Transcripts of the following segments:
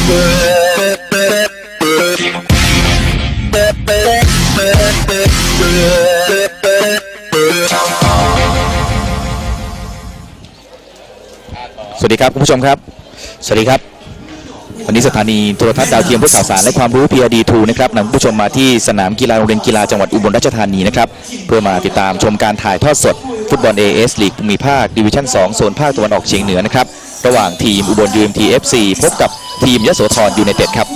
สวัสดีครับคุณผู้ชมครับสวัสดีครับวันนี้สถานีโทรทัศน์ดาวเทียมเพื่อข่าวสารและความรู้ PRD2 นะครับนำคุณผู้ชมมาที่สนามกีฬาโรงเรียนกีฬาจังหวัดอุบลราชธานีนะครับเพื่อมาติดตามชมการถ่ายทอดสดฟุตบอล AS ลีกภูมิภาคดิวิชั่น2โซนภาคตะวันออกเฉียงเหนือนะครับระหว่างทีมอุบล UMT FC พบกับทีมยโสธรยูไนเต็ดครับ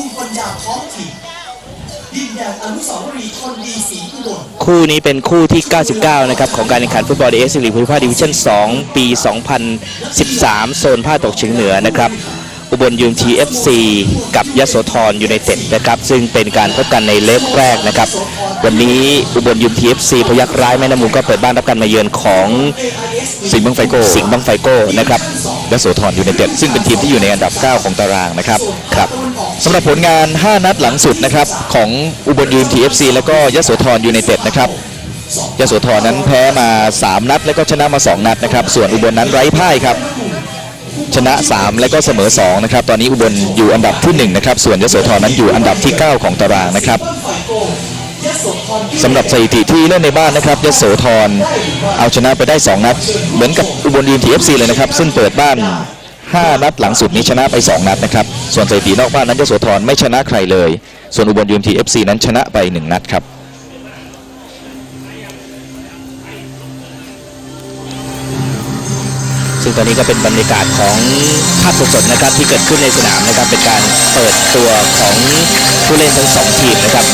คู่นี้เป็นคู่ที่99นะครับของการแข่งขันฟุตบอล AS ลีกภูมิภาคดิวิชั่น2ปี 2013 โซนภาคตะวันออกเฉียงเหนือนะครับอุบล UMT FC กับยโสธรยูไนเต็ดนะครับซึ่งเป็นการพบกันในเล็กแรกนะครับวันนี้อุบล UMT FC พยัคฆ์ร้ายแม่น้ำมูลก็เปิดบ้านรับการมาเยือนของสิงห์บังไฟโก้นะครับยโสธรยูไนเต็ดซึ่งเป็นทีมที่อยู่ในอันดับ9ของตารางนะครับครับสำหรับผลงาน5นัดหลังสุดนะครับของอุบล UMT FC แล้วก็ยโสธรยูไนเต็ดนะครับยโสธรนั้นแพ้มา3นัดแล้วก็ชนะมา2นัดนะครับส่วนอุบลนั้นไร้พ่ายครับชนะ3และก็เสมอ2นะครับตอนนี้อุบลอยู่อันดับที่1นะครับส่วนยโสธรนั้นอยู่อันดับที่9ของตารางนะครับสำหรับสถิติที่เล่นในบ้านนะครับยโสธรเอาชนะไปได้2นัดเหมือนกับอุบล UMT FC เลยนะครับซึ่งเปิดบ้าน5นัดหลังสุดนี้ชนะไป2นัดนะครับส่วนสถิตินอกบ้านนั้นยโสธรไม่ชนะใครเลยส่วนอุบล UMT FC นั้นชนะไป1นัดครับซึ่งตอนนี้ก็เป็นบรรยากาศของภาพสดๆนะครับที่เกิดขึ้นในสนามนะครับเป็นการเปิดตัวของผู้เล่นทั้ง2ทีมนะครับ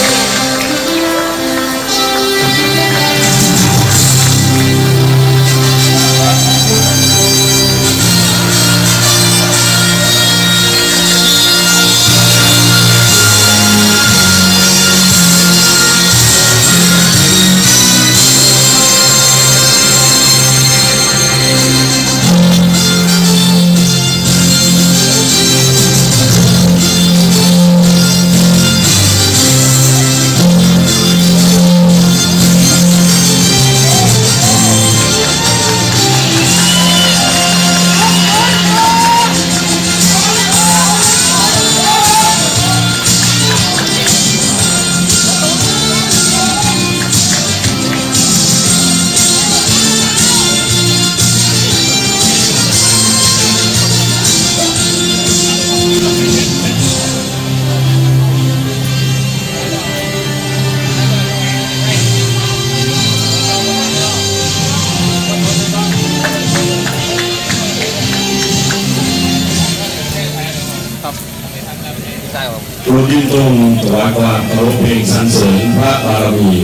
ตัวยืนตรงถวายความเคารพเพลงสรรเสริญพระบารมี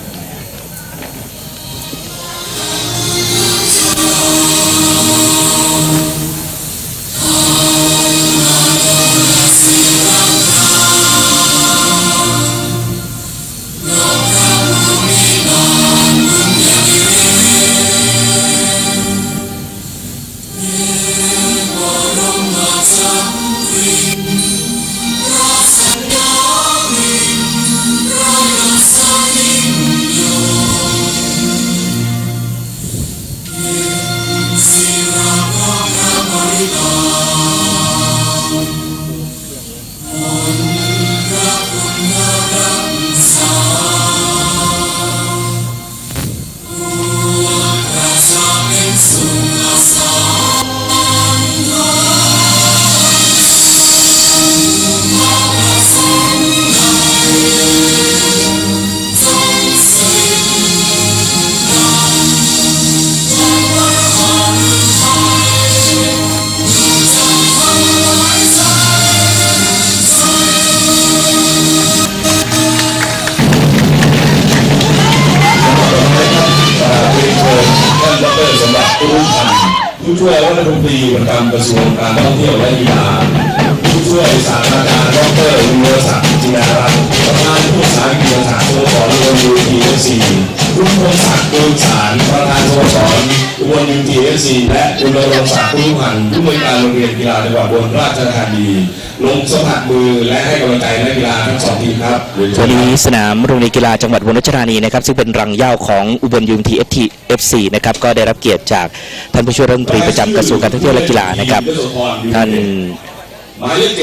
ผู้ช่วยรัฐมนตรีประจำกระทรวงการท่องเที่ยวและกีฬาผู้ช่วยศาสตราจารย์ดร.วิโรจน์ศักดิ์จินดารัตน์ประธานผู้สาวิทยาศาสตร์สโมสรอุบล UMT FC คุณพงษ์ศักดิ์ดวงสารประธานสโมสรอุบล UMT FC และคุณณรงค์ศักดิ์ผู้พันธ์ผู้อำนวยการโรงเรียนกีฬาจังหวัดอุบลราชธานีลงสัมผัสมือและให้กำลังใจนักกีฬาทั้ง2ทีมครับวันนี้สนามโรงเรียนกีฬาจังหวัดอุบลราชธานีนะครับซึ่งเป็นรังเหย้าของอุบล UMT FC นะครับก็ได้รับเกียรติจากท่านผู้ช่วยรัฐมนตรีประจำกระทรวงการท่องเที่ยวและกีฬานะครับท่านหมายเลข7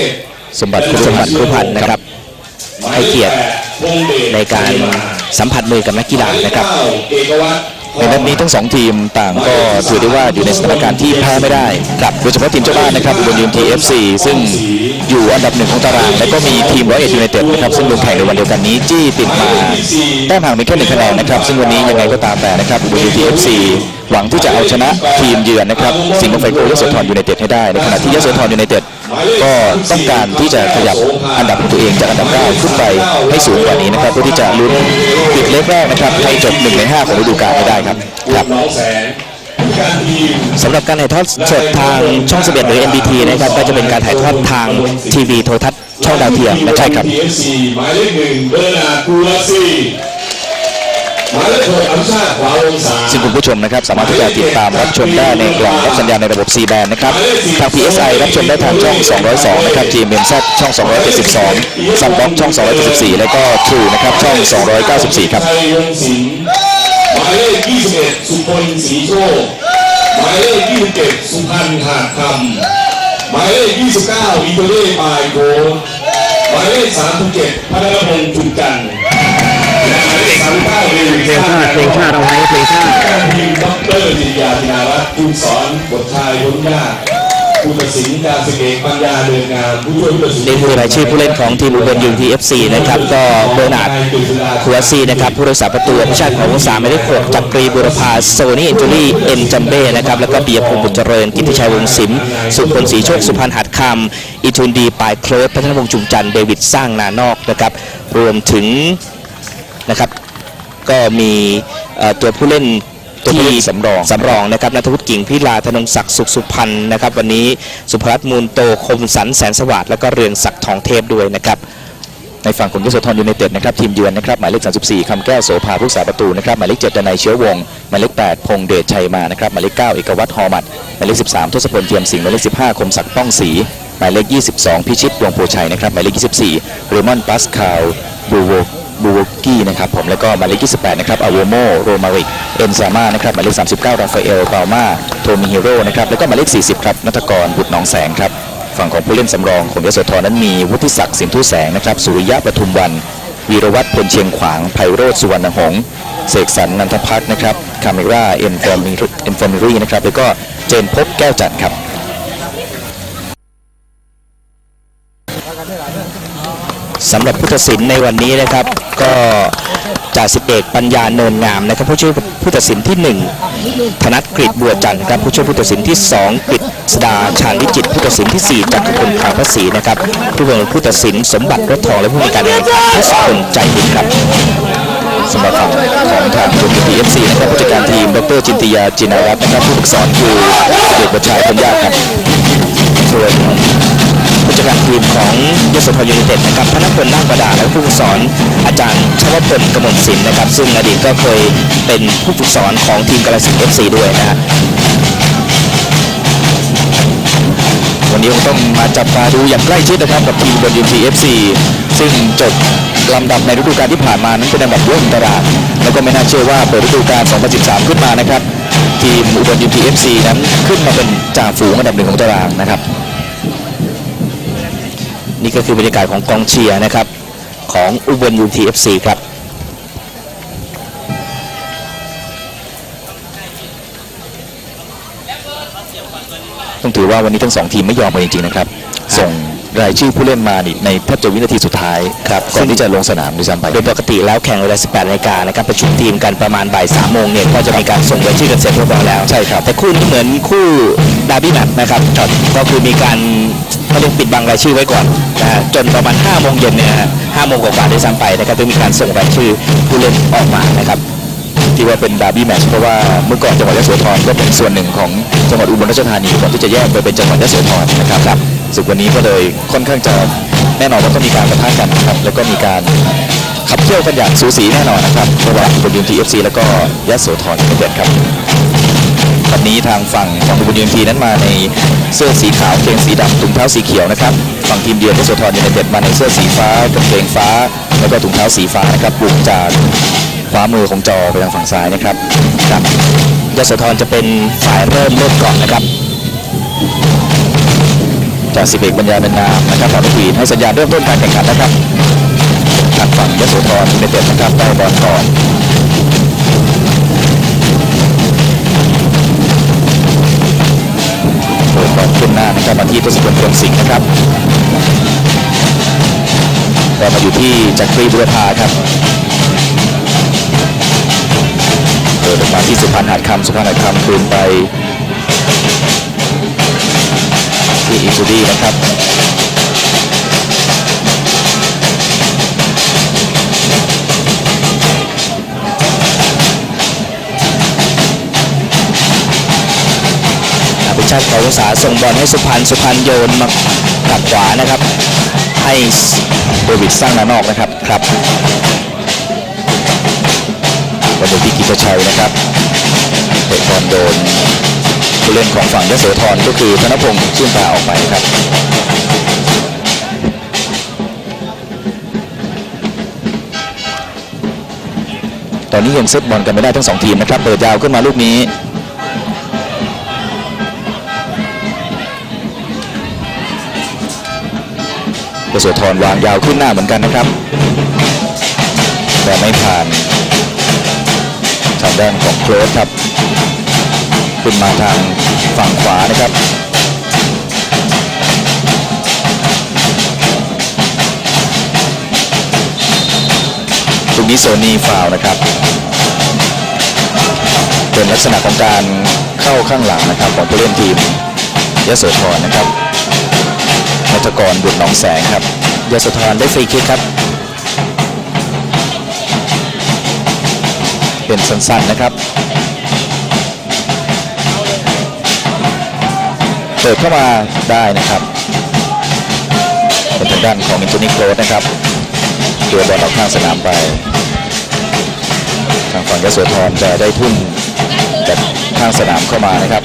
สมบัติครูพันธ์นะครับให้เกียรติในการสัมผัสมือกับนักกีฬานะครับในนัดนี้ทั้ง2ทีมต่างก็ถือได้ว่าอยู่ในสถานการณ์ที่แพ้ไม่ได้ครับโดยเฉพาะทีมเจ้าบ้านนะครับอุบลยูเอ็มที FC ซึ่งอยู่อันดับ1ของตารางและก็มีทีมร้อยเอ็ดยูไนเต็ดนะครับซึ่งลงแข่งในวันเดียวกันนี้จี้ติดมาแต้มห่างมีแค่1คะแนนนะครับซึ่งวันนี้ยังไงก็ตามแต่นะครับอุบลยูเอ็มที FC หวังที่จะเอาชนะทีมเยือนนะครับสิงห์ไฟโก้ยโสธรยูไนเต็ดให้ได้ในขณะที่ยโสธรยูไนเต็ดก็ต้องการที่จะขยับอันดับของตัวเองจากอันดับ9ขึ้นไปให้สูงกว่านี้นะครับเพื่อที่จะลุ้นปิดเล็กแรกนะครับให้จบ1 ใน 5ของฤดูกาลให้ได้ครับสำหรับการถ่ายทอดสดทางช่อง11หรือ MBT นะครับก็จะเป็นการถ่ายทอดทางทีวีโทรทัศน์ช่องดาวเทียมนะใช่ครับหมายเลข1เบอร์นาร์ด กูลาซีหมายเลข6อนุชาติขวาลงสาซึ่งคุณผู้ชมนะครับสามารถที่จะติดตามรับชมได้ในกล่องรับสัญญาณในระบบ C band นะครับทาง PSI รับชมได้ทางช่อง202นะครับ GMMZ ช่อง272 Sunbox ช่อง274แล้วก็ True นะครับช่อง294ครับหมายเลข21สุพลศรีโชคหมายเลข27สุพรรณหาดคำหมายเลข29อิโตเล่ปายโกหมายเลข37พัฒนพงษ์จุนจันทร์และหมายเลข39เพลงชาติเอาไว้เพลงชาติทีมดร.จิตยาธินารัตน์ผู้สอนบทชายพ้นยากผู้ตัดสินดาวสิเอกปัญญาเดินงานผู้ช่วยผู้ตัดสินในมือรายชื่อผู้เล่นของทีมอุบลยูที FC นะครับก็เบอร์นาร์ด คูลาซีนะครับผู้รักษาประตูผู้ชาติของวงศาหมายเลข6จักรีบุรพาโซนี่อินจูรี่เอ็นจัมเบ้นะครับแล้วก็ปิยพงศ์บุญเจริญกิตติชัยวงศ์สิมสุพลศรีโชคสุพรรณหัดคำอิทุนดีปายโคลสพัฒนพงษ์จุงจันทร์เดวิดสร้างนานอกนะครับรวมถึงนะครับก็มีตัวผู้เล่นที่สำรองนะครับณัฐวุฒิกิ่งพิลาธนงศักดิ์สุขสุพรรณนะครับวันนี้สุภรัตน์มูลโตคมสันแสนสวัสดิ์แล้วก็เรืองศักดิ์ทองเทพด้วยนะครับในฝั่งของยโสธรยูไนเต็ดนะครับทีมเยือนนะครับหมายเลข34คำแก้วโสภาผู้รักษาประตูนะครับหมายเลข7ดนัยเชื้อวงหมายเลข8พงษ์เดชชัยมานะครับหมายเลข9เอกวัฒน์ฮอมัดหมายเลข13ทศพลเทียมสิงห์หมายเลข15คมศักดิ์ป้องศรีหมายเลข22พิชิตวงโพชัยนะครับหมายเลข24เรมอนปัสคาลบูโวกี้นะครับผมแล้วก็หมายเลข28นะครับอโวโมโรมาริกเอ็นซาม่านะครับหมายเลข39ราฟาเอลปาลมาโทมิฮิโร่นะครับแล้วก็หมายเลข40ครับณัฐกรบุตรหนองแสงครับฝั่งของผู้เล่นสำรองของยโสธรนั้นมีวุฒิศักดิ์สินทุแสงนะครับสุริยะปทุมวันวีรวัฒน์พลเชียงขวางไพโรจน์สุวรรณหงษ์เสกสรรนันทพัฒน์นะครับคาเมร่าเอ็นฟอร์มิรี่นะครับแล้วก็เจนพบแก้วจันทร์ครับสำหรับผู้ตัดสินในวันนี้นะครับก็จ่าสิบเอกปัญญาเนินงามนะครับผู้ช่วยผู้ตัดสินที่1ธนัทกฤษบัวจันทร์ครับผู้ช่วยผู้ตัดสินที่2กฤษดาชาญวิจิตรผู้ตัดสินที่4จักรพลขาวพระศรีนะครับผู้ตัดสินสมบัติรถทองและผู้มีการแข่งขันทศพลใจบุญครับสำหรับฝั่งของทางทีม PFC นะครับผู้จัดการทีมดร.จินติยาจินารัตน์นะครับผู้ฝึกสอนคือเด็กประชาพญญาครับส่วนผู้จัดการทีมของยโสธรยูไนเต็ดนะครับพนักพลนาคประดาและผู้ฝึกสอนอาจารย์ชวพลกมลศิลป์นะครับซึ่งอดีตก็เคยเป็นผู้ฝึกสอนของทีมกาฬสินธุ์ FC ด้วยนะฮะวันนี้ต้องมาจับตาดูอย่างใกล้ชิดนะครับกับทีมอุบลยูที FC ซึ่งจบลำดับในฤดูกาลที่ผ่านมานั้นเป็นอันดับร่วมตารางแล้วก็ไม่น่าเชื่อว่าเปิดฤดูกาล 2013 ขึ้นมานะครับทีมอุบลยูที FC นั้นขึ้นมาเป็นจ่าฝูงอันดับ1ของตารางนะครับนี่ก็คือบรรยากาศของกองเชียร์นะครับของอุบลยูที FC ครับต้องถือว่าวันนี้ทั้ง2ทีมไม่ยอมกันจริงๆนะครับส่งรายชื่อผู้เล่นมาในแทบจะวินาทีสุดท้ายครับก่อนที่จะลงสนามด้วยซ้ำไปโดยปกติแล้วแข่งเวลา 18 นาฬิกานะครับประชุมทีมกันประมาณบ่าย 3 โมงเนี่ยก็จะมีการส่งรายชื่อกันเสร็จเรียบร้อยแล้วใช่ครับแต่คู่นี้เหมือนคู่ดาร์บี้แมตช์นะครับก็คือมีการเขาเรียกปิดบังรายชื่อไว้ก่อนนะจนประมาณ 5 โมงเย็นเนี่ย5 โมงกว่าได้ซ้ำไปนะครับจะมีการส่งรายชื่อผู้เล่นออกมานะครับที่ว่าเป็นดาร์บี้แมตช์เพราะว่าเมื่อก่อนจังหวัดยโสธรก็เป็นส่วนหนึ่งของจังหวัดอุบลราชธานีก่อนที่จะแยกไปเป็นจังหวัดยโสธรนะครับซึ่งวันนี้ก็เลยค่อนข้างจะแน่นอนว่าต้องมีการปะทะกันนะครับแล้วก็มีการขับเคี่ยวกันอย่างสูสีแน่นอนนะครับระหว่างอุบลยูที FC แล้วก็ยโสธรยูไนเต็ดครับวันนี้ทางฝั่งของอุบลยูทีนั้นมาในเสื้อสีขาวกางเกงสีดำถุงเท้าสีเขียวนะครับฝั่งทีมเยือนยโสธรยูไนเต็ดมาในเสื้อสีฟ้ากางเกงฟ้าแล้วก็ถุงเท้าสีฟ้านะครับบุกจากขวามือของจอไปทางฝั่งซ้ายนะครับยโสธรจะเป็นฝ่ายเริ่มก่อนนะครับจากสิบเอกปัญญาเนินนามนะครับฝั่งทีมให้สัญญาณเริ่มต้นการแข่งขันนะครับทางฝั่งยโสธรยูไนเต็ดนะครับได้บอลก่อนเปิดบอลขึ้นหน้านะครับมาที่ทศพล เทียมสิงห์นะครับก็มาอยู่ที่จักรีบุรพาครับเปิดออกมาที่สุพรรณหาดคำคืนไปที่อิซูดีนะครับอภิชาติ เขาวสาส่งบอลให้สุพรรณโยนมาตัดขวานะครับให้เดวิดสร้างนานอกนะครับบอลโดนที่กิจชัยนะครับเตะบอลโดนผู้เล่นของฝั่งยโสธรก็คือธนพงษ์ชื่นตาออกไปครับตอนนี้ยังเซตบอลกันไม่ได้ทั้ง2ทีมนะครับเปิดยาวขึ้นมาลูกนี้ยโสธรวางยาวขึ้นหน้าเหมือนกันนะครับแต่ไม่ผ่านทางด้านของโคลสครับขึ้นมาทางฝั่งขวานะครับตรงนี้โซนี่ฟาวล์นะครับเป็นลักษณะของการเข้าข้างหลังนะครับของผู้เล่นทีมยโสธรนะครับนัทกร บุตรหนองแสงครับยโสธรได้ฟรีคิกครับเป็นสั้นๆนะครับเปิดเข้ามาได้นะครับเป็นทางด้านของอินโทนีโคลสนะครับเดือบอลออกข้างสนามไปทางฝั่งยโสธรจะได้ทุ่นจากข้างสนามเข้ามานะครับ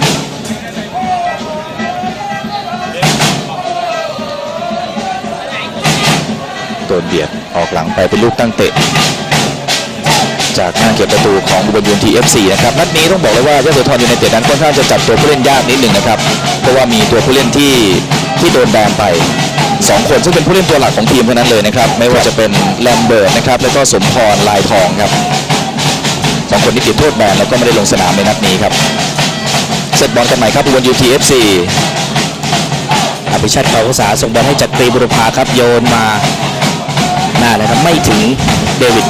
โดนเบียดออกหลังไปเป็นลูกตั้งเตะจากหน้าเขตประตูของอุบลยูไนเต็ด FC นะครับนัดนี้ต้องบอกเลยว่ายโสธรยูไนเต็ดนั้นค่อนข้างจะจับตัวผู้เล่นยากนิดหนึ่งนะครับเพราะว่ามีตัวผู้เล่นที่โดนแบนไป2คนซึ่งเป็นผู้เล่นตัวหลักของทีมเท่านั้นเลยนะครับไม่ว่าจะเป็นแลมเบิร์ตนะครับแล้วก็สมพรลายทองครับ2คนที่ติดโทษแบนแล้วก็ไม่ได้ลงสนามในนัดนี้ครับเซตบอลกันใหม่ครับอุบลยูไนเต็ด FC อภิชาติ เขาวสาส่งบอลให้จักรีบุรพาครับโยนมาหน้านะครับไม่ถึงเดวิด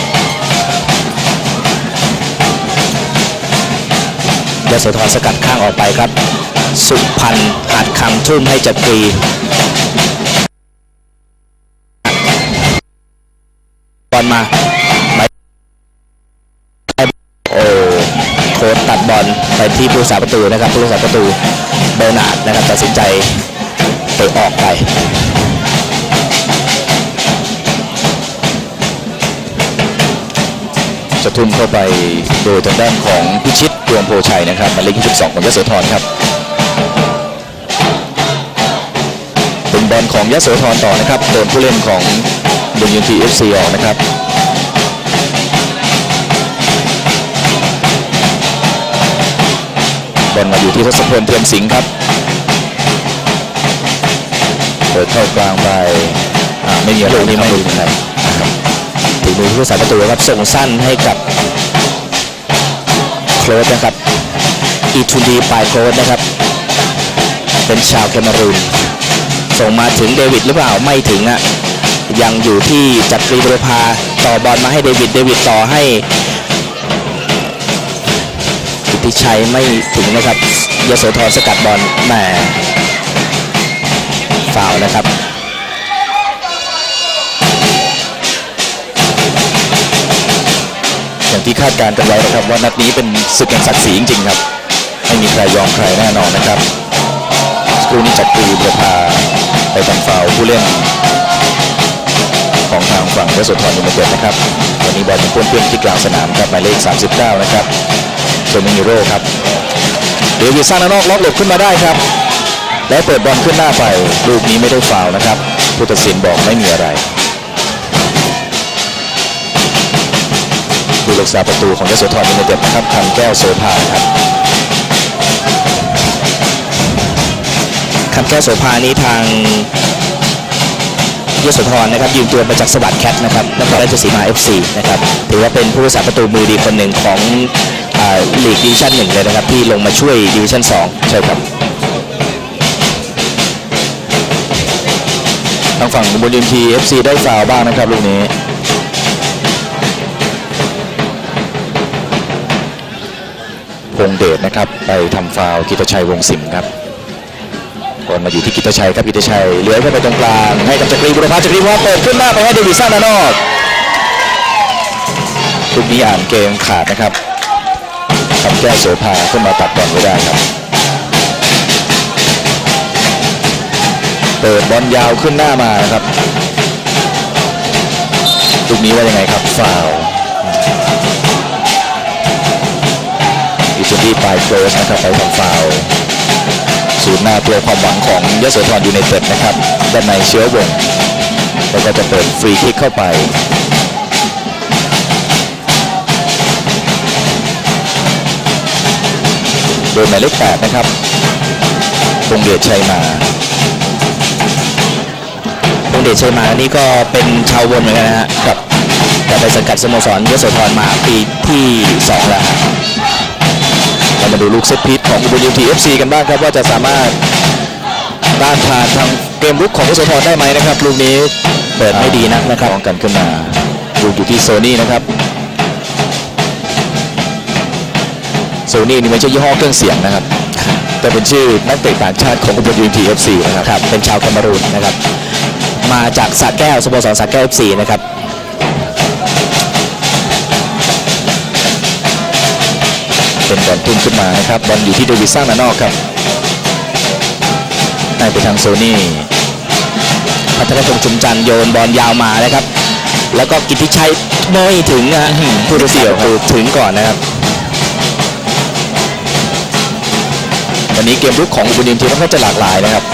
ยโสธรสกัดข้างออกไปครับสุพรรณหาดคำทุ่มให้จักรีบอลมาโอ้โค้ชตัดบอลไปที่ผู้รักษาประตูนะครับผู้รักษาประตูเบอร์นาร์ดนะครับตัดสินใจเตะออกไปจะทุ่มเข้าไปโดยทางด้านของพิชิตดวงโพชัยนะครับหมายเลข22ของยโสธรครับเป็นบอลของยโสธรต่อนะครับโดนผู้เล่นของบุญยูไนเต็ด FC ออกนะครับบอลมาอยู่ที่ทศพล เทียมสิงห์ครับเปิดเข้ากลางไปไม่มีอะไรที่ไม่ดีนะครับถึงมือผู้รักษาประตูครับส่งสั้นให้กับโคลสนะครับอีทูดีปลายโคลสนะครับเป็นชาวแคนารูนส่งมาถึงเดวิดหรือเปล่าไม่ถึงอ่ะยังอยู่ที่จักรีบุรพาต่อบอลมาให้เดวิดต่อให้กิติชัยไม่ถึงนะครับยโสธรสกัดบอลแหมฟาวล์นะครับอย่างที่คาดการณ์กันไว้นะครับว่านัดนี้เป็นศึกแห่งศักดิ์ศรีจริงๆครับไม่มีใครยอมใครแน่นอนนะครับสกูนี้จักรีบุรพาไปทำฟาวล์ผู้เล่นของทางฝั่งยโสธรยูไนเต็ดนะครับวันนี้บอลเป็นป้วนเปี้ยนที่กลางสนามกับหมายเลข39นะครับโซมินิโร่ครับเดวิดสร้างนอกล็อกหลบขึ้นมาได้ครับและเปิดบอลขึ้นหน้าไปลูกนี้ไม่ได้ฟาวล์นะครับผู้ตัดสินบอกไม่มีอะไรผู้รักษาประตูของยโสธรยูไนเต็ดนะครับคำแก้วโสภาครับคำแก้วโสภานี้ทางยโสธรนะครับยืมตัวมาจากสวัสดิ์แคทนะครับนครราชสีมา FC นะครับถือว่าเป็นผู้รักษาประตูมือดีคนหนึ่งของลีกดิวิชั่น1เลยนะครับที่ลงมาช่วยดิวิชั่น2ใช่ครับทางฝั่งบุรีรัมย์ TFC ได้ฟาวล์บ้างนะครับลูกนี้พงเดชนะครับไปทำฟาวล์กิตชัยวงศ์สิมครับบอลมาอยู่ที่กิตชัยครับกิตชัยเลื้อยเข้าไปตรงกลางให้กับจักรีบุรพาจักรีบุรพาเปิดขึ้นหน้าไปให้เดวิดซ่านานอกลูกนี้อ่านเกมขาดนะครับคำแก้วโสภาขึ้นมาตัดบอลไว้ได้ครับเปิดบอลยาวขึ้นหน้ามานะครับลูกนี้ว่ายังไงครับฟาวล์อิจูดี้ปลายโครสนะครับไปทำฟาวล์ศูนย์หน้าตัวความหวังของยโสธรยูไนเต็ดนะครับด้านในเชื้อวงแล้วก็จะเปิดฟรีคิกเข้าไปโดยหมายเลข8นะครับพงเดชชัยมาพงเดชชัยมานี่ก็เป็นชาววนเหมือนกันนะฮะกับแต่ไปสังกัดสโมสรยโสธรมาปีที่2แล้วเรามาดูลูกเซตพีซของบุรีรัมย์ TFC กันบ้างครับว่าจะสามารถต้านทานทางเกมรุกของยโสธรได้ไหมนะครับลูกนี้เปิดไม่ดีนะครับป้องกันขึ้นมาลูกอยู่ที่โซนี่นะครับโซนี่นี่ไม่ใช่ยี่ห้อเครื่องเสียงนะครับแต่เป็นชื่อนักเตะต่างชาติของบุรีรัมย์ TFC นะครับเป็นชาวแคเมรูนนะครับมาจากสระแก้วสโมสรสระแก้ว FC นะครับเป็นบอลทุ่มขึ้นมานะครับบอลอยู่ที่เดวิดซ่านานอกครับให้ไปทางโซนี่พัฒนพงษ์ชุมจันทร์โยนบอลยาวมานะครับแล้วก็กิตติชัยไม่ถึงนะผู้เสี่ยวถึงก่อนนะครับวันนี้เกมรุกของบุรีรัมย์ค่อนข้างจะหลากหลายนะครับ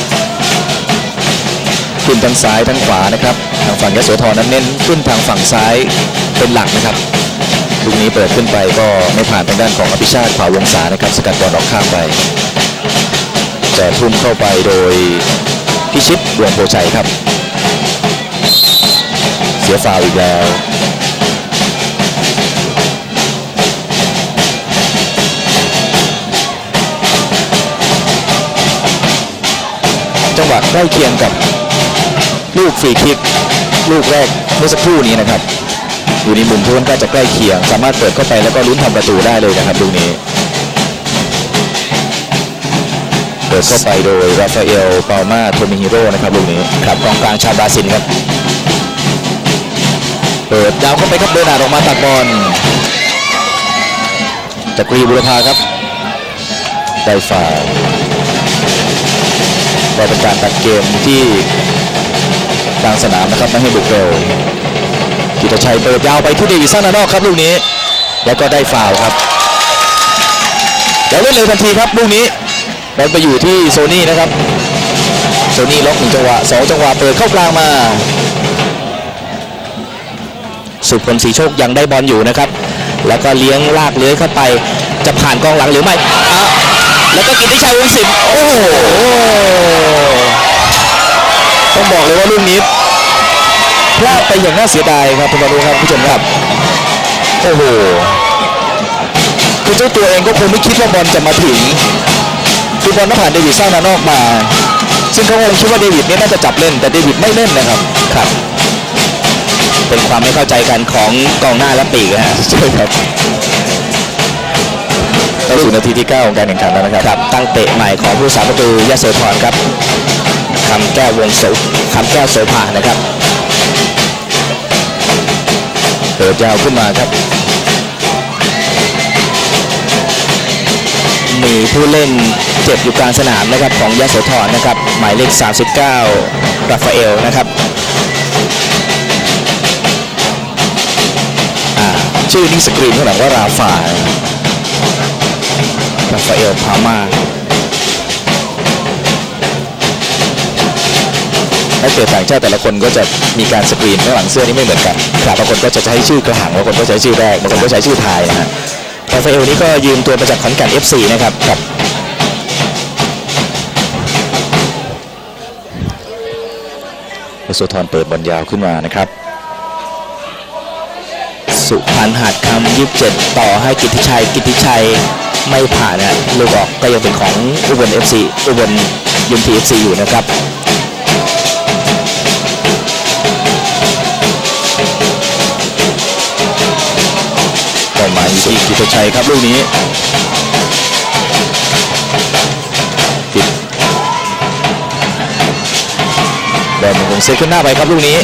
ขึ้นทางซ้ายทางขวานะครับทางฝั่งยโสธรนั้นเน้นขึ้นทางฝั่งซ้ายเป็นหลักนะครับลูกนี้เปิดขึ้นไปก็ไม่ผ่านทางด้านของอภิชาติ ขาววงศานะครับสกัดบอลออกข้ามไปจะทุ่มเข้าไปโดยพิชิตดวงโพชัยครับเสียฟาวล์อีกแล้วจังหวะใกล้เคียงกับลูกฟรีคิกลูกแรกเมื่อสักครู่นี้นะครับอยู่ในมุมที่ค่อนข้างจะใกล้เคียงสามารถเปิดเข้าไปแล้วก็ลุ้นทำประตูได้เลยนะครับลูกนี้เปิดเข้าไปโดยราฟาเอลเปามาโทมิฮิโร่นะครับลูกนี้ครับกองกลางชาวบราซิลครับเปิดยาวเข้าไปครับเบอร์นาร์ดออกมาตัดบอลจักรีบุรพาครับได้ฟาวล์ก็เป็นการตัดเกมที่กลางสนามนะครับไม่ให้บุกเร็วกิตชัยเปิดยาวไปที่เดวิดซ่านานอกครับลูกนี้แล้วก็ได้ฟาวล์ครับแล้วเล่นเร็วทันทีครับลูกนี้บอลไปอยู่ที่โซนี่นะครับโซนี่ล็อก1จังหวะ2จังหวะเปิดเข้ากลางมาสุพลศรีโชคยังได้บอลอยู่นะครับแล้วก็เลี้ยงลากเลื้อยเข้าไปจะผ่านกองหลังหรือไม่แล้วก็กิตติชัยวงศ์สิมโอ้โหต้องบอกเลยว่าลูกนี้พลาดไปอย่างน่าเสียดายครับทุกท่านครับผู้ชมครับโอ้โหคือเจ้าตัวเองก็คงไม่คิดว่าบอลจะมาถึงคือบอลผ่านเดวิดซ่านานอกมาซึ่งเขาคงคิดว่าเดวิดนี่น่าจะจับเล่นแต่เดวิดไม่เล่นนะครับครับเป็นความไม่เข้าใจกันของกองหน้าและปีกฮะใช่ครับเข้าสู่นาทีที่9ของการแข่งขันแล้วนะครับตั้งเตะใหม่ของผู้รักษาประตูยโสธรครับคำแก้วโสภานะครับเปิดยาวขึ้นมาครับมีผู้เล่นเจ็บอยู่กลางสนามนะครับของยโสธรนะครับหมายเลข39ราฟาเอลนะครับชื่อนี้สกรีนข้างหลังว่าราฟาเอลพามานักเตะต่างชาติแต่ละคนก็จะมีการสกรีนข้างหลังเสื้อนี้ไม่เหมือนกันบางคนก็จะใช้ชื่อกระหังบางคนก็ใช้ชื่อแรกบางคนก็ใช้ชื่อไทยนะฮะราฟาเอลนี่ก็ยืมตัวมาจากขอนแก่น FC นะครับโสธรเปิดบอลยาวขึ้นมานะครับสุพรรณหาดคำ27ต่อให้กิตติชัยไม่ผ่านนะลูกออกก็ยังเป็นของอุบล FC อุบลยูมที FC อยู่นะครับต่อมาอยู่ที่กิตติชัยครับลูกนี้บอลของเซตขึ้นหน้าไปครับลูกนี้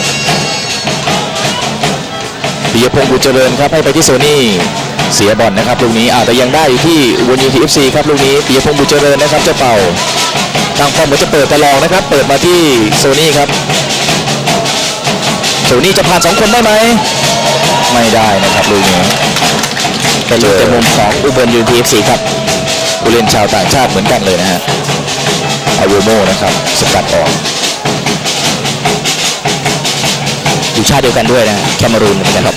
ปิยพงษ์บุญเจริญครับให้ไปที่โซนี่เสียบอลนะครับลูกนี้แต่ยังได้อยู่ที่อุบลยูที FC ครับลูกนี้ปิยพงษ์บุญเจริญนะครับเจ้าเป่าทางฟอร์มเหมือนจะเปิดแต่ลองนะครับเปิดมาที่โซนี่ครับโซนี่จะผ่าน2คนได้ไหมไม่ได้นะครับลูกนี้เป็นลูกเตะมุมของอุบลยูที FC ครับผู้เล่นชาวต่างชาติเหมือนกันเลยนะฮะอาโวโมนะครับสกัดออกอยู่ชาติเดียวกันด้วยนะแคเมรูนนะครับ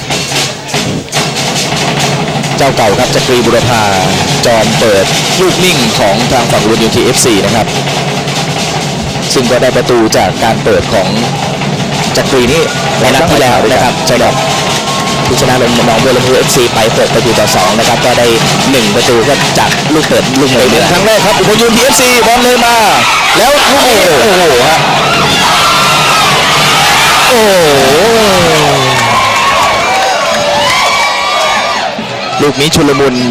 เจ้าเก่าครับจักรีบุรพาจอมเปิดลูกนิ่งของทางฝั่งอุบลยูที FC นะครับซึ่งก็ได้ประตูจากการเปิดของจักรีนี่ในนัดที่แล้วนะครับใช่ครับที่ชนะลงน้องบัวลำพู FC ไป6-2นะครับก็ได้1ประตูก็จากลูกเปิดลูกเลยครั้งแรกครับอุบลยูที FC บอลเลยมาแล้วลูกนี้โอ้โหฮะโอ้ลูกนี้ชุลมุน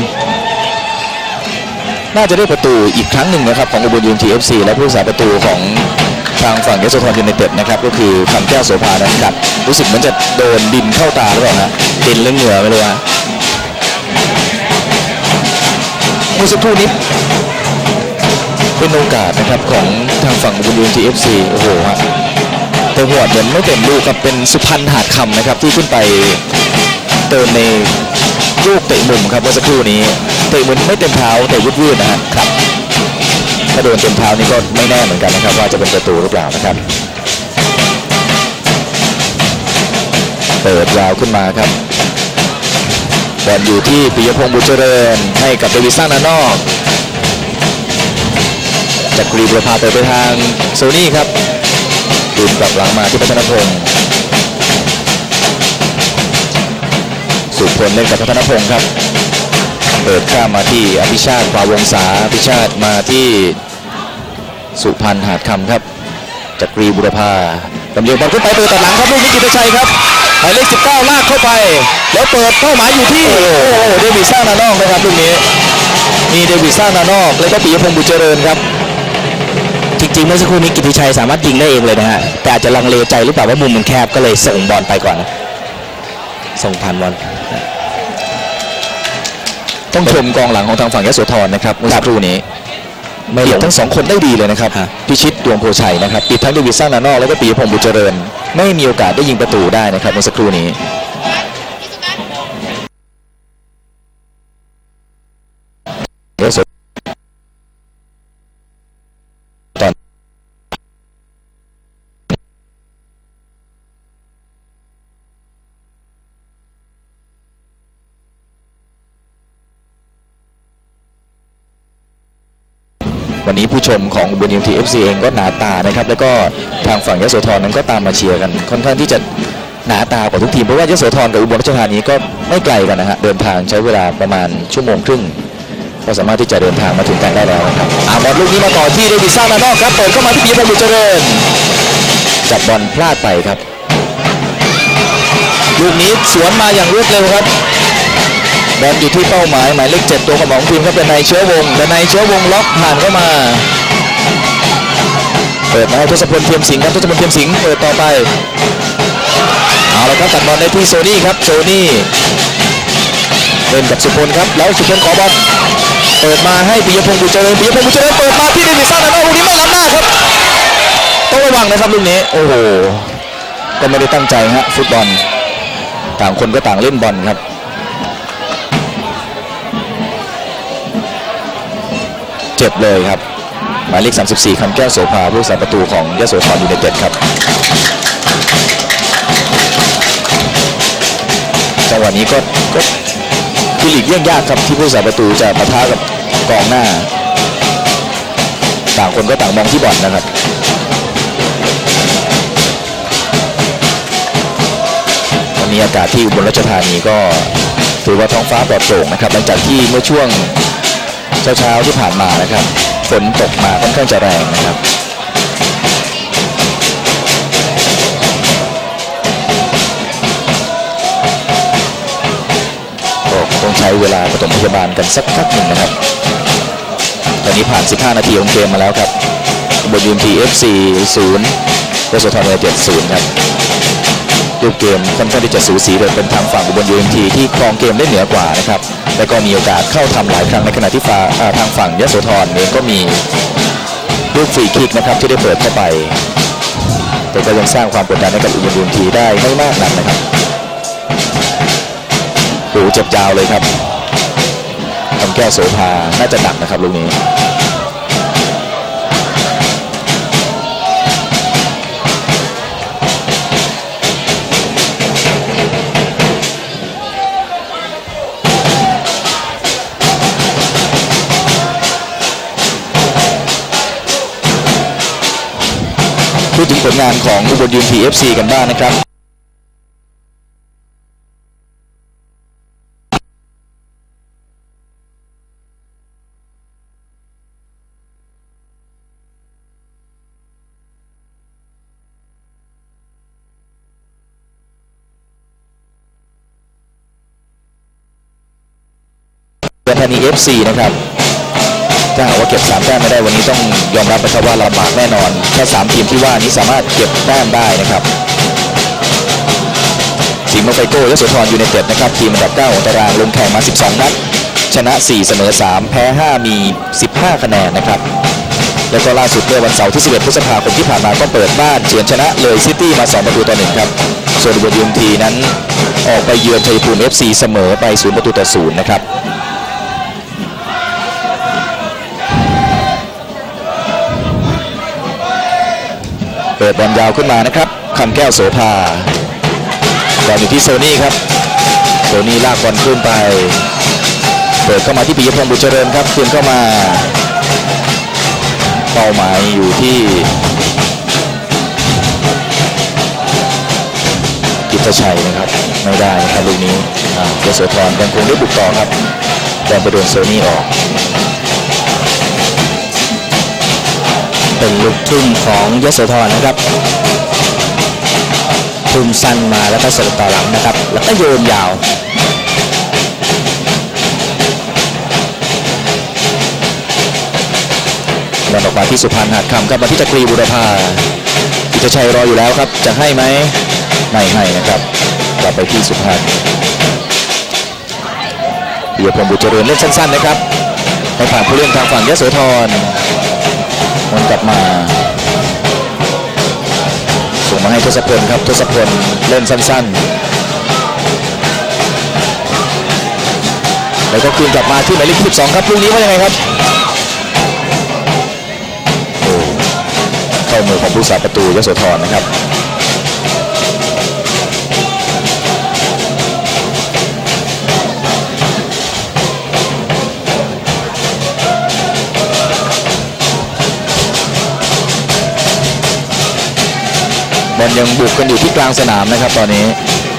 น่าจะได้ประตูอีกครั้งหนึ่งนะครับของอุบลยูที FC และผู้รักษาประตูของทางฝั่งยโสธรยูไนเต็ดนะครับก็คือคำแก้วโสภานั้นกัดรู้สึกเหมือนจะโดนดินเข้าตาหรือเปล่าฮะดินเรื่องเหงื่อไม่รู้ฮะเมื่อสักครู่นี้เป็นโอกาสนะครับของทางฝั่งอุบลยูที FC โอ้โหฮะแต่หัวเหมือนไม่เต็มลูกกับเป็นสุพรรณหาดคำนะครับที่ขึ้นไปเติมในลูกเตะมุมครับเมื่อสักครู่นี้เตะมุมไม่เต็มเท้าแต่ยืดๆนะครับถ้าโดนเต็มเท้านี่ก็ไม่แน่เหมือนกันนะครับว่าจะเป็นประตูหรือเปล่านะครับเปิดยาวขึ้นมาครับบอลอยู่ที่ปิยพงษ์บุญเจริญให้กับเดวิดสร้างนานอกจักรีบุรพาเปิดไปทางโซนี่ครับดูกลับหลังมาที่พัฒนพงษ์สุพลเล่นกับพัฒนพงษ์ครับเปิดข้ามมาที่อภิชาติขวาวงศาอภิชาติมาที่สุพรรณหาดคำครับจักรีบุรพาลำเลียงบอลขึ้นไปเปิดตัดหลังครับลูกนี้กิตติชัยครับหมายเลข19ลากเข้าไปแล้วเปิดเป้าหมายอยู่ที่เดวิดสร้างนานอกนะครับลูกนี้มีเดวิดสร้างนานอกแล้วก็ปิยพงษ์บุญเจริญครับจริงๆเมื่อสักครู่นี้กิตติชัยสามารถยิงได้เองเลยนะฮะแต่อาจจะลังเลใจหรือเปล่าว่ามุมมันแคบก็เลยส่งบอลไปก่อนส่งผ่านบอลต้องชมกองหลังของทางฝั่งยโสธรนะครับเมื่อสักครู่นี้ไม่หลงทั้ง2คนได้ดีเลยนะครับพิชิตดวงโพชัยนะครับปิดทั้งเดวิดสร้างนานอกแล้วก็ปิยพงษ์บุญเจริญไม่มีโอกาสได้ยิงประตูได้นะครับเมื่อสักครู่นี้วันนี้ผู้ชมของอุบลยูที FC เองก็หนาตานะครับแล้วก็ทางฝั่งยโสธรนั้นก็ตามมาเชียร์กันค่อนข้างที่จะหนาตากว่าทุกทีมเพราะว่ายโสธรกับอุบลราชธานีก็ไม่ไกลกันนะฮะเดินทางใช้เวลาประมาณ1 ชั่วโมงก็สามารถที่จะเดินทางมาถึงกันได้แล้วนะครับบอลลูกนี้มาต่อที่เดวิดสร้างนานอกครับเปิดเข้ามาที่ปิยพงษ์บุญเจริญจับบอลพลาดไปครับลูกนี้สวนมาอย่างรวดเร็วครับบอลอยู่ที่เป้าหมายหมายเลข7ตัวของทีมครับเป็นนายเชื้อวงล็อกผ่านเข้ามาเปิดมาให้ทศพลเทียมสิงห์ครับทศพลเทียมสิงห์เปิดต่อไปเอาละครับตัดบอลได้ที่โซนี่ครับโซนี่เล่นกับสุพลครับแล้วสุพลขอบอลเปิดมาให้ปิยพงษ์บุญเจริญเปิดมาที่เดวิดสร้างนานอกลูกนี้ไม่ล้ำหน้าครับต้องระวังนะครับลูกนี้โอ้โหก็ไม่ได้ตั้งใจฮะฟุตบอลต่างคนก็ต่างเล่นบอลครับเจ็บเลยครับหมายเลข34คำแก้วโสภาผู้รักษาประตูของยโสธรยูไนเต็ดครับจังหวะนี้ก็คือหลีกเลี่ยงยากครับที่ผู้รักษาประตูจะปะทะกับกองหน้าต่างคนก็ต่างมองที่บอลนะครับนี้อากาศที่อุบลราชธานีก็ถือว่าท้องฟ้าปลอดโปร่งนะครับหลังจากที่เมื่อช่วงเช้าที่ผ่านมานะครับฝนตกมาค่อนข้างจะแรงนะครับก็ต้องใช้เวลาปฐมพยาบาลกันสักพักหนึ่งนะครับตอนนี้ผ่าน15นาทีของเกมมาแล้วครับอุบล UMT FC 0ยโสธรยูไนเต็ด0ครับรูปเกมค่อนข้างที่จะสูสีโดยเป็นทางฝั่งอุบล UMT ที่ครองเกมได้เหนือกว่านะครับและก็มีโอกาสเข้าทำหลายครั้งในขณะที่ทางฝั่งยโสธรเองก็มีลูกฟรีคิกนะครับที่ได้เปิดเข้าไปแต่ก็ยังสร้างความกดดันให้กับอุบล UMT ได้ไม่มากนักนะครับโอ้เจ็บยาวเลยครับคำแก้วโสภาน่าจะหนักนะครับลูกนี้พูดถึงผลงานของอุบล UMT FC กันบ้างนะครับอุบลธานี FC นะครับถ้าหากว่าเก็บ3แต้มไม่ได้วันนี้ต้องยอมรับนะครับว่าลำบากแน่นอนแค่3ทีมที่ว่านี้สามารถเก็บแต้มได้นะครับสิงห์มาไฟโก้ยโสธรยูไนเต็ดนะครับทีมอันดับ9ของตารางลงแข่งมา12นัดชนะ4เสมอ3แพ้5มี15คะแนนนะครับแล้วก็ล่าสุดเมื่อวันเสาร์ที่11พฤษภาคมที่ผ่านมาก็เปิดบ้านเฉือนชนะเลยซิตี้มา2-1ครับส่วนอุบล UMT นั้นออกไปเยือนชัยภูมิ FC เสมอไป0-0นะครับเปิดบอลยาวขึ้นมานะครับคำแก้วโสภาบอลอยู่ที่โซนี่ครับโซนี่ลากบอลขึ้นไปเปิดเข้ามาที่ปิยพงษ์บุญเจริญครับคืนเข้ามาเป้าหมายอยู่ที่กิตชัยนะครับไม่ได้นะครับลูกนี้ยโสธรยังคงได้บุกต่อครับแต่ไปโดนโซนี่ออกเป็นลูกทุ่มของยโสธรนะครับทุ่มสั้นมาแล้วก็เสิร์ฟต่อหลังนะครับแล้วก็โยนยาวบอลออกมาที่สุพรรณหัดคำครับมาที่จักรีบุรพากิตชัยรออยู่แล้วครับจะให้ไหมไม่ให้นะครับกลับไปที่สุพรรณปิยพงษ์บุญเจริญเล่นสั้นๆนะครับให้ผ่านผู้เล่นทางฝั่งยโสธรวนกลับมาส่งมาให้ทศพลครับทศพลเล่นสั้นๆแล้วก็คืนกลับมาที่หมายเลข12ครับลูกนี้ว่ายังไงครับโอ้เข้ามือของผู้สาประตูยโสธรนะครับบอลยังบุกกันอยู่ที่กลางสนามนะครับตอนนี้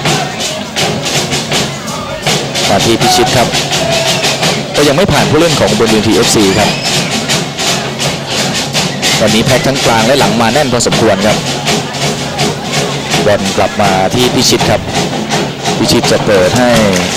มาที่พิชิตครับก็ยังไม่ผ่านผู้เล่นของอุบล UMT FC ครับตอนนี้แพ็คทั้งกลางและหลังมาแน่นพอสมควรครับบอลกลับมาที่พิชิตครับพิชิตจะเปิดให้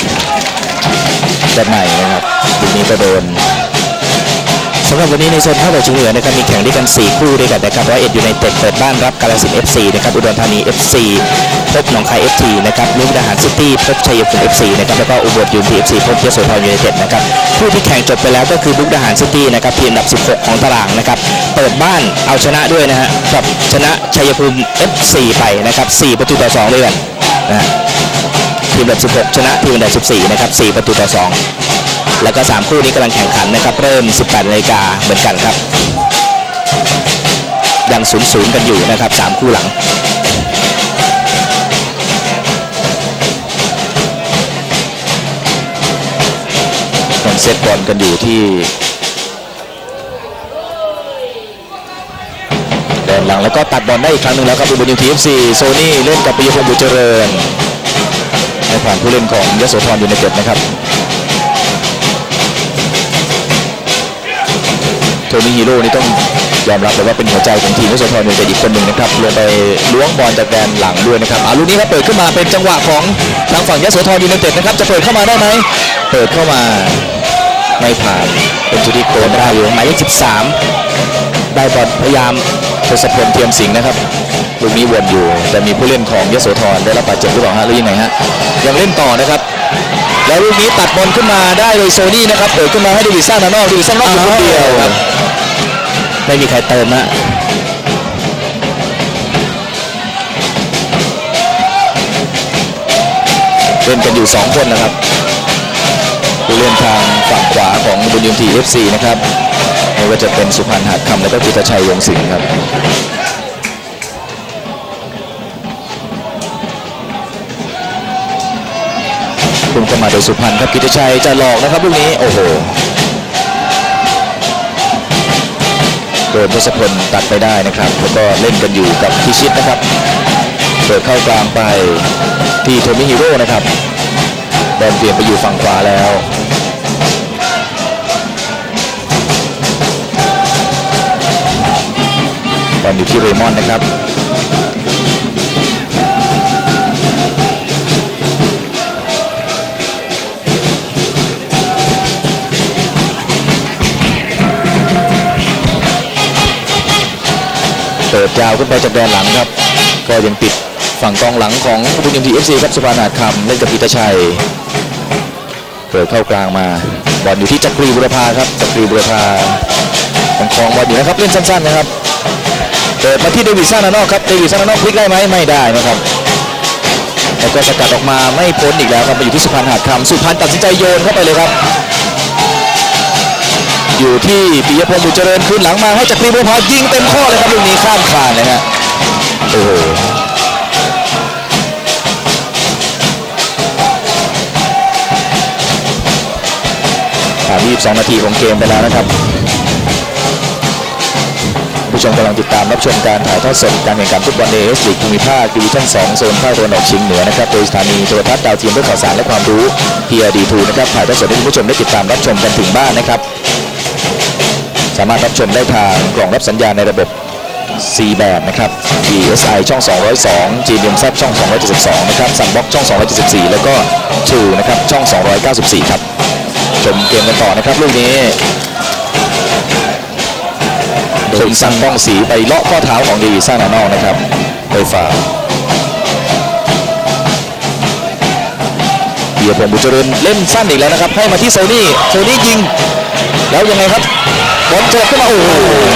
ด้านในนะครับทีนี้ก็โดนสำหรับวันนี้ในโซนภาคตะวันออกเฉียงเหนือนะครับมีแข่งด้วยกัน4คู่ด้วยกันนะครับ101ยูไนเต็ดเปิดบ้านรับกาฬสินธุ์ FC นะครับอุดรธานี FC พบหนองคาย FC นะครับมุกดาหารซิตี้พบชัยภูมิ FC นะครับแล้วก็อุบล UMT FC พบยโสธรยูไนเต็ดนะครับคู่ที่แข่งจบไปแล้วก็คือมุกดาหารซิตี้นะครับทีมอันดับ16ของตารางนะครับเปิดบ้านเอาชนะด้วยนะฮะกับชนะชัยภูมิ FC ไปนะครับ4-2ด้วยกันนะฮะทีมอันดับ16ชนะทีมอันดับ14นะครับ4-2แล้วก็3คู่นี้กำลังแข่งขันนะครับเริ่ม 18 นาฬิกาเหมือนกันครับยัง0-0กันอยู่นะครับ3คู่หลังยังเซตบอลกันอยู่ที่แดนหลังแล้วก็ตัดบอลได้อีกครั้งหนึ่งแล้วครับอุบล UMT FC โซนี่เล่นกับปิยพงษ์บุญเจริญให้ผ่านผู้เล่นของยโสธรยูไนเต็ดนะครับโทนี่ฮีโร่นี่ต้องยอมรับเลยว่าเป็นหัวใจของทีมยโสธรยูไนเต็ดอีกคนหนึ่งนะครับลงไปล้วงบอลจากแดนหลังด้วยนะครับลูกนี้ครับเปิดขึ้นมาเป็นจังหวะของทางฝั่งยโสธรยูไนเต็ดนะครับจะเปิดเข้ามาได้ไหมเปิดเข้ามาไม่ผ่านเป็นจุดที่โกนได้อยู่หมายเลข13ได้บอลพยายามทศพลเทียมสิงห์นะครับลูกนี้วนอยู่แต่มีผู้เล่นของยโสธรได้รับบาดเจ็บหรือเปล่าฮะหรือยังไงฮะยังเล่นต่อนะครับแล้วลูกนี้ตัดบอลขึ้นมาได้โดยโซนี่นะครับเปิดขึ้นมาให้เดวิดซ่านานอกอยู่คนเดียวไม่มีใครเติมนะเล่นกันอยู่2คนนะครับผู้เล่นทางฝั่งขวาของบุญยมที FC นะครับไม่ว่าจะเป็นสุพรรณหาดคำและก็กิตชัยวงศ์สิงห์ครับคุณเข้ามาโดยสุพรรณครับกิตชัยจะหลอกนะครับลูกนี้โอ้โหโดนทศพลตัดไปได้นะครับแล้วก็เล่นกันอยู่กับพิชิตนะครับเปิดเข้ากลางไปที่โทมิฮีโร่นะครับบอลเปลี่ยนไปอยู่ฝั่งขวาแล้วบอลอยู่ที่เรมอนนะครับเปิดยาวขึ้นไปจากแดนหลังครับก็ยังติดฝั่งกองหลังของบุญยมที FC ครับสุพรรณหาดคำเล่นกับกิตชัยเปิดเข้ากลางมาบอลอยู่ที่จักรีบุรพาครับจักรีบุรพาของคลองบอลอยู่นะครับเล่นสั้นๆนะครับเปิดมาที่เดวิดซ่านานอกครับเดวิดซ่านานอกพลิกได้ไหมไม่ได้นะครับแล้วก็สกัดออกมาไม่พ้นอีกแล้วครับมาอยู่ที่สุพรรณหาดคำสุพรรณตัดสินใจโยนเข้าไปเลยครับอยู่ที่ปิยพงษ์บุญเจริญคืนหลังมาให้จักรีบุรพายิงเต็มข้อเลยครับลูกนี้ข้ามคานเลยฮะโอ้โห22 นาทีของเกมไปแล้วนะครับผู้ชมกำลังติดตามรับชมการถ่ายทอดสดการแข่งขันฟุตบอล AS ลีกภูมิภาคดิวิชั่น 2 โซนภาคตะวันออกเฉียงเหนือนะครับโดยสถานีโทรทัศน์ดาวเทียมเพื่อข่าวสารและความรู้ PRD2 นะครับถ่ายทอดสดให้คุณผู้ชมได้ติดตามรับชมกันถึงบ้านนะครับสามารถรับชมได้ทางกล่องรับสัญญาณในระบบ C แบบนะครับ DSi ช่อง 202 GMZ ช่อง 272 นะครับซันบ็อกช่อง 274 แล้วก็ True นะครับช่อง 294 ครับชมเกมกันต่อนะครับลูกนี้คมสันป้องสีไปเลาะข้อเท้าของเดวิดซ่านานอกนะครับไปฝ่าเบียร์พงษ์บุญเจริญเล่นสั้นอีกแล้วนะครับให้มาที่โซนี่ยิงแล้วยังไงครับบอลเจิดขึ้นมาโอ้โห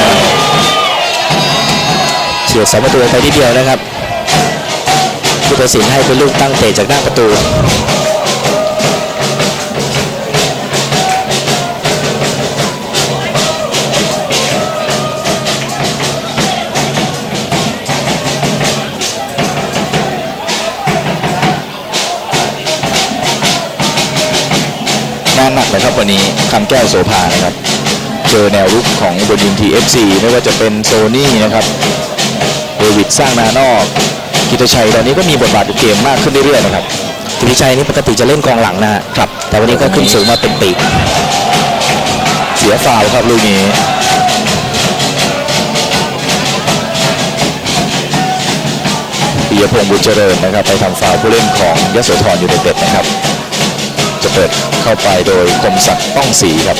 เฉียด2 ประตูไปทีเดียวนะครับผู้ตัดสินให้เป็นลูกตั้งเตะจากหน้าประตูหนักนะครับวันนี้คำแก้วโสภานะครับเจอแนวรุกของบุญยมที FC ไม่ว่าจะเป็นโซนี่นะครับเดวิดสร้างนานอกกิตชัยตอนนี้ก็มีบทบาทเกมมากขึ้นเรื่อยๆนะครับกิตชัยนี่ปกติจะเล่นกองหลังนะครับแต่วันนี้ก็ขึ้นสูงมาเป็นปีกเสียฟาวล์ครับลูกนี้ปิยพงษ์บุญเจริญนะครับไปทำฟาวล์ผู้เล่นของยโสธรยูไนเต็ดนะครับจะเปิดเข้าไปโดยคมศักดิ์ป้องศรีครับ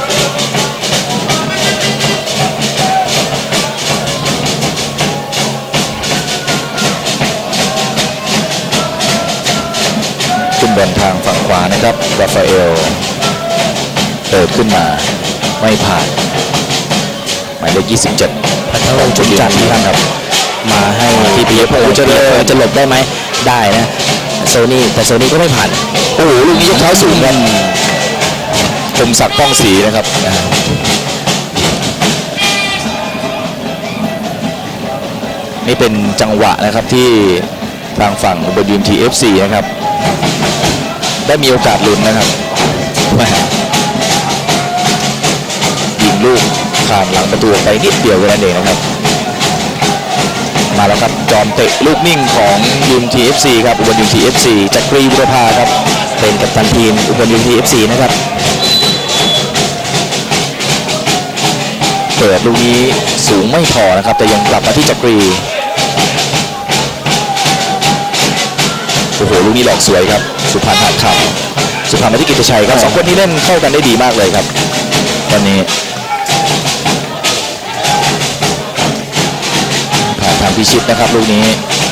ขึ้นบอลทางฝั่งขวานะครับราฟาเอลเปิดขึ้นมาไม่ผ่านหมายเลข27 พัทรจุดจันทร์นะครับมาให้ที่ปิยพงษ์จะหลบได้ไหมได้นะโซนี่แต่โซนี่ก็ไม่ผ่านโอ้โหลูกนี้ยกเท้าสูงกันคมศักดิ์ป้องศรีนะครับนี่เป็นจังหวะนะครับที่ทางฝั่งบุญยมที FC นะครับได้มีโอกาสลุ้นนะครับยิงลูกผ่านหลังประตูไปนิดเดียวกันนั่นเองนะครับมาแล้วครับจอมเตะลูกนิ่งของยูนทีเอฟซีครับอุบลยูนทีเอฟซีจักรีบุรพาครับเป็นกัปตันทีมอุบลยูนทีเอฟซีนะครับเปิดลูกนี้สูงไม่พอนะครับแต่ยังกลับมาที่จักรีโอ้โหลูกนี้หลอกสวยครับสุพรรณหักเข่าสุพรรณมาที่กิตติชัยครับสองคนนี้เล่นเข้ากันได้ดีมากเลยครับตอนนี้ผ่านทางพิชิตนะครับลูกนี้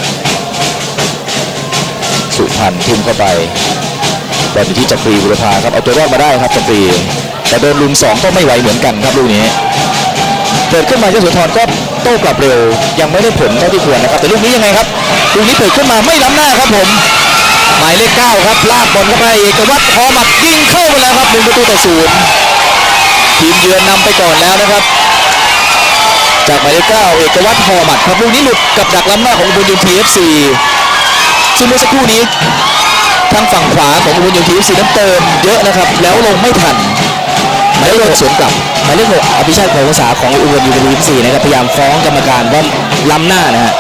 สุพรรณทุ่มเข้าไปบอลอยู่ที่จักรีบุรพาครับเอาตัวรอดมาได้ครับจักรีแต่โดนลุม2ก็ไม่ไหวเหมือนกันครับลูกนี้เปิดขึ้นมายโสธรก็โต้กลับเร็วยังไม่ได้ผลเท่าที่ควรนะครับแต่ลูกนี้ยังไงครับลูกนี้เปิดขึ้นมาไม่ล้ำหน้าครับผมหมายเลข9ครับลากบอลเข้าไปเอกวัฒน์หอหมัดยิงเข้าไปแล้วครับ1-0ทีมเยือนนำไปก่อนแล้วนะครับจากหมายเลข9เอกวัฒน์หอหมัดครับลูกนี้หลุดกับดักล้ำหน้าของอุบลยูนทีเอฟซีซึ่งเมื่อสักครู่นี้ทางฝั่งขวาของอุบลยูนทีเอฟซีนั้นเติมเยอะนะครับแล้วลงไม่ทันหมายเลข6สวนกลับหมายเลข6อภิชาติของภาษาของอุบลยูนทีเอฟซีนะครับพยายามฟ้องกรรมการว่าล้ำหน้านะฮะ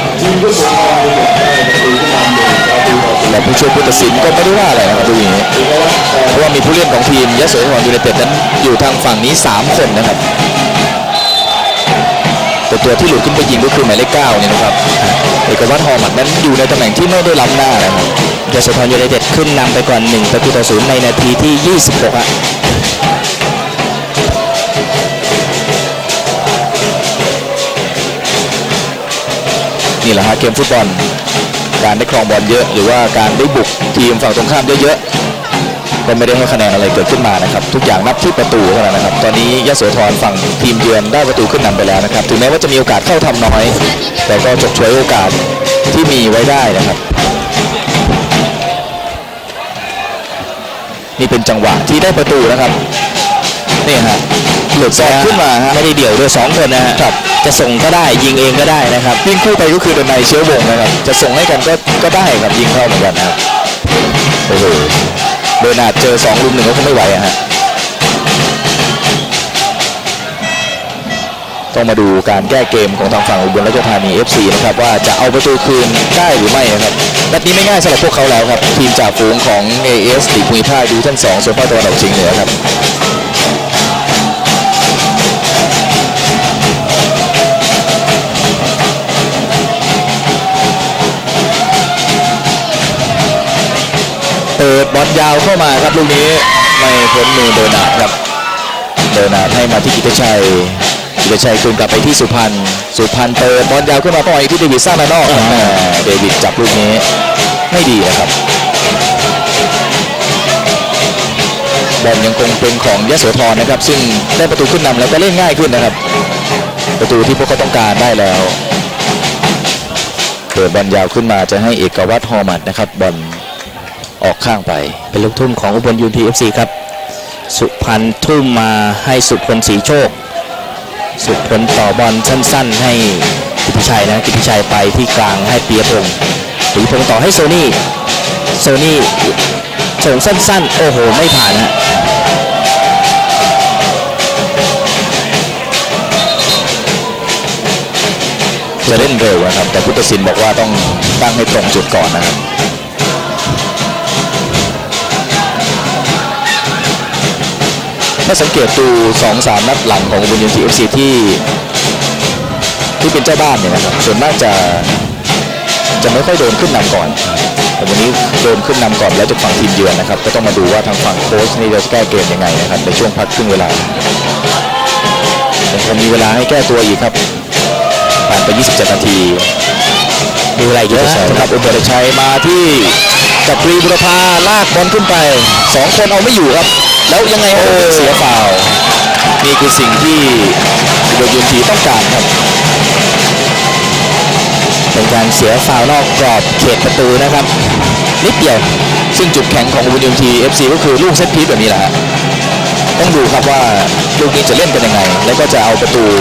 และผู้ช่วยผู้ตัดสินก็ไม่ได้ว่าอะไรนะครับดูอย่างนี้เพราะว่ามีผู้เล่นของทีมยโสธรยูไนเต็ดนั้นอยู่ทางฝั่งนี้3คนนะครับแต่ตัวที่หลุดขึ้นไปยิงก็คือหมายเลข9นี่นะครับเอกวัฒน์หอหมัดนั้นอยู่ในตำแหน่งที่ไม่ได้ล้ำหน้านะครับยโสธรยูไนเต็ดขึ้นนำไปก่อน1-0ในนาทีที่26ฮะนี่แหละฮะเกมฟุตบอลการได้ครองบอลเยอะหรือว่าการได้บุกทีมฝั่งตรงข้ามเยอะๆก็ไม่ได้ให้คะแนนอะไรเกิดขึ้นมานะครับทุกอย่างนับที่ประตูเท่านั้นนะครับตอนนี้ยโสธรฝั่งทีมเยือนได้ประตูขึ้นนำไปแล้วนะครับถึงแม้ว่าจะมีโอกาสเข้าทำน้อยแต่ก็ฉกฉวยโอกาสที่มีไว้ได้นะครับนี่เป็นจังหวะที่ได้ประตูนะครับนี่ฮะหลุดแซงขึ้นมาฮะไม่ได้เดี่ยวด้วย2คนนะฮะจะส่งก็ได้ยิงเองก็ได้นะครับยิงคู่ไปก็คือดนัยเชื้อวงนะครับจะส่งให้กันก็ได้ครับยิงเข้าเหมือนกันนะครับโอ้โหเบอร์นาร์ดเจอ2 ลุม 1ก็คงไม่ไหวฮะต้องมาดูการแก้เกมของทางฝั่งอุบลราชธานี FC นะครับว่าจะเอาประตูคืนได้หรือไม่นะครับนัดนี้ไม่ง่ายสำหรับพวกเขาแล้วครับทีมจ่าฝูงของ AS ลีกภูมิภาคดิวิชั่น2โซนภาคตะวันออกเฉียงเหนือครับเปิดบอลยาวเข้ามาครับลูกนี้ไม่พ้นมือเบอร์นาร์ดครับเบอร์นาร์ดให้มาที่กิตติชัยคืนกลับไปที่สุพรรณเปิดบอลยาวขึ้นมาปล่อยที่เดวิดซ่ามานอกเดวิดจับลูกนี้ไม่ดีนะครับบอลยังคงเป็นของยโสธรนะครับซึ่งได้ประตูขึ้นนำแล้วก็เล่นง่ายขึ้นนะครับประตูที่พวกเขาต้องการได้แล้วเปิดบอลยาวขึ้นมาจะให้เอกวัฒน์หอหมัดนะครับบอลออกข้างไปเป็นลูกทุ่มของอุบลยูนทีเอฟซีครับสุพรรณทุ่มมาให้สุพลศรีโชคสุพลต่อบอลสั้นๆให้กิตติชัยไปที่กลางให้ปียพงษ์ต่อให้โซนี่ส่งสั้นๆโอ้โหไม่ผ่านฮะจะเล่นเร็วนะครับแต่ผู้ตัดสินบอกว่าต้องตั้งให้ตรงจุดก่อนนะครับถ้าสังเกตดู 2-3 นัดหลังของอุบลยูนทีเอฟซีที่เป็นเจ้าบ้านเนี่ยนะครับส่วนมากจะไม่ค่อยโดนขึ้นนำก่อนแต่วันนี้โดนขึ้นนำก่อนแล้วจากฝั่งทีมเยือนนะครับก็ต้องมาดูว่าทางฝั่งโค้ชนี่จะแก้เกมยังไงนะครับในช่วงพักครึ่งเวลายังมีเวลาให้แก้ตัวอีกครับผ่านไป27 นาทีมีเวลาเยอะนะครับอุบลชัยมาที่จักรีบุรพาลากบอลขึ้นไป2 คนเอาไม่อยู่ครับแล้วยังไงเสียฟาวล์นี่คือสิ่งที่อุบลยูนทีต้องการครับเป็นการเสียฟาวล์นอกกรอบเขตประตูนะครับนิดเดียวซึ่งจุดแข็งของอุบลยูนที FC ก็คือลูกเซตพีซแบบนี้แหละต้องดูครับว่าลูกนี้จะเล่นกันยังไงแล้วก็จะเอาประตู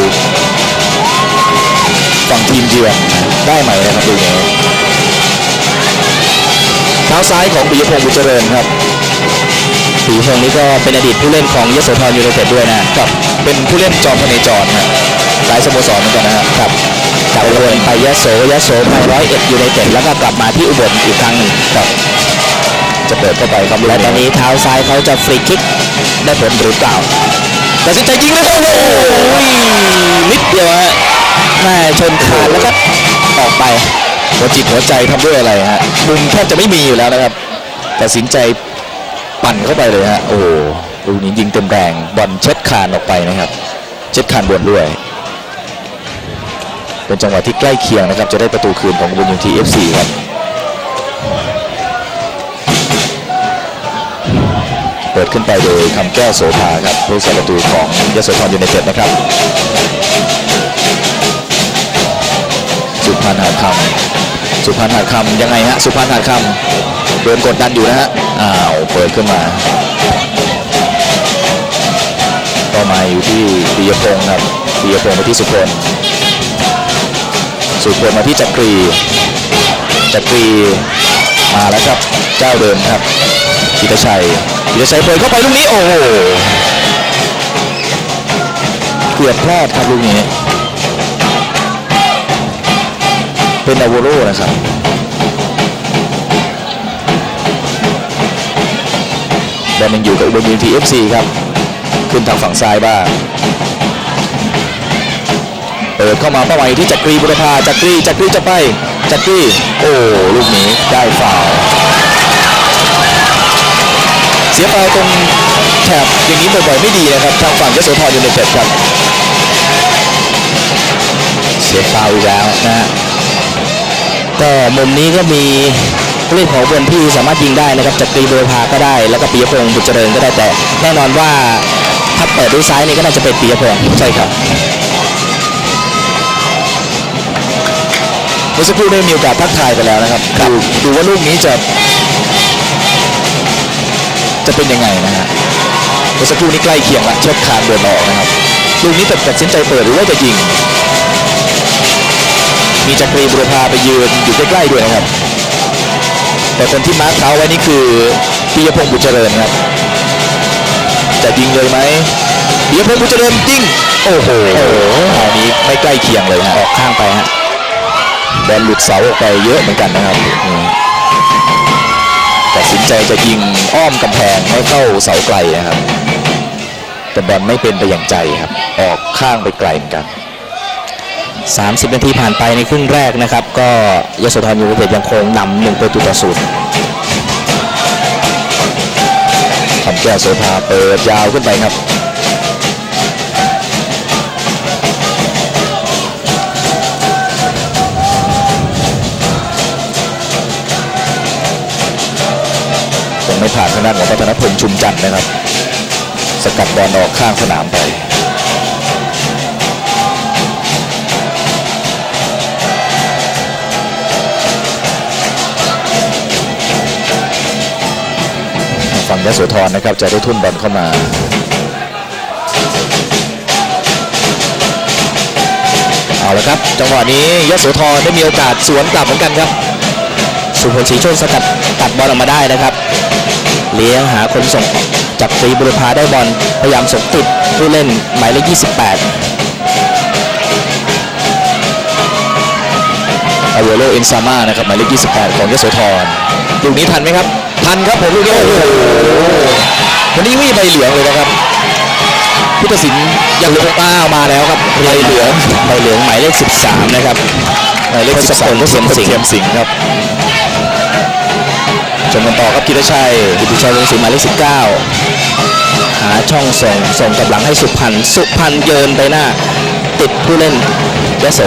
ฝั่งทีมเยือนได้ไหมนะครับดูนี้เท้าซ้ายของปิยพงษ์บุญเจริญครับปีพงศ์นี้ก็เป็นอดีตผู้เล่นของยโสธรยูไนเต็ดด้วยนะครับเป็นผู้เล่นจอมพเนจรนะหลายสโมสรเหมือนกันนะครับจากอุบลไปยโสไป101ยูไนเต็ดแล้วก็กลับมาที่อุบลอีกครั้งหนึ่งครับจะเปิดเข้าไปครับและตอนนี้เท้าซ้ายเขาจะฟรีคิกได้ผลหรือเปล่าตัดสินใจยิงแล้วโอ้โหนิดเดียวฮะแม่ชนคานแล้วก็ออกไปหัวจิตหัวใจทำด้วยอะไรฮะมุมแทบจะไม่มีอยู่แล้วนะครับตัดสินใจปั่นเข้าไปเลยฮะโอ้ลูกนี้ยิงเต็มแรงบอลเช็ดคานออกไปนะครับเช็ดคานบนด้วยเป็นจังหวะที่ใกล้เคียงนะครับจะได้ประตูคืนของบุญยูที FC ครับเปิดขึ้นไปโดยคำแก้วโสภาครับผู้รักษาประตูของยโสธรยูไนเต็ดนะครับสุพรรณหาดคำยังไงฮะสุพรรณหาดคำโดนกดดันอยู่นะฮะเปิดขึ้นมาต่อมาอยู่ที่ปิยพงศ์ครับปิยพงศ์มาที่สุพลมาที่จักรีมาแล้วครับเจ้าเดิมครับกิตชัยเปิดเข้าไปลูกนี้โอ้โหเกือบพลาดครับลูกนี้เป็นอาวโรนะครับบอลยังอยู่กับอุบลยูไนเต็ด FC ครับขึ้นทางฝั่งซ้ายบ้างเปิดเข้ามาเป้าหมายที่จักรีบุรพาจักรีจะไปจักรีโอ้ลูกนี้ได้ฟาวล์เสียฟาวล์ตรงแถบอย่างนี้บ่อยๆไม่ดีนะครับทางฝั่งยโสธรยูไนเต็ดครับเสียฟาวล์อีกแล้วนะฮะก็มุมนี้ก็มีผู้เล่นของอุบลที่สามารถยิงได้นะครับจักรีบุรพาก็ได้แล้วก็ปิยพงศ์บุญเจริญก็ได้แต่แน่นอนว่าถ้าเปิดด้วยซ้ายนี่ก็น่าจะเป็นปิยพงศ์ใช่ครับเมื่อสักครู่ได้มีโอกาสทักทายไปแล้วนะครับดูว่าลูกนี้จะเป็นยังไงนะฮะเมื่อสักครู่นี้ใกล้เคียงละเช็ดคานเดินออกนะครับลูกนี้ตัดสินใจเปิดหรือว่าจะยิงมีจักรีบุรพาไปยืนอยู่ใกล้ๆด้วยนะครับแต่คนที่มาร์คเขาไว้นี่คือปิยพงศ์บุญเจริญครับจะยิงเลยไหมปิยพงศ์บุญเจริญยิงโอ้โหอันนี้ไม่ใกล้เคียงเลยฮะออกข้างไปฮะบอลหลุดเสาออกไปเยอะเหมือนกันนะครับตัดสินใจจะยิงอ้อมกำแพงไม่เข้าเสาไกลนะครับแต่บอลไม่เป็นไปอย่างใจครับออกข้างไปไกลเหมือนกัน 30 นาทีผ่านไปในครึ่งแรกนะครับก็ยโสธรยูไนเต็ดยังคงนำ1-0 คำแก้วโสภาเปิดยาวขึ้นไปครับคงไม่ผ่านทางด้านของพัฒนพงษ์ชุมจันทร์นะครับสกัดบอลออกข้างสนามไปฝั่งยโสธรนะครับจะได้ทุ่นบอลเข้ามาเอาละครับจังหวะนี้ยโสธรได้มีโอกาสสวนกลับเหมือนกันครับสุพลศรีโชติสกัดตัดบอลออกมาได้นะครับเลี้ยงหาคนส่งจักรีบุรพาได้บอลพยายามส่งติดผู้เล่นหมายเลข28 อาวโรเอ็นซาม่านะครับหมายเลข28ของยโสธรลูกนี้ทันไหมครับทันครับผมลูกนี้โอ้โหวันนี้ไม่ใบเหลืองเลยนะครับผู้ตัดสินยังลงมาแล้วครับใบเหลืองหมายเลข13นะครับหมายเลข13ก็เทียมสิงห์ครับจนกันต่อครับกิตชัยวงศ์ศรีหมายเลข19 หาช่องส่งกำลังให้สุพรรณเยินไปหน้าติดผู้เล่นยโส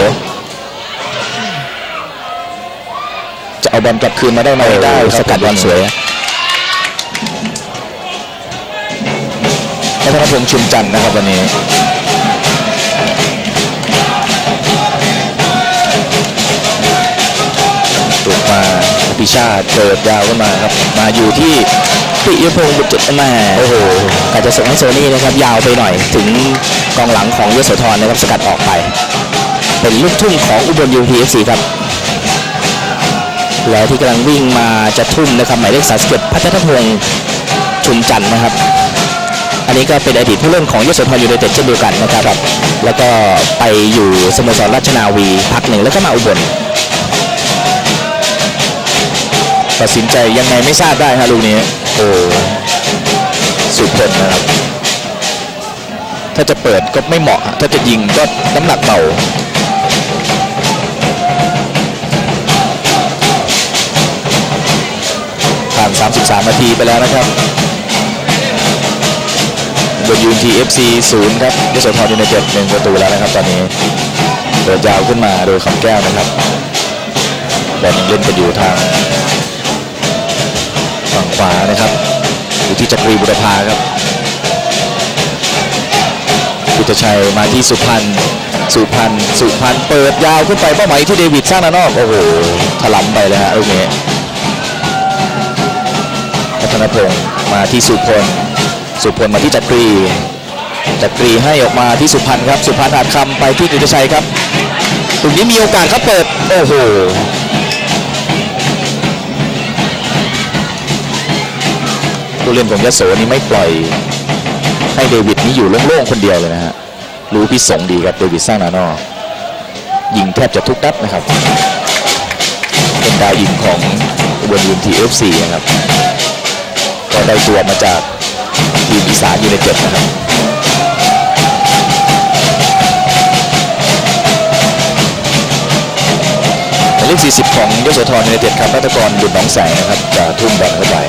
จะเอาบอลกลับคืนมาได้ไหมได้สกัดบอลสวยพัฒนพงษ์ชุมจันทร์นะครับวันนี้ตุกมาพิชาติเปิดยาวขึ้นมาครับมาอยู่ที่ปิยพงศ์บุญเจริญแม่โอ้โหอาจจะส่งให้โซนี่นะครับยาวไปหน่อยถึงกองหลังของยโสธรนะครับสกัดออกไปเป็นลูกทุ่งของอุบลยูไนเต็ด FC ครับแล้วที่กำลังวิ่งมาจะทุ่มนะครับหมายเลข31พัฒนพงศ์ชุมจันทร์นะครับอันนี้ก็เป็นอดีตผู้เล่นของยโสธรยูไนเต็ดเช่นเดียวกันนะครับแล้วก็ไปอยู่สโมสรราชนาวีพักหนึ่งแล้วก็มาอุบลตัดสินใจยังไงไม่ทราบได้ฮะลูกนี้โอ้สุดเพลินนะครับถ้าจะเปิดก็ไม่เหมาะถ้าจะยิงก็น้ำหนักเบาผ่าน33 นาทีไปแล้วนะครับบนยูนที FC 0 ครับยโสธรยูไนเต็ด1 ประตูแล้วนะครับตอนนี้เปิดยาวขึ้นมาโดยคำแก้วนะครับบอลยังเล่นกันอยู่ทางฝั่งขวานะครับอยู่ที่จักรีบุรพาครับพุทธชัยมาที่สุพรรณเปิดยาวขึ้นไปเป้าหมายที่เดวิดสร้างนานอกโอ้โหถลำไปเลยฮะลูกนี้พัฒนพงศ์มาที่สุพลมาที่จักรีให้ออกมาที่สุพรรณครับสุพรรณหัดคำไปที่พุทธชัยครับตรงนี้มีโอกาสครับเปิดโอ้โหผู้เล่นของยโสนี่ไม่ปล่อยให้เดวิดนี่อยู่โล่งๆคนเดียวเลยนะฮะรู้พิสงดีครับเดวิดสร้างนานอกยิงแทบจะทุกนัดนะครับเป็นดาวยิงของอุบลยูนที FC นะครับก็ได้ตัวมาจากทีมอีสานยูไนเต็ดนะครับเลข40ของยโสธรยูไนเต็ดครับรัตกรบุญหนองแสงนะครับจะทุ่มบอลเข้าไป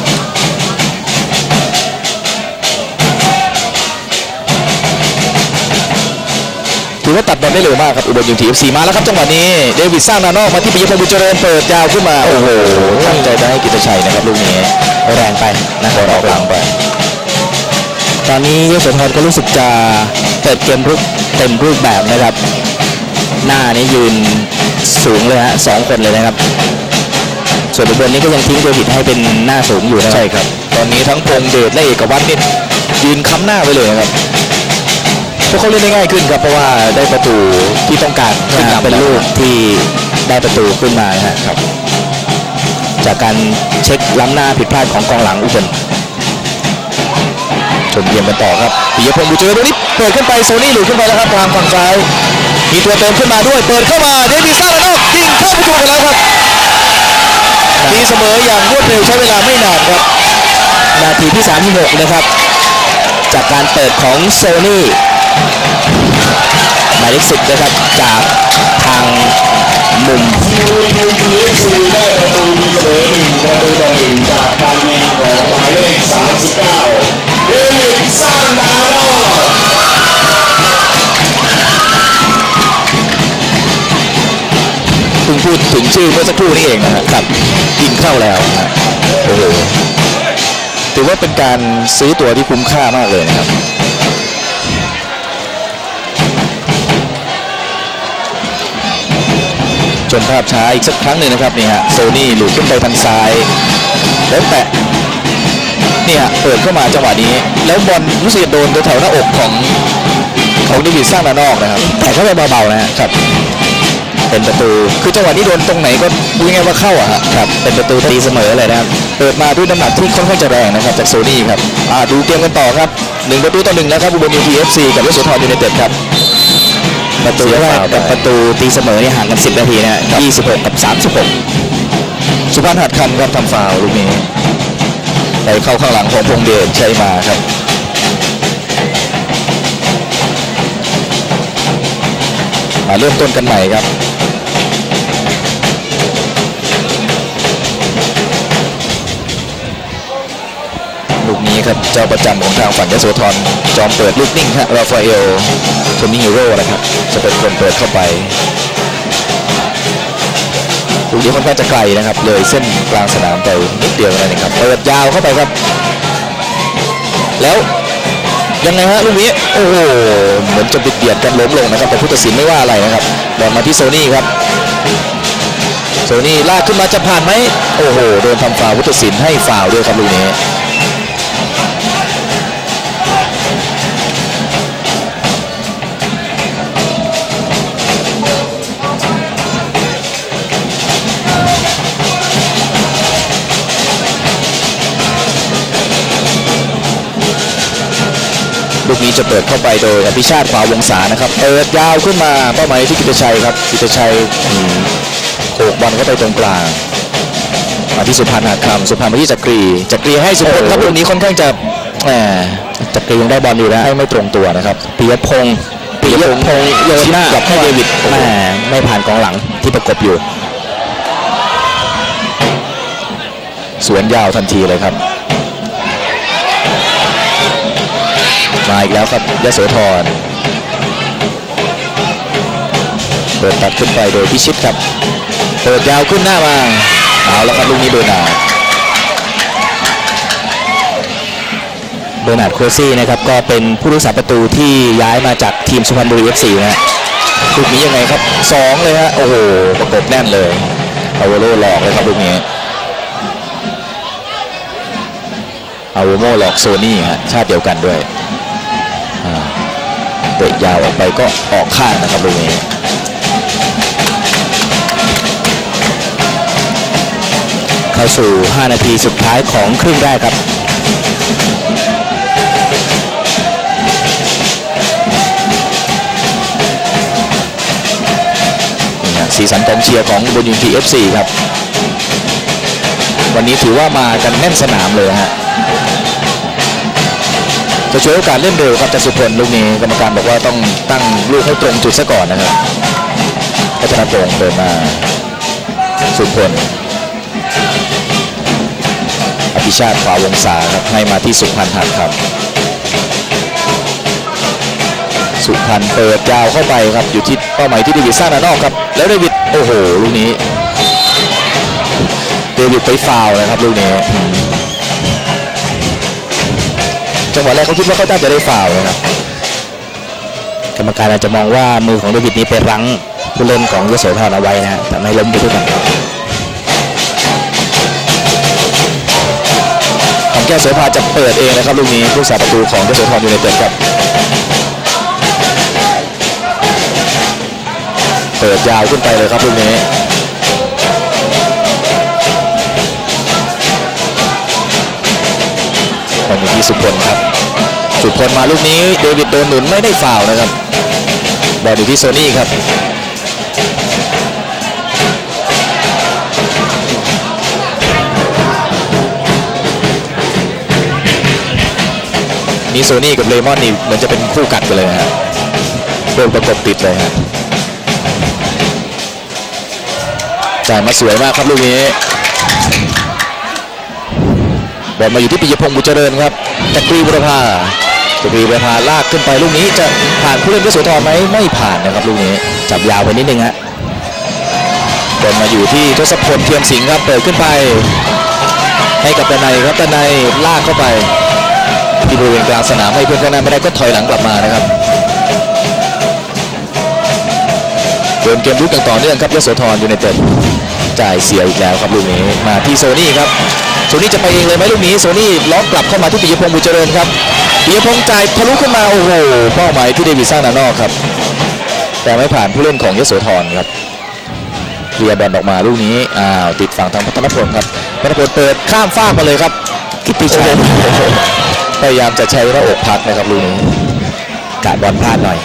ถือว่าตัดบอลได้เร็วมากครับอุบลยูไนเต็ด FC มาแล้วครับจังหวะนี้เดวิดสร้างนานอกมาที่ปิยพงศ์บุญเจริญเปิดยาวขึ้นมาโอ้โหตั้งใจได้กิตชัยนะครับลูกนี้แรงไปนะบอลออกหลังไปตอนนี้ยโสธรก็รู้สึกจะเปิดเกมรุกเต็มรูปแบบนะครับหน้านี้ยืนสูงเลยฮะ2 คนเลยนะครับส่วนอุบลนี้ก็ยังทิ้งเดวิดให้เป็นหน้าสูงอยู่นะใช่ครับตอนนี้ทั้งพงษ์เดชและเอกวัฒน์นี่ยืนค้ำหน้าไปเลยนะครับพวกเขาเล่นได้ง่ายขึ้นครับเพราะว่าได้ประตูที่ต้องการเป็นลูกที่ได้ประตูขึ้นมานะครับจากการเช็คล้ำหน้าผิดพลาดของกองหลังอุบลชมเยี่ยมกันต่อครับปิยพงศ์บุญเจริญนี้เปิดขึ้นไปโซนี่หลุดขึ้นไปแล้วครับทางฝั่งซ้ายมีตัวเติมขึ้นมาด้วยเปิดเข้ามาเดวิดสร้างนอกยิงเข้าประตูไปแล้วครับตีเสมออย่างรวดเร็วใช้เวลาไม่นานครับนาทีที่36นะครับจากการเปิดของโซนี่หมายเลข10นะครับจากทางมุมได้ประตูที่เสมอ1 ประตูต่อ 1จากการยิงของหมายเลข39เดวิดสร้างนานอกเพิ่งพูดถึงชื่อเมื่อสักครู่นี้เองนะครับยิงเข้าแล้วนะโอ้โหถือว่าเป็นการซื้อตัวที่คุ้มค่ามากเลยนะครับชมภาพช้าอีกสักครั้งหนึ่งนะครับนี่ฮะโซนี่หลุดขึ้นไปทางซ้ายแล้วแตะนี่ฮะเปิดเข้ามาจังหวะนี้แล้วบอลรู้สึกโดนแถวหน้าอกของเดวิดสร้างนานอกนะครับแต่เข้าไปเบาๆนะครับเป็นประตูคือจังหวะนี้โดนตรงไหนก็พูดง่ายว่าเข้าอะครับเป็นประตูตีเสมอเลยนะครับเปิดมาด้วยน้ำหนักที่ค่อนข้างจะแรงนะครับจากโซนี่ครับดูเกมกันต่อครับ1 ประตูต่อ 1แล้วครับอุบลยูไนเต็ด FC กับยโสธรยูไนเต็ดครับประตูแรกกับประตูตีเสมอนี่ห่างกัน10 นาทีนะ26 กับ 36 สุพรรณหัดคำครับทำฟาวล์ลูกนี้ไปเข้าข้างหลังของพงษ์เดชชัยมาครับมาเริ่มต้นกันใหม่ครับลูกนี้ครับเจ้าประจำของทางฝั่งยโสธรจอมเปิดลูกนิ่งฮะราฟาเอลโทมิฮิโร่นะครับจะเป็นคนเปิดเข้าไปลูกนี้ค่อนข้างจะไกลนะครับเลยเส้นกลางสนามไปนิดเดียวนะครับเปิดยาวเข้าไปครับแล้วยังไงฮะลูกนี้โอ้โหเหมือนจะเบียดกันล้มลงนะครับแต่ผู้ตัดสินไม่ว่าอะไรนะครับบอลมาที่โซนี่ครับโซนี่ลากขึ้นมาจะผ่านไหมโอ้โหโดนทำฟาวล์ผู้ตัดสินให้ฟาวล์ด้วยครับลูกนี้ลูกนี้จะเปิดเข้าไปโดยอภิชาติขวาวงศานะครับเปิดยาวขึ้นมาเป้าหมายที่กิตติชัยครับกิตติชัยโขกบอลเข้าไปตรงกลางมาที่สุพรรณหาดคำสุพรรณมาที่จักรีให้สุพลครับลูกนี้ค่อนข้างจะจักรียังได้บอลอยู่นะให้ไม่ตรงตัวนะครับปิยพงษ์โยนหน้ากับให้เดวิดไม่ผ่านกองหลังที่ประกบอยู่สวนยาวทันทีเลยครับมาอีกแล้วครับยโสธรเปิดตัดขึ้นไปโดยพิชิตครับเปิดยาวขึ้นหน้ามาเอาแล้วครับลูกนี้เบอร์นาร์ดโคซี่นะครับก็เป็นผู้รักษาประตูที่ย้ายมาจากทีมสุพรรณบุรี FC นะลูกนี้ยังไงครับ2เลยฮะโอ้โหประกบแน่นเลยเอาโวโลหลอกเลยครับลูกนี้เอาโวโมหลอกโซนี่ฮะชาติเดียวกันด้วยเตะยาวออกไปก็ออกข้างนะครับลูกนี้เข้าสู่5นาทีสุดท้ายของครึ่งแรกครับสีสันกองเชียร์ของอุบลยูไนเต็ด FC ครับวันนี้ถือว่ามากันแน่นสนามเลยฮะจะช่วยโอกาสเล่นเร็วครับจากสุพลลูกนี้กรรมการบอกว่าต้องตั้งลูกให้ตรงจุดซะก่อนนะครับพัฒนาตรงเดินมาสุพลอภิชาติขวาวงศาครับให้มาที่สุพรรณหาดครับสุพรรณเปิดยาวเข้าไปครับอยู่ที่เป้าหมายที่เดวิดสร้างด้านนอกครับแล้วเดวิดโอ้โหลูกนี้เดวิดไปฟาวล์นะครับลูกนี้จังหวะแรกเขาคิดว่าเขาจะได้ฟาวล์นะครับกรรมการอาจจะมองว่ามือของเดวิดนี้ไปรั้งผู้เล่นของยโสธรเอาไว้นะแต่ไม่ล้มไปด้วยกันคำแก้วโสภาจะเปิดเองนะครับลูกนี้ผู้รักษาประตูของยโสธรยูไนเต็ดครับเปิดยาวขึ้นไปเลยครับลูกนี้มาอยู่ที่สุพลครับสุพลมาลูกนี้เดวิดโดนหนุนไม่ได้ฟาวล์นะครับบอลอยู่ที่โซนี่ครับนี่โซนี่กับเลมอนนี่เหมือนจะเป็นคู่กัดกันเลยฮะโดนประกบติดเลยฮะจ่ายมาสวยมากครับลูกนี้บอลมาอยู่ที่ปิยพงษ์บุญเจริญครับจักรีบุรพาลากขึ้นไปลูกนี้จะผ่านผู้เล่นยโสธรไหมไม่ผ่านนะครับลูกนี้จับยาวไปนิดนึงฮะบอลมาอยู่ที่ทศพลเทียมสิงห์ครับเปิดขึ้นไปให้กับตะไนครับตะไนลากเข้าไปที่บริเวณกลางสนามให้เพื่อนข้างหน้าไม่ได้ก็ถอยหลังกลับมานะครับเดินเกมรุกอย่างต่อเนื่องครับยโสธรยูไนเต็ดจ่ายเสียอีกแล้วครับลูกนี้มาที่โซนี่ครับโซนี่จะไปเองเลยไหมลูกนี้โซนี่ล็อกกลับเข้ามาที่ปิยพงษ์บุญเจริญครับปิยพงษ์จ่ายทะลุขึ้นมาโอ้โหเป้าหมายที่เดวิดสร้างด้านนอกครับแต่ไม่ผ่านผู้เล่นของยโสธรครับเคลียร์บอลออกมาลูกนี้ติดฝั่งทางพัฒนพลครับพัฒนพลเปิดข้ามฟากมาเลยครับกิตติชัยพยายามจะใช้หน้าอกพักนะครับลูกนี้กาดบอลพลาดหน่อย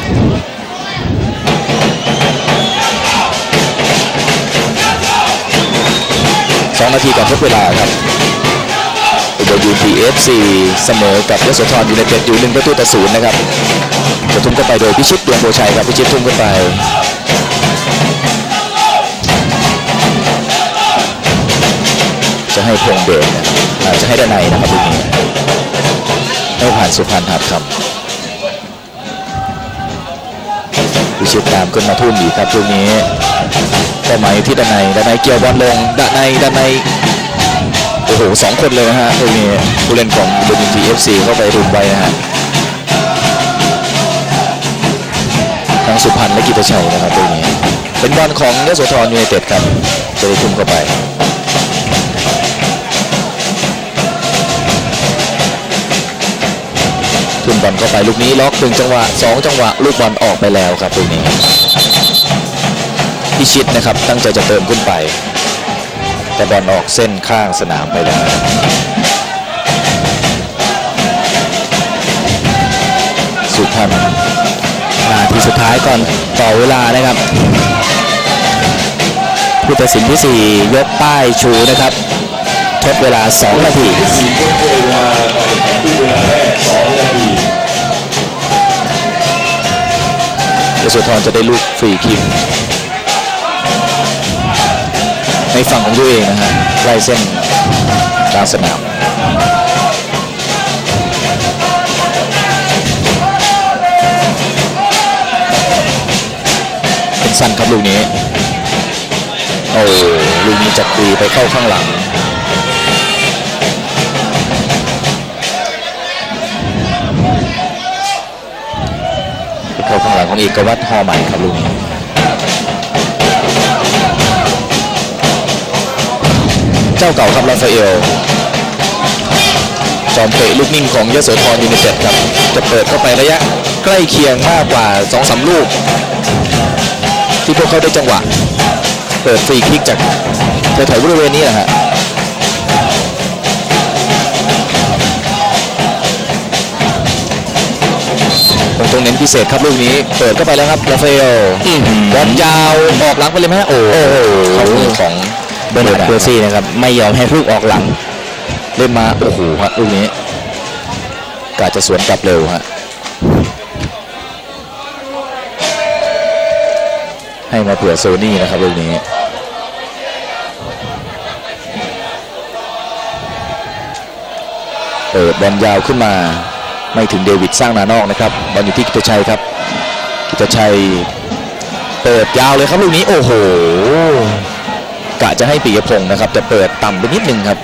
2 นาทีก่อนทดเวลาครับอุบลยูไนเต็ด FC เสมอกับยโสธรยูไนเต็ดอยู่1-0นะครับจะทุ่มเข้าไปโดยพิชิตดวงโพชัยครับพิชิตทุ่มเข้าไปจะให้พงเดชจะให้ด้านในนะครับลูกนี้ไม่ผ่านสุพรรณหาดคำพิชิตตามขึ้นมาทุ่มอีกครับลูกนี้เป้าหมายที่ด้านในเกี่ยวบอลลงด้านในโอ้โห2 คนเลยนะฮะตรงนี้ผู้เล่นของอุบลยูไนเต็ด FC เข้าไปรุมไว้นะฮะทั้งสุพรรณและกิตติชัยนะครับตรงนี้เป็นบอลของยโสธรยูไนเต็ดครับจะได้ทุ่มเข้าไปทุ่มบอลเข้าไปลูกนี้ล็อก1 จังหวะ 2 จังหวะลูกบอลออกไปแล้วครับตรงนี้พิชิตนะครับตั้งใจจะเติมขึ้นไปแต่บอลออกเส้นข้างสนามไปแล้วธรนาทีสุดท้ายก่อนต่อเวลานะครับผู้ตัดสินที่ 4 ยกป้ายชูนะครับทดเวลา 2 นาที 4ทดเวลาการแข่งขันเวลาแรก2 นาทียโสธรจะได้ลูกฟรีคิกในฝั่งของตัวเองนะฮะใกล้เส้นกลางสนามเป็นสั้นครับลูกนี้โอ้ลูกนี้จับตีไปเข้าข้างหลังไปเข้าข้างหลังของเอกวัฒน์ฮอใหม่ครับลูกนี้เจ้าเก่าครับราฟาเอลจอมเตะลูกนิ่งของยโสธรยูไนเต็ดครับจะเปิดเข้าไประยะใกล้เคียงมากกว่า 2-3 ลูกที่พวกเขาได้จังหวะเปิดฟรีคิกจากแถวๆบริเวณนี้แหละฮะตรงเน้นพิเศษครับลูกนี้เปิดเข้าไปแล้วครับราฟาเอลบอลยาวออกหลังไปเลยไหมฮะโอ้โหของเบอร์นาร์ดเบอร์ซี่นะครับไม่ยอมให้ลูกออกหลังเล่นมาโอ้โหฮะลูกนี้กะจะสวนกลับเร็วฮะให้มาเผื่อโซนี่นะครับลูกนี้เปิดบอลยาวขึ้นมาไม่ถึงเดวิดสร้างนานอกนะครับบอลอยู่ที่กิตชัยครับกิตชัยเปิดยาวเลยครับลูกนี้โอ้โหกะจะให้ปิยพงศ์นะครับแต่เปิดต่ำไปนิดนึงครับ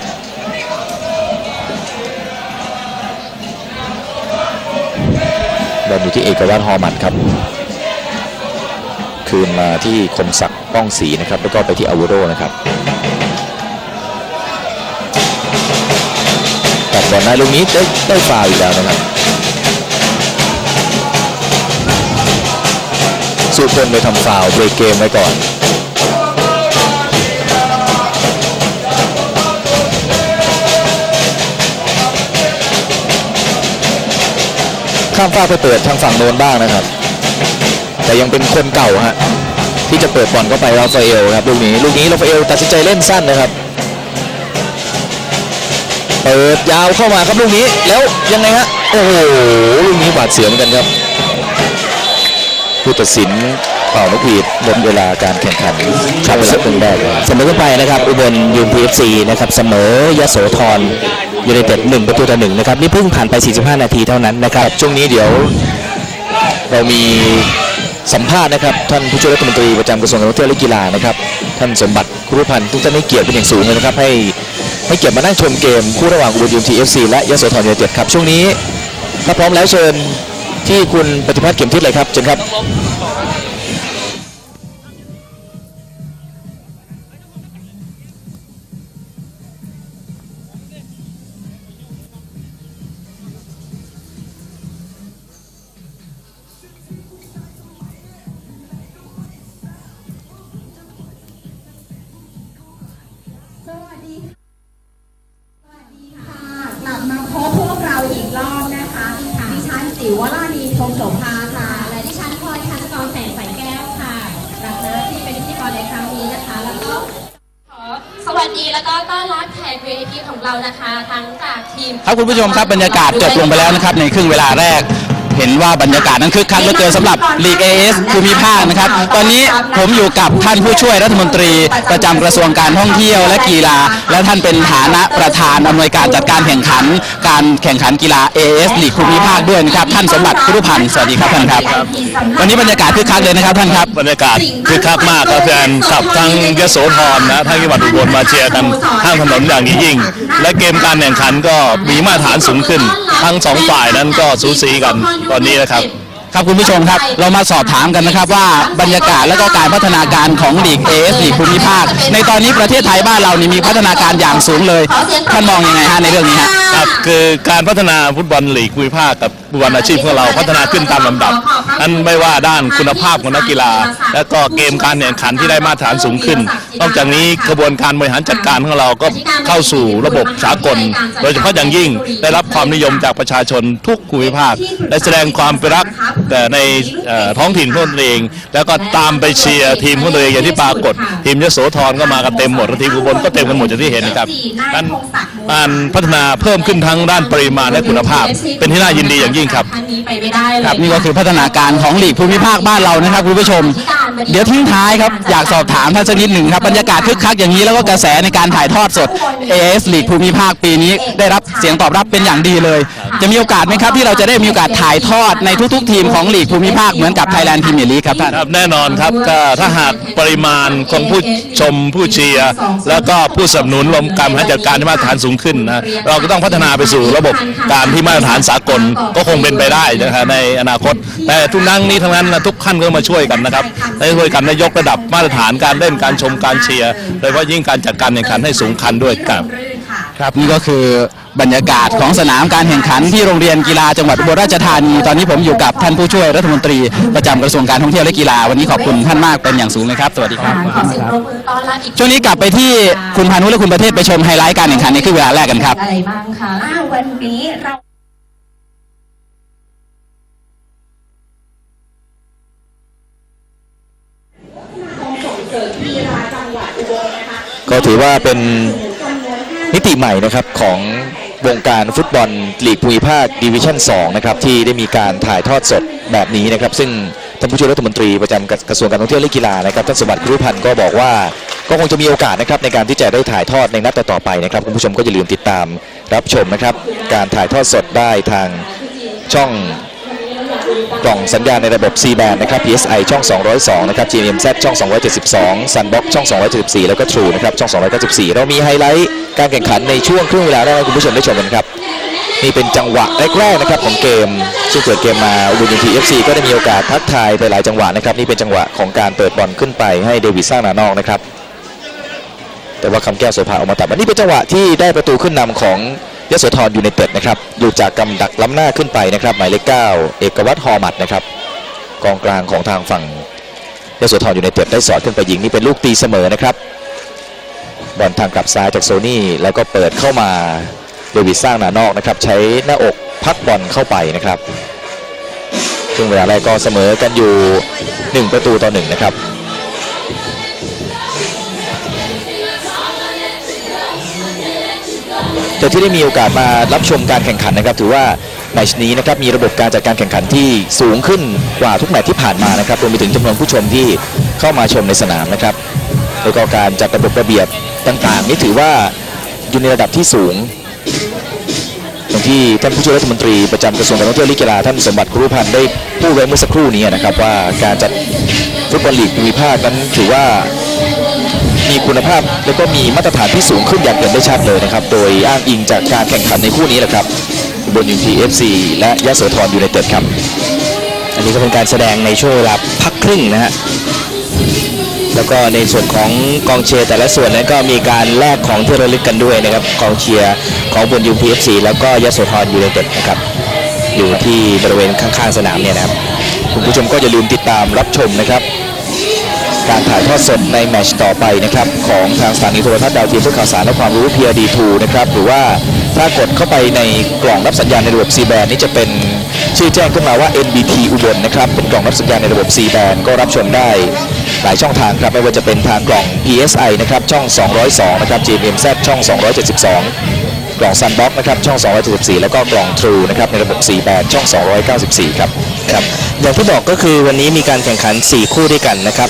บอลอยู่ที่เอกวัฒน์ฮอมันครับคืนมาที่คมศักดิ์ป้องศรีนะครับแล้วก็ไปที่อาวูโรนะครับตัดบอลได้ลูกนี้ได้ฟาวล์อีกแล้วนะครับสุพลไปทำฟาวล์เบรกเกมไว้ก่อนข้ามฟากไปเปิดทางฝั่งโน้นบ้างนะครับแต่ยังเป็นคนเก่าฮะที่จะเปิดบอลเข้าไปราฟาเอลครับลูกนี้ราฟาเอลตัดสินใจเล่นสั้นนะครับเปิดยาวเข้ามาครับลูกนี้แล้วยังไงฮะโอ้โหลูกนี้บาดเสียเหมือนกันครับผู้ตัดสินเป่านกหวีดลดเวลาการแข่งขันครับเวลาครึ่งแรกเสมอกันไปนะครับอุบลยูพีเอฟซีนะครับเสมอยโสธรยูไนเต็ด1-1นะครับนี่เพิ่งผ่านไป45 นาทีเท่านั้นนะครับช่วงนี้เดี๋ยวเรามีสัมภาษณ์นะครับท่านผู้ช่วยรัฐมนตรีประจำกระทรวงการท่องเที่ยวและกีฬานะครับท่านสมบัติครุพันธ์ทุกท่านให้เกียรติเป็นอย่างสูงเลยนะครับให้เกียรติมานั่งชมเกมคู่ระหว่างอุบลยูไนเต็ดและยโสธรยูไนเต็ดครับช่วงนี้ถ้าพร้อมแล้วเชิญที่คุณปฏิพัฒน์เข็มทิศเลยครับเชิญครับกลับมาพบพวกเราอีกรอบนะคะดิฉันติ๋ววราณีพงษ์โสภาค่ะและดิฉันพลอยทัศกรแสงใสแก้วค่ะรับหน้าที่เป็นพิธีกรในครั้งนี้นะคะแล้วก็ขอสวัสดีแล้วก็ต้อนรับแขก VIP ของเรานะคะทั้งจากทีมครับคุณผู้ชมครับบรรยากาศจบลงไปแล้วนะครับในครึ่งเวลาแรกเห็นว่าบรรยากาศนั้นคึกคักเหลือเกินสำหรับลีก AS ภูมิภาคนะครับตอนนี้ผมอยู่กับท่านผู้ช่วยรัฐมนตรีประจำกระทรวงการท่องเที่ยวและกีฬาและท่านเป็นฐานะประธานอำนวยการจัดการแข่งขันกีฬา AS ลีกภูมิภาคด้วยนะครับท่านสมบัติครุพันธ์สวัสดีครับท่านครับวันนี้บรรยากาศคึกคักเลยนะครับท่านครับบรรยากาศคึกคักมากครับแฟนขับทั้งยโสธรนะทั้งจังหวัดอุบลมาเชียร์กันข้างถนนอย่างยิ่งและเกมการแข่งขันก็มีมาตรฐานสูงขึ้นทั้งสองฝ่ายนั้นก็สูสีกันตอนนี้นะครับครับคุณผู้ชมครับเรามาสอบถามกันนะครับว่าบรรยากาศและก็การพัฒนาการของลีก AS ลีกภูมิภาคในตอนนี้ประเทศไทยบ้านเรานี่มีพัฒนาการอย่างสูงเลยท่านมองยังไงฮะในเรื่องนี้ฮะครับคือการพัฒนาฟุตบอลลีกภูมิภาคกับฟุตบอลอาชีพของเราพัฒนาขึ้นตามลำดับนั้นไม่ว่าด้านคุณภาพของนักกีฬาและก็เกมการแข่งขันที่ได้มาตรฐานสูงขึ้นนอกจากนี้กระบวนการบริหารจัดการของเราก็เข้าสู่ระบบสากลโดยเฉพาะอย่างยิ่งได้รับความนิยมจากประชาชนทุกภูมิภาคและแสดงความเป็นรักแต่ในท้องถิ่นของตัวเองแล้วก็ตามไปเชียร์ทีมของตัวเองอย่างที่ปรากฏทีมยโสธรก็มากันเต็มหมดทีมอุบลก็เต็มกันหมดอย่างที่เห็นนะครับการพัฒนาเพิ่มขึ้นทั้งด้านปริมาณและคุณภาพเป็นที่น่ายินดีอย่างยิ่งครับครับนี่ก็คือพัฒนาการของลีกภูมิภาคบ้านเรานะครับคุณผู้ชมเดี๋ยวทิ้งท้ายครับอยากสอบถามท่านสักนิดหนึ่งครับบรรยากาศคึกคักอย่างนี้แล้วก็กระแสในการถ่ายทอดสด AS ลีกภูมิภาคปีนี้ได้รับเสียงตอบรับเป็นอย่างดีเลยจะมีโอกาสไหมครับที่เราจะได้มีโอกาสถ่ายทอดในทุกๆทีมของลีกภูมิภาคเหมือนกับ Thailand Premier League ครับท่านครับแน่นอนครับก็ถ้าหากปริมาณของผู้ชมผู้เชียร์แล้วก็ผู้สนับสนุนรวมการบริหารจัดการที่มาตรฐานสูงขึ้นนะเราก็ต้องพัฒนาไปสู่ระบบการที่มาตรฐานสากลก็คงเป็นไปได้นะครับในอนาคตแต่ทุกนี้ทั้งนั้นทุกขั้นก็มาช่วยกันนะครับได้ช่วยกันยกระดับมาตรฐานการเล่นการชมการเชียร์โดยเฉพาะยิ่งการจัดการแข่งขันให้สูงขันด้วยครับครับนี่ก็คือบรรยากาศของสนามการแข่งขันที่โรงเรียนกีฬาจังหวัดอุบลราชธานีตอนนี้ผมอยู่กับท่านผู้ช่วยรัฐมนตรีประจำกระทรวงการท่องเที่ยวและกีฬาวันนี้ขอบคุณท่านมากเป็นอย่างสูงเลยครับสวัสดีครับช่วงนี้กลับไปที่คุณพานุและคุณประเทศไปชมไฮไลท์การแข่งขันในครึ่งเวลาแรกกันครับอะไรบ้างคะวันนี้เราก็ถือว่าเป็นมิติใหม่นะครับของวงการฟุตบอลลีกภูมิภาคดิวิชั่น2นะครับที่ได้มีการถ่ายทอดสดแบบนี้นะครับซึ่งท่านผู้ช่วยรัฐมนตรีประจำกระทรวงการท่องเที่ยวและกีฬานะครับท่านสมบัติครุพันธ์ก็บอกว่าก็คงจะมีโอกาสนะครับในการที่จะได้ถ่ายทอดในนัดต่อไปนะครับคุณผู้ชมก็อย่าลืมติดตามรับชมนะครับการถ่ายทอดสดได้ทางช่องกล่องสัญญาณในระบบ C band นะครับ PSI ช่อง 202 นะครับ GMMZ ช่อง 272 Sunbox ช่อง 274 แล้วก็ True นะครับช่อง 294 เรามีไฮไลท์การแข่งขันในช่วงครึ่งเวลาแรกให้คุณผู้ชมได้ชมกันครับนี่เป็นจังหวะแรกๆนะครับของเกมซึ่งเปิดเกมมาอุบล UMT FC ก็ได้มีโอกาสทักทายไปหลายจังหวะนะครับนี่เป็นจังหวะของการเปิดบอลขึ้นไปให้เดวิดสร้างนานอกนะครับแต่ว่าคำแก้วโสภาออกมาตัดอันนี้เป็นจังหวะที่ได้ประตูขึ้นนำของยโสธรยูไนเต็ดนะครับอยู่จากกำดักล้ำหน้าขึ้นไปนะครับหมายเลข 9 เอกวัฒน์ฮอมัดนะครับกองกลางของทางฝั่งยโสธรยูไนเต็ดได้สอดขึ้นไปยิงนี่เป็นลูกตีเสมอนะครับบอลทางกลับซ้ายจากโซนี่แล้วก็เปิดเข้ามาเดวิดสร้างนานอกนะครับใช้หน้าอกพักบอลเข้าไปนะครับช่วงเวลาแรกก็เสมอกันอยู่1-1นะครับแต่ที่ได้มีโอกาสมารับชมการแข่งขันนะครับถือว่าแมตช์นี้นะครับมีระบบการจัดการแข่งขันที่สูงขึ้นกว่าทุกแมตช์ที่ผ่านมานะครับรวมไปถึงจำนวนผู้ชมที่เข้ามาชมในสนามนะครับแล้วก็การจัดระบบระเบียบต่างๆนี่ถือว่าอยู่ในระดับที่สูงอย่างที่ท่านผู้ช่วยรัฐมนตรีประจำกระทรวงการท่องเที่ยวและกีฬาท่านสมบัติครุพันธ์ได้พูดไว้เมื่อสักครู่นี้นะครับว่าการจัดฟุตบอลลีกภูมิภาคนั้นถือว่ามีคุณภาพและก็มีมาตรฐานที่สูงขึ้นอย่างเห็นได้ชัดเลยนะครับโดยอ้างอิงจากการแข่งขันในคู่นี้แหละครับอุบล UMT FC และยโสธรยูไนเต็ดครับอันนี้ก็เป็นการแสดงในช่วงเวลาพักครึ่งนะฮะแล้วก็ในส่วนของกองเชียร์แต่ละส่วนนั้นก็มีการแลกของที่ระลึกกันด้วยนะครับกองเชียร์ของอุบล UMT FC แล้วก็ยโสธรยูไนเต็ดนะครับอยู่ที่บริเวณข้างๆสนามเนี่ยนะครับคุณผู้ชมก็อย่าลืมติดตามรับชมนะครับการถ่ายทอดสดในแมตช์ต่อไปนะครับของทางสถานีโทรทัศน์ดาวเทียมเพื่อข่าวสารและความรู้ PRD2 นะครับหรือว่าถ้ากดเข้าไปในกล่องรับสัญญาณในระบบ C band นี่จะเป็นชื่อแจ้งขึ้นมาว่า NBT อุบลนะครับเป็นกล่องรับสัญญาณในระบบ C band ก็รับชมได้หลายช่องทางครับไม่ว่าจะเป็นทางกล่อง PSI นะครับช่อง 202 นะครับ GMMZ ช่อง 272 กล่อง Sunbox นะครับช่อง 274 แล้วก็กล่อง True นะครับในระบบ C band ช่อง 294 ครับอย่างที่บอกก็คือวันนี้มีการแข่งขัน4คู่ด้วยกันนะครับ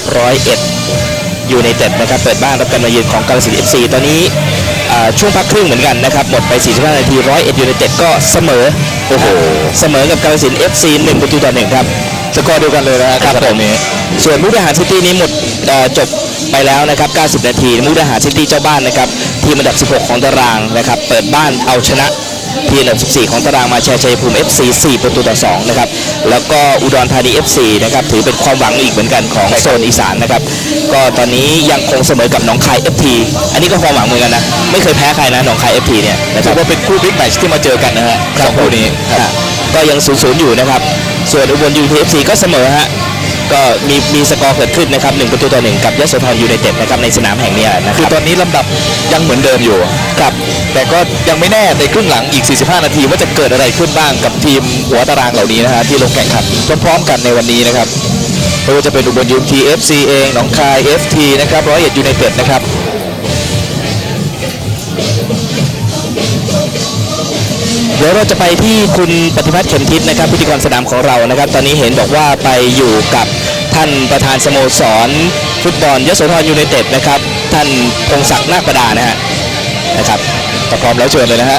101ยูไนเต็ดนะครับเปิดบ้านรับการมาเยือนของกาฬสินธุ์ FC ตอนนี้ช่วงพักครึ่งเหมือนกันนะครับหมดไป45นาที101ยูไนเต็ดก็เสมอเสมอกับกาฬสินธุ์ FC 1-1ครับสกอร์เดียวกันเลยนะครับผมส่วนมุกดาหารซิตี้นี้หมดจบไปแล้วนะครับ90นาทีมุกดาหารซิตี้เจ้าบ้านนะครับทีมอันดับ16ของตารางนะครับเปิดบ้านเอาชนะทีมอันดับ14ของตารางมาชัยภูมิ FC 4-2นะครับแล้วก็อุดรธานี FC นะครับถือเป็นความหวังอีกเหมือนกันของโซนอีสานนะครับก็ตอนนี้ยังคงเสมอกับหนองคาย FT อันนี้ก็ความหวังเหมือนกันนะไม่เคยแพ้ใครนะหนองคาย FT เนี่ยนะครับว่าเป็นคู่บิ๊กแมตช์ที่มาเจอกันนะฮะสองคู่นี้ก็ยัง0-0อยู่นะครับส่วนอุบล UTFC ก็เสมอฮะก็มีสกอร์เกิดขึ้นนะครับ1-1กับยโสธรยูไนเต็ดนะครับในสนามแห่งนี้นะคคือรับตอนนี้ลำดับยังเหมือนเดิมอยู่ครับแต่ก็ยังไม่แน่ในครึ่งหลังอีก45นาทีว่าจะเกิดอะไรขึ้นบ้างกับทีมหัวตารางเหล่านี้นะฮะที่ลงแข่งขันพร้อมๆกันในวันนี้นะครับไม่ว่าจะเป็นอุบล UTFC เองหนองคาย FT นะครับ101ยูไนเต็ดนะครับเดี๋ยวเราจะไปที่คุณปฏิพัฒน์เข็มทิศนะครับพิธีกรสนามของเรานะครับตอนนี้เห็นบอกว่าไปอยู่กับท่านประธานสโมสรฟุตบอลยโสธรยูไนเต็ดนะครับท่านพงศักดิ์นาคประดานะครับถ้าพร้อมแล้วเชิญเลยนะฮะ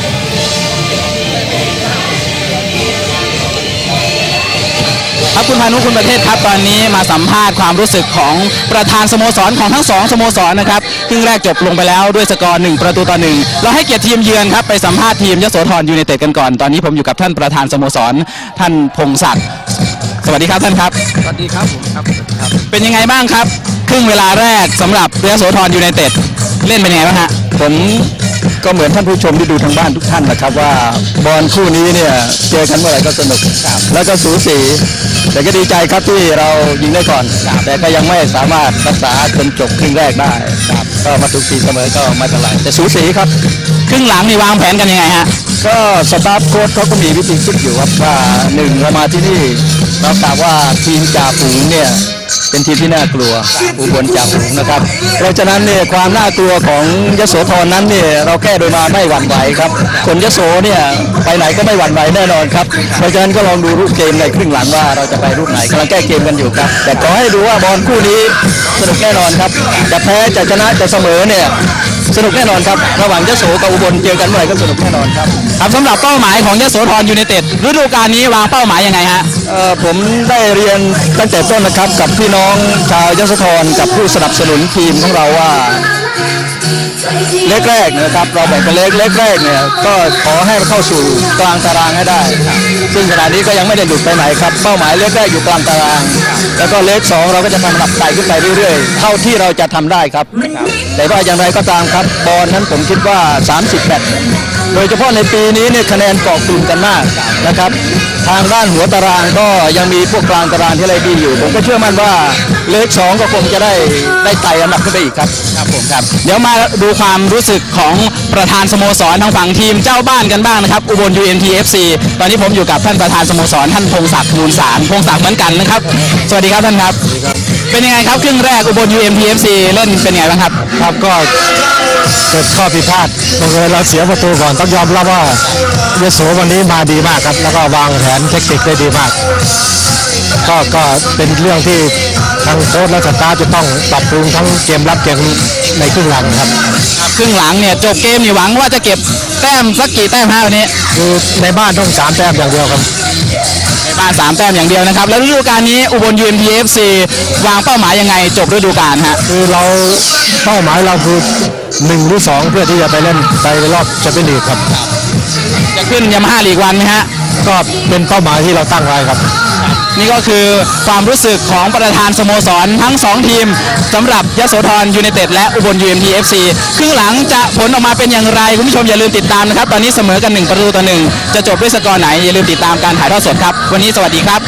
ครับคุณพานุคุณประเทศครับตอนนี้มาสัมภาษณ์ความรู้สึกของประธานสโมสรของทั้ง2สโมสรนะครับครึ่งแรกจบลงไปแล้วด้วยสกอร์1-1เราให้เกียรติทีมเยือนครับไปสัมภาษณ์ทีมยโสธรยูไนเต็ดกันก่อนตอนนี้ผมอยู่กับท่านประธานสโมสรท่านพงศักดิ์สวัสดีครับท่านครับสวัสดีครับผมครับเป็นยังไงบ้างครับครึ่งเวลาแรกสำหรับยโสธรยูไนเต็ดเล่นเป็นยังไงบ้างฮะผมก็เหมือนท่านผู้ชมที่ดูทางบ้านทุกท่านนะครับว่าบอลคู่นี้เนี่ยเจอกันเมื่อไหร่ก็สนุกแล้วก็สูสีแต่ก็ดีใจครับที่เรายิงได้ก่อนแต่ก็ยังไม่สามารถรักษาจนจบครึ่งแรกได้ก็มาถูกตีเสมอก็ไม่เท่าไหร่แต่สูสีครับครึ่งหลังนี่วางแผนกันยังไงฮะก็สตาฟโค้ชเขาก็มีวิธีคิดอยู่ครับว่า1เรามาที่นี่เรากล่าวว่าทีมจ่าฝูงเนี่ยเป็นทีมที่น่ากลัวอุบลจ่าฝูงนะครับเพราะฉะนั้นเนี่ยความน่ากลัวของยโสธรนั้นเนี่ยเราแก้โดยมาไม่หวั่นไหวครับคนยโสเนี่ยไปไหนก็ไม่หวั่นไหวแน่นอนครับเพราะฉะนั้นก็ลองดูรูปเกมในครึ่งหลังว่าเราจะไปรูปไหนกำลังแก้เกมกันอยู่ครับแต่ขอให้ดูว่าบอลคู่นี้สนุกแน่นอนครับจะแพ้จะชนะจะเสมอเนี่ยสนุกแน่นอนครับระหว่างยโสกับอุบลเจอกันเมื่อไหร่ก็สนุกแน่นอนครับครับสำหรับเป้าหมายของยโสธรยูไนเต็ดฤดูกาลนี้วางเป้าหมายยังไงฮะผมได้เรียนตั้งแต่ต้นนะครับกับพี่น้องชาวยโสธรกับผู้สนับสนุนทีมของเราว่าเล็กแรกนะครับเราแบ่งเป็นเล็กแรกเนี่ยก็ขอให้เข้าสู่กลางตารางให้ได้ซึ่งขณะนี้ก็ยังไม่ได้หลุดไปไหนครับเป้าหมายเล็กแรกอยู่กลางตารางแล้วก็เล็ก2เราก็จะทำระดับไต่ขึ้นไปเรื่อยๆเท่าที่เราจะทำได้ครับแต่ว่าอย่างไรก็ตามครับบอลนั้นผมคิดว่า30แมตช์โดยเฉพาะในปีนี้เนี่ยคะแนนเกาะกลุ่มกันมากนะครับทางด้านหัวตารางก็ยังมีพวกกลางตารางที่อะไรดีอยู่ผมก็เชื่อมั่นว่าเลข2ก็คงจะได้ไต่อันดับขึ้นไปอีกครับผมครับเดี๋ยวมาดูความรู้สึกของประธานสโมสรทางฝั่งทีมเจ้าบ้านกันบ้างนะครับอุบล UNTFC ตอนนี้ผมอยู่กับท่านประธานสโมสรท่านพงศักดิ์มูลสารพงศักดิ์เหมือนกันนะครับสวัสดีครับท่านครับเป็นยังไงครับครึ่งแรกอุบล UNTFC เล่นเป็นไงบ้างครับครับก็เกิดข้อผิดพลาดบังเอิญเราเสียประตูก่อนต้องยอมรับว่ายโสวันนี้มาดีมากครับแล้วก็วางแผนเทคนิคได้ดีมากก็เป็นเรื่องที่ทางโค้ชและสตาฟจะต้องปรับปรุงทั้งเกมรับเกมในครึ่งหลังครับครึ่งหลังเนี่ยจบเกมนี่หวังว่าจะเก็บแต้มสักกี่แต้มฮะวันนี้คือในบ้านต้อง3แต้มอย่างเดียวครับในบ้าน3แต้มอย่างเดียวนะครับแล้วฤดูกาลนี้อุบล UNTFC วางเป้าหมายยังไงจบฤดูกาลฮะคือเราเป้าหมายเราคือ1หรือ2เพื่อที่จะไปเล่นไปรอบแชมเปี้ยนลีกครับจะขึ้นยามาฮ่าลีกวันไหมฮะก็เป็นเป้าหมายที่เราตั้งไว้ครับนี่ก็คือความรู้สึกของประธานสโมสรทั้ง2ทีมสำหรับยโสธรยูไนเต็ดและอุบล UNTFC ครึ่งหลังจะผลออกมาเป็นอย่างไรคุณผู้ชมอย่าลืมติดตามนะครับตอนนี้เสมอกัน1-1จะจบด้วยสกอร์ไหนอย่าลืมติดตามการถ่ายทอดสดครับวันนี้สวัสดีครับ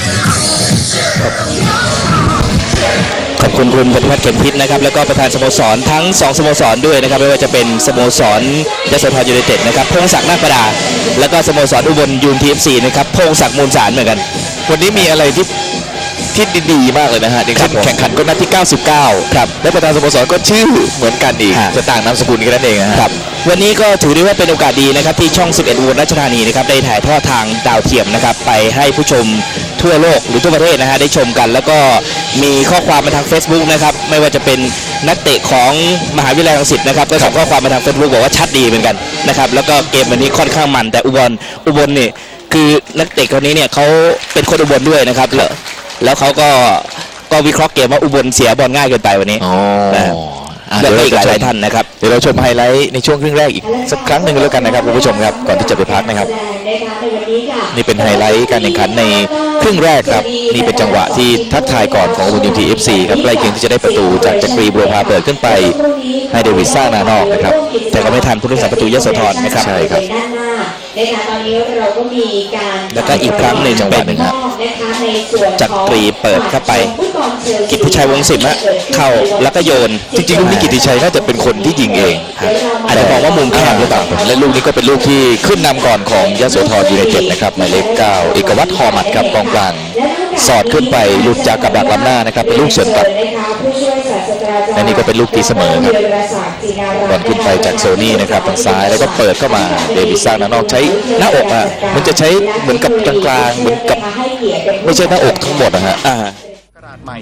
ขอบคุณคุณปฏิพัฒน์เข็มทิศนะครับแล้วก็ประธานสโมสรทั้ง2สโมสรด้วยนะครับไม่ว่าจะเป็นสโมสรยโสธรยูไนเต็ดนะครับพงศักดิ์นาคประดาแล้วก็สโมสรอุบล UNTFC นะครับพงศักดิ์มูลสารเหมือนกันวันนี้มีอะไรที่ดีมากเลยนะฮะแข่งขันก็นัดที่99ครับและประธานสโมสรก็ชื่อเหมือนกันอีกจะต่างนามสกุลกันนั่นเองครับวันนี้ก็ถือได้ว่าเป็นโอกาสดีนะครับที่ช่อง11อุบลราชธานีนะครับได้ถ่ายทอดทางดาวเทียมนะครับไปให้ผู้ชมทั่วโลกหรือทั่วประเทศนะฮะได้ชมกันแล้วก็มีข้อความมาทาง Facebook นะครับไม่ว่าจะเป็นนักเตะของมหาวิทยาลัยรังสิตนะครับก็ส่งข้อความมาทาง Facebook บอกว่าชัดดีเหมือนกันนะครับแล้วก็เกมวันนี้ค่อนข้างมันแต่อุบลนี่คือนักเตะคนนี้เนี่ยเขาเป็นคนอุบลด้วยนะครับแล้วเขาก็วิเคราะห์เกมว่าอุบลเสียบอลง่ายเกินไปวันนี้แล้วก็อีกหลายท่านนะครับเดี๋ยวเราชมไฮไลท์ในช่วงครึ่งแรกอีกสักครั้งหนึ่งแล้วกันนะครับคุณผู้ชมครับก่อนที่จะไปพักนะครับนี่เป็นไฮไลท์การแข่งขันในครึ่งแรกครับนี่เป็นจังหวะที่ทักทายก่อนของอุบล UNTFC ครับใกล้เคียงที่จะได้ประตูจากจักรีบัวพาเปิดขึ้นไปให้เดวิดซ่านานอกนะครับแต่ก็ไม่ทันผู้รักษาประตูยโสธรนะครับใช่ครับนะคะตอนนี้เราก็มีการแล้วก็อีกครั้งหนึ่งเป็นจักรีเปิดเข้าไปกิตติชัยวงศ์สิมฮะเข้าแล้วก็โยนจริงๆลูกนี้กิตติชัยน่าจะเป็นคนที่ยิงเองอาจจะมองว่ามุมแคบหรือเปล่าและลูกนี้ก็เป็นลูกที่ขึ้นนำก่อนของยโสธรยูไนเต็ดนะครับหมายเลข 9 เอกวัฒน์ ฮอมัดครับกองกลางสอดขึ้นไปหลุดจากกับดักล้ำหน้านะครับเป็นลูกสวนกลับและนี่ก็เป็นลูกตีเสมอครับบอลขึ้นไปจากโซนี่นะครับทางซ้ายแล้วก็เปิดเข้ามาเดวิดสร้างนอกใช้หน้าอกอ่ะมันจะใช้เหมือนกับกลางๆเหมือนกับไม่ใช่หน้าอกทั้งหมดนะฮะกระดาษใหม่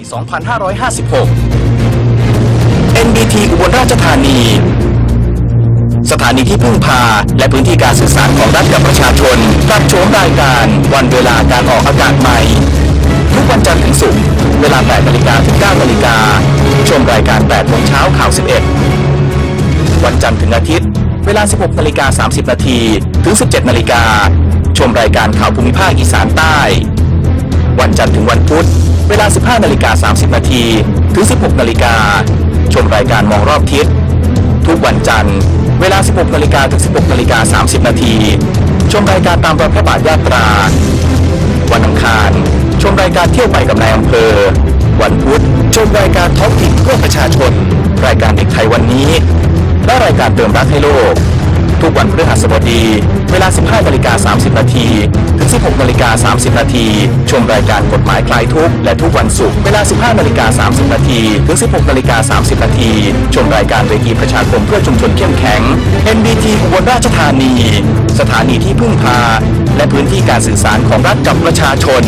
2556 NBT อุบลราชธานีสถานีที่พึ่งพาและพื้นที่การสื่อสารของรัฐกับประชาชนปรับโฉมรายการวันเวลาการออกอากาศใหม่ทุกวันจันทร์ถึงศุกร์เวลา 8 นาฬิกาถึง 9 นาฬิกาชมรายการ 8 โมงเช้าข่าว 11 วันจันทร์ถึงอาทิตย์เวลา 16 นาฬิกา 30 นาทีถึง 17 นาฬิกาชมรายการข่าวภูมิภาคอีสานใต้วันจันทร์ถึงวันพุธเวลา 15 นาฬิกา 30 นาทีถึง 16 นาฬิกาชมรายการมองรอบทิศทุกวันจันทร์เวลา 16 นาฬิกาถึง 16 นาฬิกา 30 นาทีชมรายการตามรอยพระบาทยาตราวันอังคารชมรายการเที่ยวไปกับนายอำเภอวันพุธชมรายการท้องถิ่นเพื่อประชาชนรายการเด็กไทยวันนี้และรายการเติมรักให้โลกทุกวันพฤหัสบดีเวลา 15 นาฬิกา 30 นาทีถึง 16 นาฬิกา 30 นาทีชมรายการกฎหมายคลายทุกข์และทุกวันศุกร์เวลา 15 นาฬิกา 30 นาทีถึง 16 นาฬิกา 30 นาทีชมรายการเวทีประชาคมเพื่อชุมชนเข้มแข็ง NBT อุบลราชธานีสถานีที่พึ่งพาและพื้นที่การสื่อสารของรัฐกับประชาชน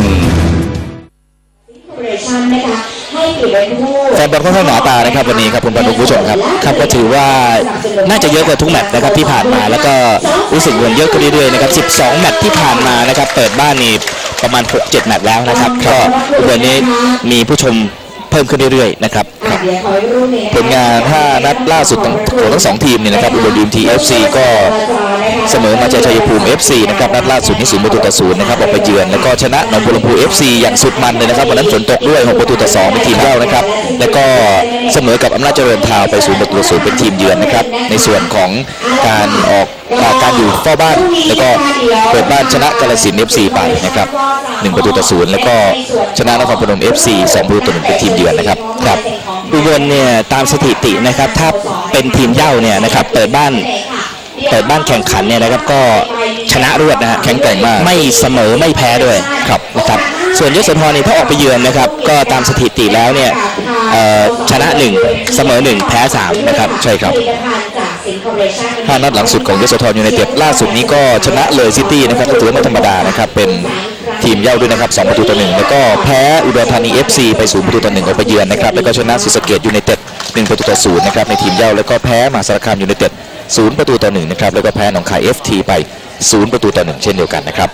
แฟนบอลค่อนข้างหนาตานะครับวันนี้ครับคุณผู้ชมครับครับก็ถือว่าน่าจะเยอะกว่าทุกแมตช์นะครับที่ผ่านมาแล้วก็รู้สึกวนเยอะขึ้นเรื่อยๆนะครับ12 แมตช์ที่ผ่านมานะครับเปิดบ้านนี่ประมาณ 6-7 แมตช์แล้วนะครับก็วันนี้มีผู้ชมเพิ่มขึ้นเรื่อยๆนะครับผลงาน5 นัดล่าสุดของทั้ง2 ทีมเนี่ยนะครับอุบล UMT FC ก็เสมอมาจากชัยภูมิ FC นะครับนัดล่าสุดนี่0-0นะครับออกไปเยือนแล้วก็ชนะหนองบัวลำพู FC อย่างสุดมันเลยนะครับวันนั้นฝนตกด้วย6-2เป็นทีมเย้านะครับแล้วก็เสมอกับอำนาจเจริญทาวน์ไป0-0เป็นทีมเยือนนะครับในส่วนของการการอยู่เฝ้าบ้านแล้วก็เปิดบ้านชนะกาฬสินธุ์ FC ไปนะครับ1-0แล้วก็ชนะนครพนม FC 2-1เป็นทีมเยือนนะครับครับอุบลเนี่ยตามสถิตินะครับถ้าเป็นทีมเย้าเนี่ยนะครับเปิดบ้านแข่งขันเนี่ยนะครับก็ชนะรวดนะฮะแข็งแกร่งมากไม่เสมอไม่แพ้ด้วยครับนะครับส่วนยโสธรนี่ถ้าออกไปเยือนนะครับก็ตามสถิติแล้วเนี่ยชนะ1เสมอ1แพ้3นะครับใช่ครับ 5 นัดหลังสุดของยโสธรยูไนเต็ดล่าสุดนี้ก็ชนะเลยซิตี้นะครับถือว่าไม่ธรรมดานะครับเป็นทีมเย้าด้วยนะครับ2-1แล้วก็แพ้อุดรธานี FC ไป0-1ออกไปเยือนนะครับแล้วก็ชนะศรีสะเกษยูไนเต็ด1-0นะครับในทีมเย้าแล้วก็แพ้มหาสารคามยูไนเต็ด0-1นะครับแล้วก็แพ้หนองคาย FT ไป0-1เช่นเดียวกันนะครับ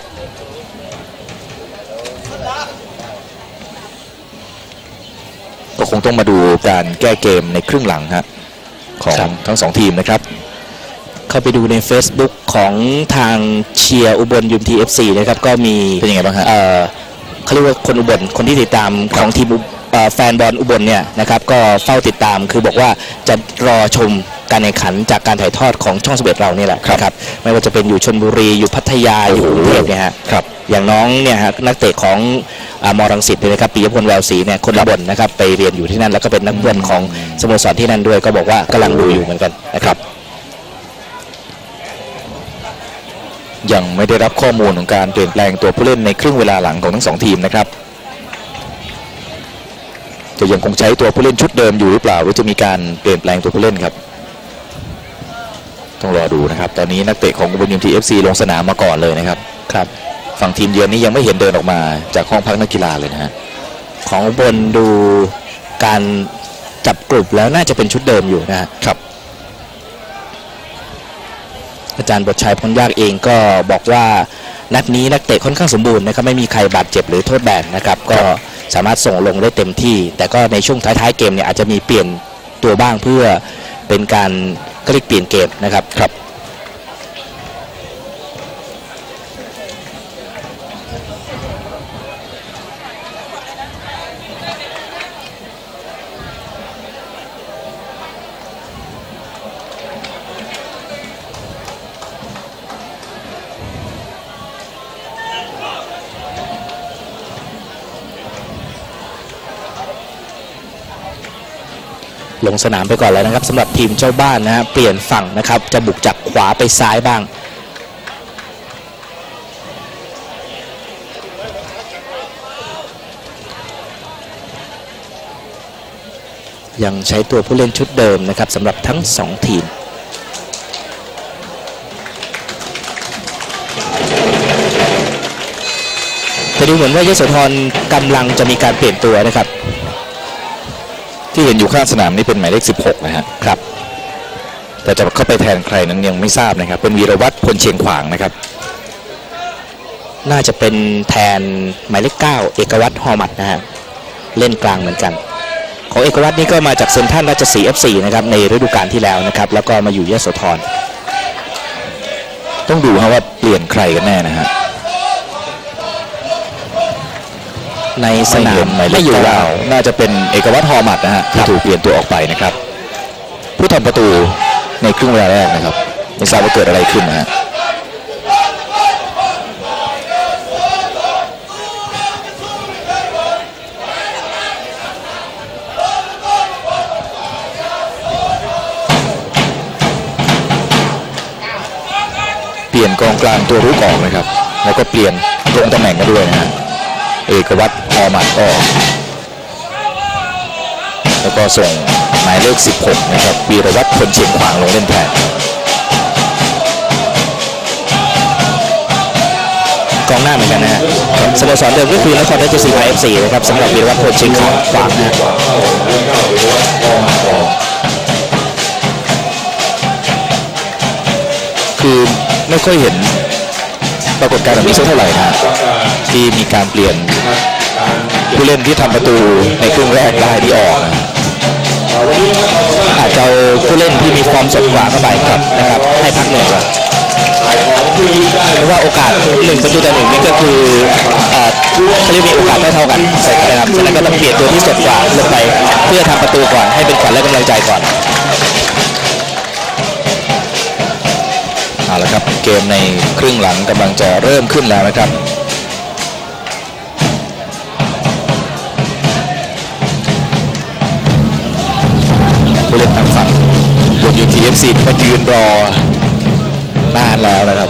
ก็คงต้องมาดูการแก้เกมในครึ่งหลังฮะของทั้ง2 ทีมนะครับเข้าไปดูใน Facebook ของทางเชียร์อุบล UMT FC นะครับก็มีเป็นยังไงบ้างฮะเขาเรียกว่าคนอุบลคนที่ติดตามของทีมแฟนบอลอุบลเนี่ยนะครับก็เฝ้าติดตามคือบอกว่าจะรอชมการแข่งขันจากการถ่ายทอดของช่อง11เรานี่แหละครับไม่ว่าจะเป็นอยู่ชลบุรีอยู่พัทยาอยู่กรุงเทพเนี่ยฮะอย่างน้องเนี่ยฮะนักเตะของมรังสิตเลยนะครับปิยพลแววศรีเนี่ยคนอุบลนะครับไปเรียนอยู่ที่นั่นแล้วก็เป็นนักบอลของสโมสรที่นั่นด้วยก็บอกว่ากำลังดูอยู่เหมือนกันนะครับยังไม่ได้รับข้อมูลของการเปลี่ยนแปลงตัวผู้เล่นในครึ่งเวลาหลังของทั้ง2 ทีมนะครับจะยังคงใช้ตัวผู้เล่นชุดเดิมอยู่หรือเปล่าหรือจะมีการเปลี่ยนแปลงตัวผู้เล่นครับต้องรอดูนะครับตอนนี้นักเตะของอุบล UMT FC ลงสนามมาก่อนเลยนะครับฝั่งทีมเยือนนี้ยังไม่เห็นเดินออกมาจากห้องพักนักกีฬาเลยนะฮะของอุบลดูการจับกลุ่มแล้วน่าจะเป็นชุดเดิมอยู่นะครับอาจารย์บทชัยพลยากเองก็บอกว่านัดนี้นักเตะค่อนข้างสมบูรณ์นะครับไม่มีใครบาดเจ็บหรือโทษแบนนะครับก็สามารถส่งลงได้เต็มที่แต่ก็ในช่วงท้ายๆเกมเนี่ยอาจจะมีเปลี่ยนตัวบ้างเพื่อเป็นการก็เรียกเปลี่ยนเกมนะครับลงสนามไปก่อนแล้วนะครับสำหรับทีมเจ้าบ้านนะฮะเปลี่ยนฝั่งนะครับจะบุกจากขวาไปซ้ายบ้างยังใช้ตัวผู้เล่นชุดเดิมนะครับสำหรับทั้ง2ทีมแต่ดูเหมือนว่ายโสธรกำลังจะมีการเปลี่ยนตัวนะครับที่เห็นอยู่ข้างสนามนี่เป็นหมายเลข16นะฮะครับแต่จะเข้าไปแทนใครนั้นยังไม่ทราบนะครับเป็นวีรวัฒน์พลเชียงขวางนะครับน่าจะเป็นแทนหมายเลข9เอกวัฒน์ฮอมัดนะฮะเล่นกลางเหมือนกันของเอกวัฒน์นี่ก็มาจากเซนทรัลราชสีห์ FC นะครับในฤดูกาลที่แล้วนะครับแล้วก็มาอยู่ยโสธรต้องดูว่าเปลี่ยนใครกันแน่นะฮะในสนามไม่อยู่แล้วน่าจะเป็นเอกวัฒน์ฮอมัดนะฮะที่ถูกเปลี่ยนตัวออกไปนะครับผู้ทำประตูในครึ่งเวลาแรกนะครับไม่ทราบว่าเกิดอะไรขึ้นนะฮะเปลี่ยนกองกลางตัวรุกออกนะครับแล้วก็เปลี่ยนลงตำแหน่งกันด้วยนะฮะเอกวัฒน์ฮอมัดก็แล้วก็ส่งหมายเลข16นะครับวีรวัฒน์พลเชียงขวางลงเล่นแทนกองหน้าเหมือนกันนะฮะสโมสรเดิมก็คือนครราชสีมา FC นะครับสำหรับวีรวัฒน์พลเชียงขวางนะคือไม่ค่อยเห็นปรากฏการณ์แบบนี้สักเท่าไหร่นะที่มีการเปลี่ยนผู้เล่นที่ทำประตูในครึ่งแรกได้ที่ออกอาจจะเอาผู้เล่นที่มีฟอร์มสดกว่าเข้าไปนะครับให้พักเหนื่อยก่อนเพราะว่าโอกาส1 ประตูต่อ 1นี่ก็คือเขาเรียกมีโอกาสเท่ากันนะครับฉะนั้นก็ต้องเปลี่ยนตัวที่สดกว่าลงไปเพื่อทำประตูก่อนให้เป็นขวัญและกำลังใจก่อนเอาละครับเกมในครึ่งหลังกำลังจะเริ่มขึ้นแล้วนะครับผู้เล่นทางฝั่งบนยูทีเอฟซีก็ยืนรอนานแล้วนะครับ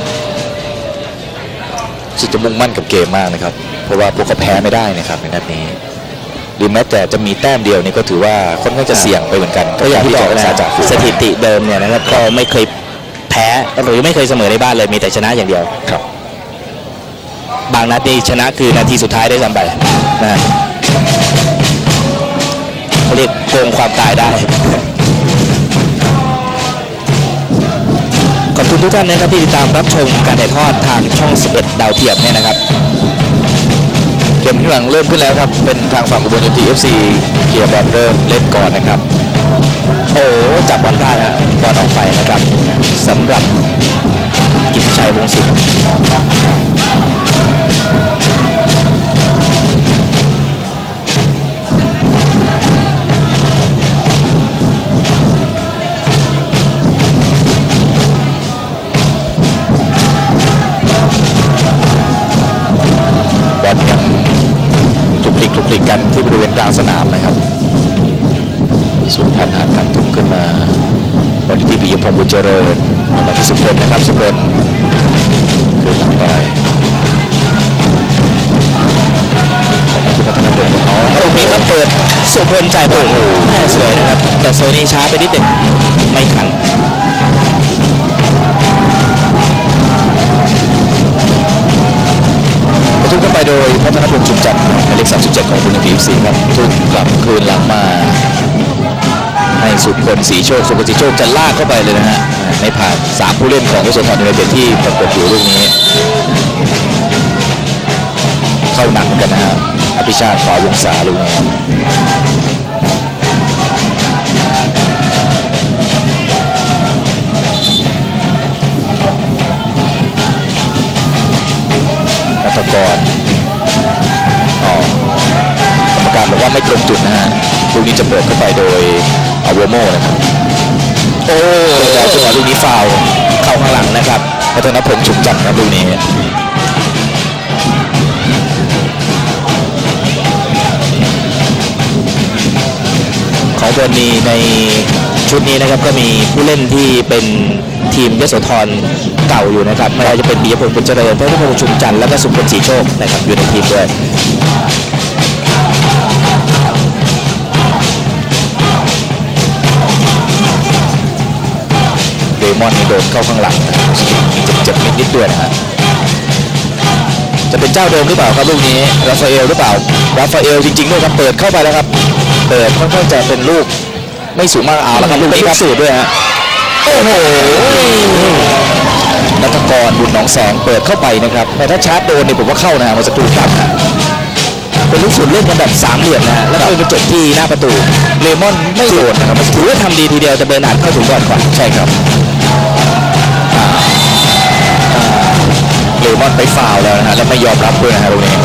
สุดจะมุ่งมั่นกับเกมมากนะครับเพราะว่าพวกเขาแพ้ไม่ได้นะครับในนัดนี้หรือแม้แต่จะมีแต้มเดียวนี่ก็ถือว่าค่อนข้างจะเสี่ยงไปเหมือนกันก็อย่างที่บอกนะสถิติเดิมเนี่ยนะครับก็ไม่เคยแพ้หรือไม่เคยเสมอในบ้านเลยมีแต่ชนะอย่างเดียวครับบางนัดนี่ชนะคือนาทีสุดท้ายได้ซ้ำไปนะเขาเรียกโกงความตายได้ขอบคุณทุกท่านนะครับที่ติดตามรับชมการถ่ายทอดทางช่อง11ดาวเทียมเนี่ยนะครับเกมที่หลังเริ่มขึ้นแล้วครับเป็นทางฝั่งอุบลยูที FC เกียร์บอลเริ่มเล่นก่อนนะครับโอ้จับบอลได้นะบอลออกไปนะครับสำหรับกิตติชัยวงศ์ศิลป์บอลยังคลุกคลิกกันที่บริเวณกลางสนามนะครับสุพรรณหาการทุกขึ้นมาบอลที่ปิยพงศ์บุญเจริญมาที่สุพลนะครับสุพลขึ้นหลังไปที่พัฒนาเดินตรงนี้ก็เปิดสุพลจ่ายโอ้โหสวยนะครับแต่โซนี่ช้าไปนิดเดียวไม่ขันทุกเข้าไปโดยพัฒนาพงศ์จุนจันทร์หมายเลข37ของบุญที4ครับทุกกลับคืนหลังมาให้สุพลศรีโชคจะลากเข้าไปเลยนะฮะในผ่าน3ผู้เล่นของยโสธรยูไนเต็ดที่ประกบอยู่ลูกนี้เข้าหนักเหมือนกันนะฮะอภิชาติฝาวงศาลูกนี้นัทกรกรรมการบอกว่าไม่ตรงจุดนะฮะลูกนี้จะเปิดเข้าไปโดยอาโวโมนะครับโอ้แต่จังหวะลูกนี้ฟาวเข้าข้างหลังนะครับพัฒนพงษ์ชุมจันทร์ครับลูกนี้ของผกรณีในชุดนี้นะครับก็มีผู้เล่นที่เป็นทีมยโสธรเก่าอยู่นะครับไม่ว่าจะเป็นปิยพงษ์บุญเจริญพระพงษ์ชุมจันทร์แล้วก็สุพลศรีโชคนะครับอยู่ในทีมด้วยเดมอนนี่โดนเข้าข้างหลังเจ็บนิดด้วยนะฮะจะเป็นเจ้าเดิมหรือเปล่าครับลูกนี้ราฟาเอลหรือเปล่าราฟาเอลจริงๆด้วยครับเปิดเข้าไปแล้วครับเปิดค่อนข้างจะเป็นลูกไม่สูงมากเอาแล้วครับลูกนี้ครับสูดด้วยฮะโอ้โหนัทกรบุญหนองแสงเปิดเข้าไปนะครับแต่ถ้าชาร์จโดนนี่ผมว่าเข้านะฮะมันจะถูกครับเป็นลูกสุดเล่นกันแบบสามเหลี่ยมนะฮะแล้วก็ไปจบที่หน้าประตูเลมอนไม่โดนนะครับถือว่าทำดีทีเดียวแต่เบอร์นาร์ดเข้าถึงก่อนกว่าใช่ครับเลมอนไปฟาวแล้วนะฮะแล้วไม่ยอมรับด้วยนะฮะตรงนี้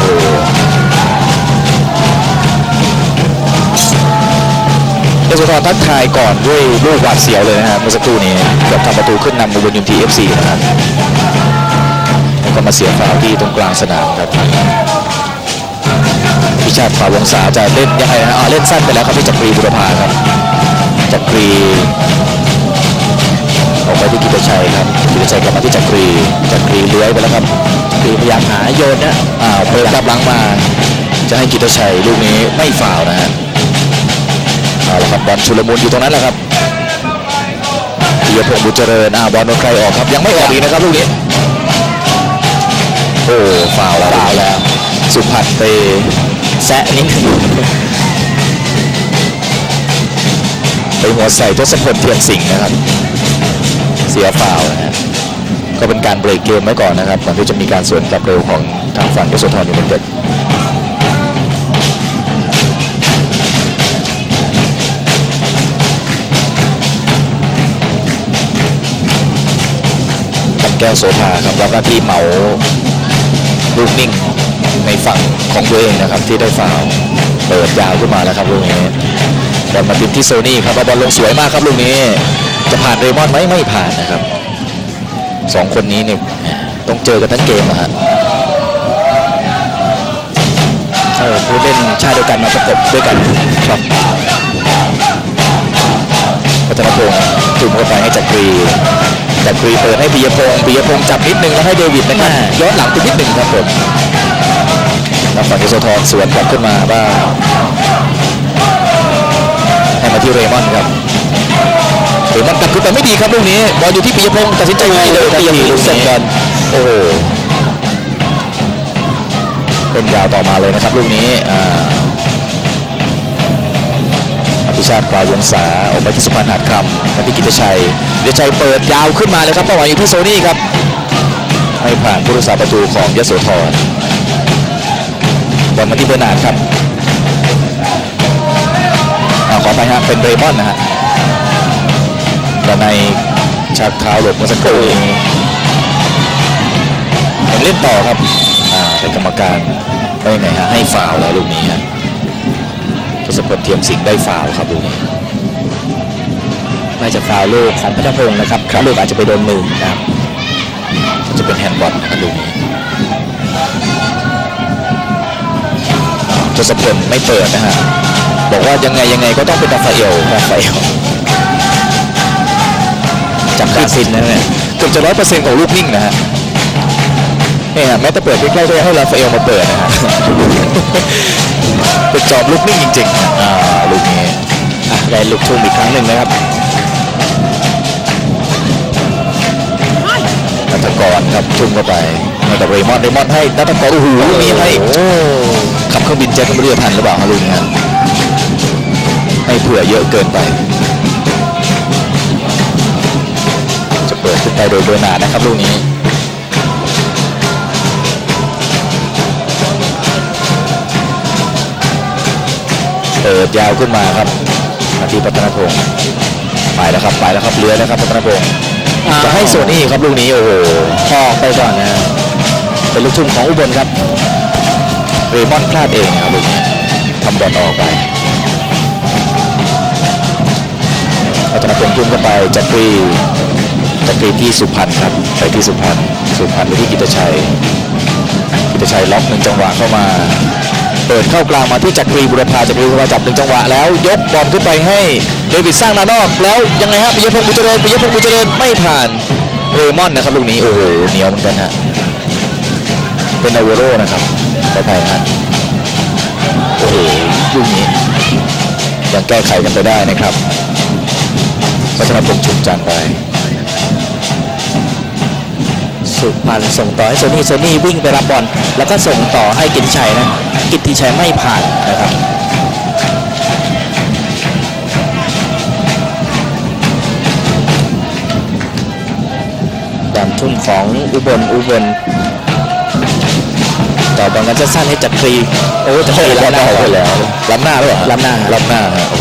ยโสธรทักทายก่อนด้วยลูกหวาดเสียวเลยนะฮะเมื่อสักครู่นี้เกือบทำประตูขึ้นนำอุบลยูไนเต็ด FC นะครับแล้วก็มาเสียฟาวที่ตรงกลางสนามครับพิชาติฝ่าวงศาจะเล่นยังไงนะเล่นสั้นไปแล้วครับที่จักรีบุรพาครับจักรีออกไปที่กิตชัยครับกิตชัยกลับมาที่จักรีเลื้อยไปแล้วครับจักรีพยายามหาโยนนะเปิดรับหลังมาจะให้กิตชัยลูกนี้ไม่ฟาวนะฮะเอาละครับบอลชุลมุนอยู่ตรงนั้นแหละครับปิยพงษ์บุญเจริญบอลโดนใครออกครับยังไม่ออกอีกนะครับลูกนี้โอ้ฟาวแล้วสุพัฒน์ไปแซะนิดนึงไปหัวใส่ทศพลเทียนสิงห์นะครับเสียฟาวนะฮะก็เป็นการเบรกเกมไว้ก่อนนะครับก่อนที่จะมีการสวนกลับเร็วของทางฝั่งยโสธรยูไนเต็ดแก้วโสภาครับรับหน้าที่เหมาลูกนิ่งในฝั่งของตัวเองนะครับที่ได้ฟาวเปิดยาวขึ้นมาแล้วครับลูกนี้บอลมาติดที่โซนี่ครับบอลลงสวยมากครับลูกนี้จะผ่านเรมอนไหมไม่ผ่านนะครับสองคนนี้เนี่ยต้องเจอกันทั้งเกมนะฮะผู้เล่นชาติเดียวกันมาประกบด้วยกันครับพัฒนพงศ์จุ่มเข้าไปให้จักรีเปิดให้ปิยพงศ์จับนิดนึงแล้วให้เดวิดนะครับย้อนหลังไปนิดนึงครับผมแล้วฝั่งยโสธรสวนกลับขึ้นมาบ้างให้มาที่เรมอนครับเรมอนกลับขึ้นไปไม่ดีครับลูกนี้บอลอยู่ที่ปิยพงศ์ตัดสินใจให้เลยครับลูกเซตกันโอ้โหเป็นยาวต่อมาเลยนะครับลูกนี้พิชาติปลายวงศาออกไปที่สุพรรณหัตถ์คำมาที่กิตชัยเปิดยาวขึ้นมาเลยครับเป้าหมายอยู่ที่โซนี่ครับให้ผ่านผู้รักษาประตูของยโสธรบอลมาที่เบอร์นาร์ดครับขอไปฮะเป็นเรมอนนะฮะแต่ในชักเท้าหลบเมื่อสักครู่ยังเล่นต่อครับเป็นกรรมการได้ยังไงฮะให้ฟาวล์แล้วลูกนี้ฮะทศพลเทียมสิงห์ได้ฟาวล์ครับลูกนี้น่าจะฟาวล์ลูกของพัฒนพงศ์นะครับลูกอาจจะไปโดนมือนะครับจะเป็นแฮนด์บอลนะครับลูกนี้ทศพลไม่เปิดนะฮะบอกว่ายังไงก็ต้องเป็นราฟาเอลจับการซินนะเนี่ยเกือบจะ100%ของลูกนิ่งนะฮะเนี่ยแม้แต่เปิดใกล้ๆก็ยังให้ราฟาเอลมาเปิดนะฮะเป็นจอบลูกนิ่งจริงๆลูกนี้ได้ลูกทุ่มอีกครั้งหนึ่งนะครับนัทกรครับทุ่มเข้าไปให้กับเรมอนให้นัทกรโอ้โหลูกนี้ให้ขับเครื่องบินเจ็ตเรือทันหรือเปล่าลูกนี้ให้เผื่อเยอะเกินไปจะเปิดขึ้นไปโดยเบอร์นาร์ดนะครับลูกนี้เปิดยาวขึ้นมาครับมาที่พัฒนพงศ์ไปแล้วครับเลื้อยแล้วครับพัฒนพงศ์จะให้โซนี่ครับลูกนี้โอ้โหพอไปก่อนนะเป็นลูกทุ่มของอุบลครับเรมอนพลาดเองครับลูกนี้ทำบอลออกไปพัฒนพงศ์ทุ่มเข้าไปจักรีที่สุพรรณครับไปที่สุพรรณไปที่กิตชัยล็อกหนึ่งจังหวะเข้ามาเปิดเข้ากลางมาที่จักรีบุรพาจักรีบุรพาจับ1จังหวะแล้วยกบอลขึ้นไปให้เดวิดสร้างนานอกแล้วยังไงฮะปิยพงษ์บุญเจริญไม่ผ่านเรมอนนะครับลูกนี้โอ้โหเหนียวเหมือนกันฮะเป็นนาวโรนะครับไปไทยฮะโอ้โหลูกนี้ยังแก้ไขกันไปได้นะครับวัฒนพงษ์ชุมจันทร์ไปสุพรรณส่งต่อให้โซนี่วิ่งไปรับบอลแล้วก็ส่งต่อให้กิตติชัยนะกิตติชัยไม่ผ่านนะครับดำทุ่นของอุบลต่อบอลกันสั้นให้จักรีโอ้จักรีล้ำหน้าไปแล้วล้ำหน้าเลยล้ำหน้าฮะ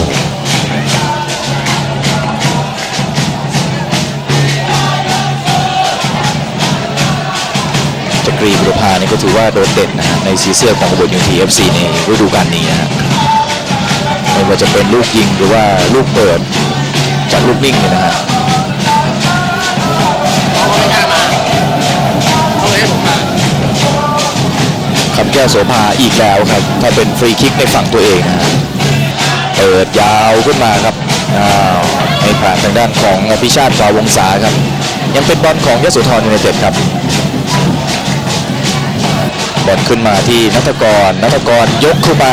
จักรีบุรพานี่ก็ถือว่าโดดเด่นนะฮะในสีเสื้อของอุบลยูทีเอฟซีในฤดูกาลนี้นะฮะไม่ว่าจะเป็นลูกยิงหรือว่าลูกเปิดจากลูกนิ่งเนี่ยนะฮะคำแก้วโสภาอีกแล้วครับถ้าเป็นฟรีคิกในฝั่งตัวเองนะฮะเปิดยาวขึ้นมาครับให้ผ่านทางด้านของอภิชาติ ฝาวงศาครับยังเป็นบอลของยโสธรยูไนเต็ดครับบอลขึ้นมาที่ณัฐกรยกเข้าไป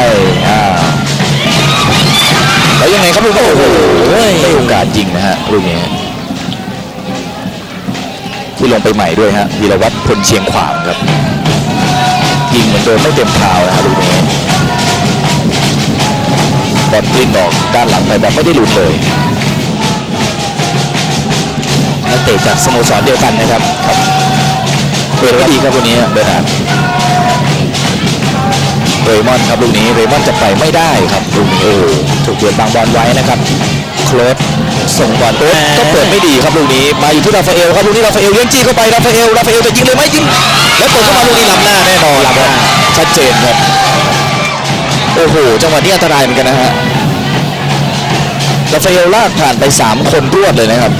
แล้วยังไงครับลูกนี้โอ้โหได้โอกาสยิงนะฮะลูกนี้ที่ลงไปใหม่ด้วยฮะวีรวัฒน์พลเชียงขวางครับยิงเหมือนเดิมไม่เต็มเท้านะฮะลูกนี้บอลกลิ้งออกด้านหลังไปแบบไม่ได้หลุดเลยนักเตะจากสโมสรเดียวกันนะครับเปิดดีครับวันนี้เบอร์นาร์ดเรมอนครับลูกนี้เรมอนจะไปไม่ได้ครับลูกนี้โอ้ถูกเบียดบังบอลไว้นะครับโคลสส่งบอลก็เปิดไม่ดีครับลูกนี้มาอยู่ที่ราฟาเอลครับลูกนี้ราฟาเอลเลี้ยงจี้เข้าไปราฟาเอลจะยิงเลยไหมยิงแล้วเปิดเข้ามาลูกนี้ล้ำหน้าแน่นอนล้ำหน้าชัดเจนครับโอ้โหจังหวะนี้อันตรายเหมือนกันนะฮะราฟาเอลลากผ่านไป3คนรวดเลยนะครับ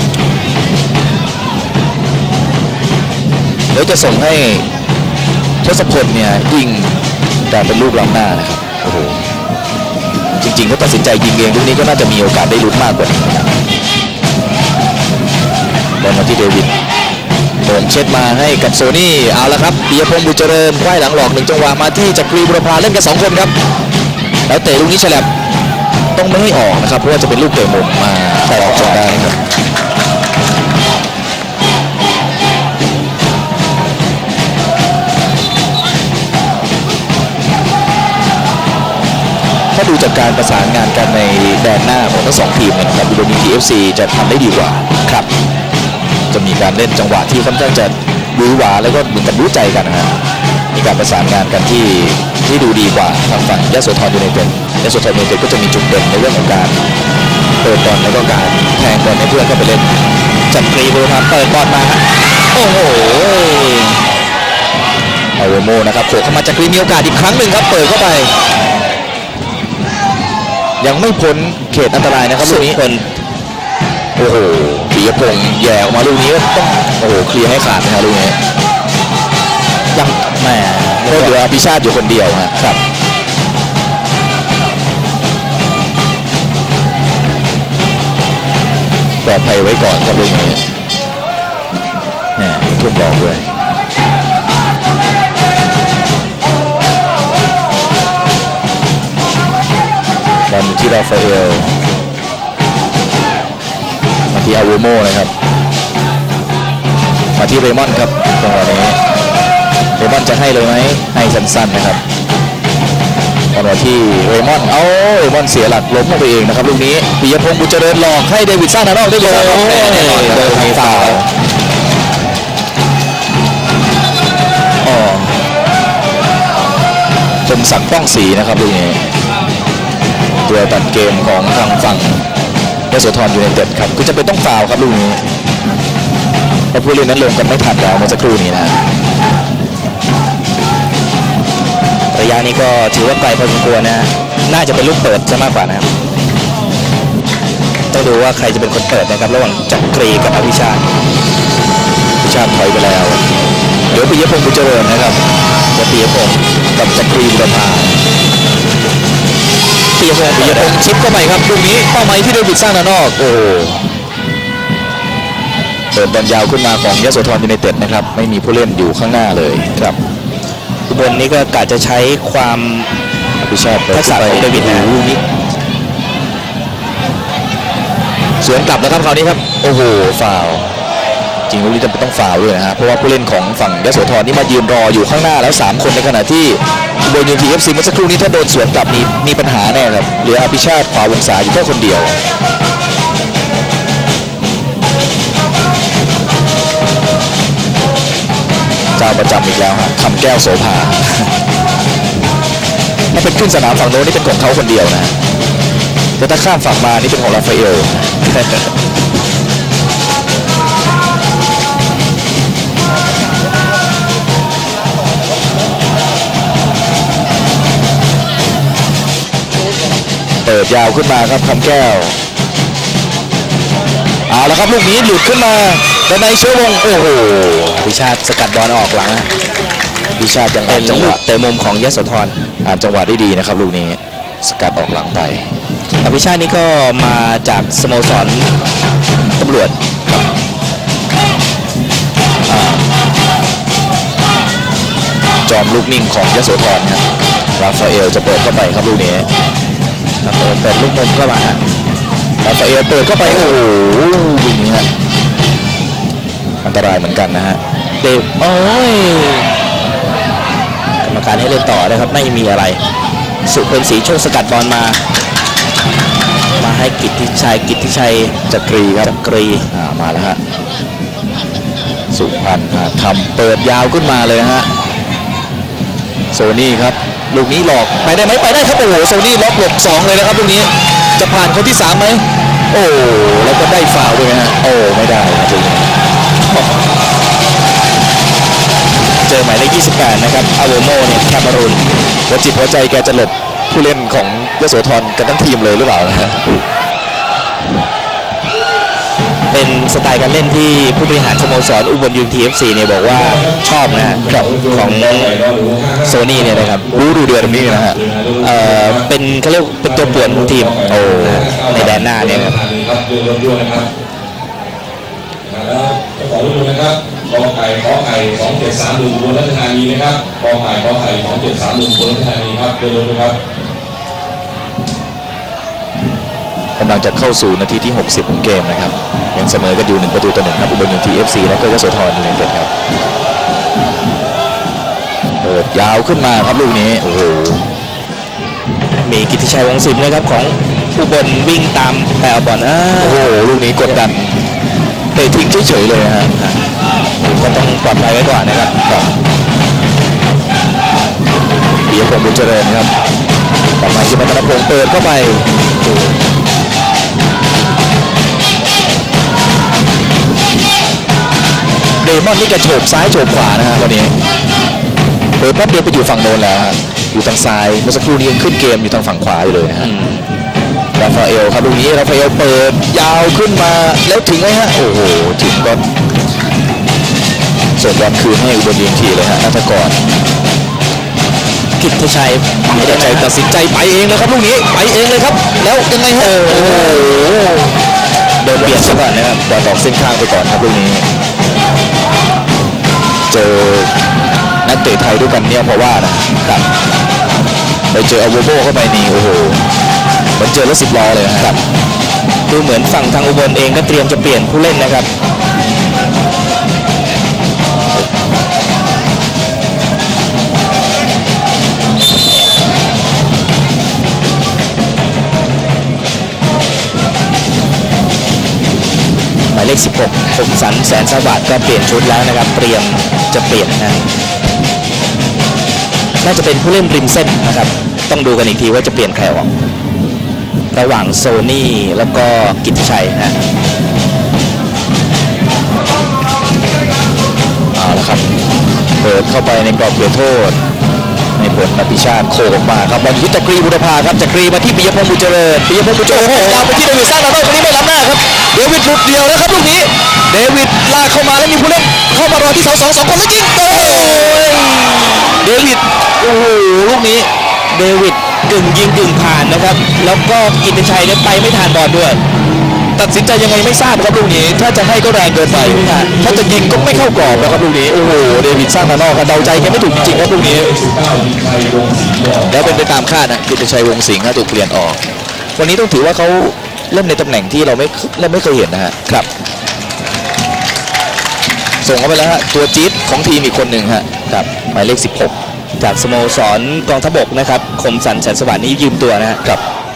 เดี๋ยวจะส่งให้ทศพลเนี่ยยิงแต่เป็นลูกล้ำหน้านะครับโอ้โหจริงๆก็ตัดสินใจยิงเองลูกนี้ก็น่าจะมีโอกาสได้ลุ้นมากกว่านี้นะครับบอลมาที่เดวิดโด่งเช็ดมาให้กับโซนี่เอาละครับปิยพงษ์บุญเจริญไขว้หลังหลอก1จังหวะมาที่จักรีบุรพาเล่นกัน2คนครับแล้วเตะลูกนี้ฉลับต้องไม่ให้ออกนะครับเพราะว่าจะเป็นลูกเตะมุมมาแต่ออกจนได้ครับถ้าดูจากการประสานงานกันในแดนหน้าของทั้ง2ทีมนะครับอุบลยูทีเอฟซีจะทำได้ดีกว่าครับจะมีการเล่นจังหวะที่ค่อนข้างจะบื้อหวาแล้วก็เหมือนกันรู้ใจกันนะฮะมีการประสานงานกันที่ดูดีกว่าทางฝั่งยโสธรยูไนเต็ดก็จะมีจุดเด่นในเรื่องของการเปิดบอลแล้วก็การแทงบอลให้เพื่อนเข้าไปเล่นจักรีบุรพาเปิดบอลมาโอ้โหเอาโมนะครับโขกเข้ามาจักรีมีโอกาสอีกครั้งหนึ่งครับเปิดเข้าไปยังไม่พ้นเขตอันตรายนะครับลูกนี้โอ้โหปิยพงษ์แย่ออกมาลูกนี้ต้องโอ้โหเคลียร์ให้ขาดนะครับลูกนี้ยังแหมเพราะเหลืออภิชาติอยู่คนเดียวครับปลอดภัยไว้ก่อนครับลูกนี้แหมทุ่มบอลด้วยบอลที่ราฟาเอลมาที่อาโวโมนะครับมาที่เรมอนครับจังหวะนี้เรมอนจะให้เลยไหมให้สั้นๆนะครับบอลมาที่เรมอนเรมอนเสียหลักล้มลงไปเองนะครับลูกนี้ปิยพงษ์บุญเจริญหลอกให้เดวิดสร้างนานอกได้เลยแน่นอนเลยทางฟาวคมสักป้องศรีนะครับลูกนี้ตัวตัดเกมของทางฝั่งยโสธรยูไนเต็ดครับคือจะเป็นต้องฟาวครับลูกนี้เพราะผู้เล่นนั้นลงกันไม่ทันแล้วเมื่อสักครู่นี้นะระยะนี้ก็ถือว่าไกลพอสมควรนะน่าจะเป็นลูกเปิดซะมากกว่านะครับต้องดูว่าใครจะเป็นคนเปิดนะครับระหว่างจักรีกับอภิชาติถอยไปแล้วเดี๋ยวปิยพงษ์บุญเจริญนะครับกับปียพงศ์กับจักรีบุรพาปียพงศ์ชิปเข้าไปครับลูกนี้เป้าหมายที่เดวิดสร้างด้านนอกโอ้เปิดบอลยาวขึ้นมาของยโสธรยูไนเต็ดนะครับไม่มีผู้เล่นอยู่ข้างหน้าเลยครับอุบลนี้ก็กะจะใช้ความทักษะของเดวิดนะลูกนี้สวนกลับแล้วครับคราวนี้ครับโอ้โหฟาวล์จริงลูกนี้จำเป็นต้องฟาวล์ด้วยนะฮะเพราะว่าผู้เล่นของฝั่งยโสธรนี่มายืนรออยู่ข้างหน้าแล้ว3คนในขณะที่อุบลยูไนเต็ด FC เมื่อสักครู่นี้ถ้าโดนสวนกลับมีปัญหาแน่ครับเหลืออภิชาติขวาวงศาอยู่แค่คนเดียวเจ้าประจำอีกแล้วฮะคำแก้วโสภาถ้าเป็นขึ้นสนามฝั่งโน้นนี่เป็นของเขาคนเดียวนะแต่ถ้าข้ามฝั่งมานี่เป็นของราฟาเอลเปิดยาวขึ้นมาครับคำแก้วเอาละครับลูกนี้หลุดขึ้นมาแต่ในเชื้อวงโอ้โหพิชาติสกัดบอลออกหลังพิชาติยังเป็นจังหวะแต่มุมของยโสธรอ่านจังหวะได้ดีนะครับลูกนี้สกัดออกหลังไปอภิชาตินี่ก็มาจากสโมสรตำรวจจอมลูกนิ่งของยโสธรครับราฟาเอลจะเปิดเข้าไปครับลูกนี้เปิดลูกมุมเข้ามาราฟาเอลเปิดเข้าไปโอ้โหลูกนี้ฮะอันตรายเหมือนกันนะฮะเดฟโอ้ยกรรมการให้เล่นต่อนะครับไม่มีอะไรสุพลศรีโชคสกัดบอลมาให้กิตติชัยจักรีครับจักรีมาแล้วฮะสุพรรณทำเปิดยาวขึ้นมาเลยฮะโซนี่ครับลูกนี้หลอกไปได้ไหมไปได้ครับโอ้โหโซนี่ล็อกหลบ2เลยนะครับลูกนี้จะผ่านคนที่3ไหมโอ้แล้วก็ได้ฟาวล์ด้วยฮะโอ้ไม่ได้ครับจริงเจอหมายเลข28นะครับอาโวโมเนี่ยแคมารูนหัวจิตหัวใจแกจะหลบผู้เล่นของยโสธรกันทั้งทีมเลยหรือเปล่านะฮะเป็นสไตล์การเล่นที่ผู้บริหารสโมสรอุบลยูไนเต็ด FC เนี่ยบอกว่าชอบนะครับของโซนี่เนี่ยนะครับดูเดือดตรงนี้นะฮะเป็นเขาเรียกเป็นตัวป่วนของทีมโอ้ในแดนหน้าเนี่ยครับขอรู้นะครับกอไก่2731อุบลราชธานีนะครับกอไก่2731อุบลราชธานีครับเร็วๆนะครับกำลังจะเข้าสู่นาทีที่60ของเกมนะครับยังเสมอกันอยู่1-1ครับอุบลยูไนเต็ด FC และก็ยโสธรยูไนเต็ดครับเปิดยาวขึ้นมาครับลูกนี้โอ้โหมีกิตติชัยวงศ์สิมนะครับของอุบลวิ่งตามแปลบอลโอ้โหลูกนี้กดดันเตะทิ้งเฉยๆเลยฮะก็ต้องปลอดภัยไว้ก่อนนะครับปียพงศ์บุญเจริญครับต่อมาชิมธนพงศ์เปิดเข้าไปเดมอนนี่แกโฉบซ้ายโฉบขวานะฮะวันนี้เปิดแป๊บเดียวไปอยู่ฝั่งโน้นแล้วฮะอยู่ทางซ้ายเมื่อสักครู่นี้ยังขึ้นเกมอยู่ทางฝั่งขวาอยู่เลยนะฮะราฟาเอลครับลูกนี้ราฟาเอลเปิดยาวขึ้นมาแล้วถึงไหมฮะโอ้โหถึงก็ส่งบอลคืนให้อุบลยูไนเต็ดเลยฮะนัทกรกิตติชัยตัดสินใจไปเองเลยครับลูกนี้ไปเองเลยครับแล้วยังไงฮะโอ้โหโดนเบียดซะก่อนนะครับบอลออกเส้นข้างไปก่อนครับลูกนี้เจอนักเตะไทยด้วยกันเนี่ยเพราะว่านะครับไปเจออาโวโบเข้าไปนี่โอ้โหมันเจอรถ10 ล้อเลยครับดูเหมือนฝั่งทางอุบลเองก็เตรียมจะเปลี่ยนผู้เล่นนะครับหมายเลข16คมสันแสนสวัสดิ์ก็เปลี่ยนชุดแล้วนะครับเตรียมจะเปลี่ยนนะน่าจะเป็นผู้เล่นริมเส้นนะครับต้องดูกันอีกทีว่าจะเปลี่ยนใครออกระหว่างโซนี่แล้วก็กิตติชัยนะเอาละครับเปิดเข้าไปในกรอบเขตโทษในผลอภิชาติโค้งออกมาครับบอลยุทธจักรีบุรพาครับจักรีมาที่ปิยพงศ์บุญเจริญปิยพงศ์บุญเจริญยาวไปที่เดวิดสร้างด้านนอกคนนี้ไม่ล้ำหน้าครับเดวิดหลุดเดียวแล้วครับลูกนี้เดวิดลากเข้ามาแล้วมีผู้เล่นเข้ามารอที่เสา2 คนแล้วยิงโอ้ยเดวิดโหลูกนี้เดวิดกึ่งยิงกึ่งผ่านนะครับแล้วก็กิตติชัยเนี่ยไปไม่ทันบอลด้วยตัดสินใจยังไงไม่ทราบครับลูกนี้ถ้าจะให้ก็แรงเกินไปถ้าจะยิงก็ไม่เข้ากรอบนะครับลูกนี้โอ้โหเดวิดสร้างมานอกกันเดาใจแกไม่ถูกจริงครับลูกนี้แล้วเป็นไปตามคาดนะกิตติชัยวงศ์สิงห์ถูกเปลี่ยนออกวันนี้ต้องถือว่าเขาเล่นในตำแหน่งที่เราไม่เคยเห็นนะฮะครับส่งเข้าไปแล้วฮะตัวจี๊ดของทีมอีกคนหนึ่งฮะครับหมายเลข16 จากสโมสรกองทัพบกนะครับคมสันแสนสวัสดิ์นี้ยืมตัวนะครับ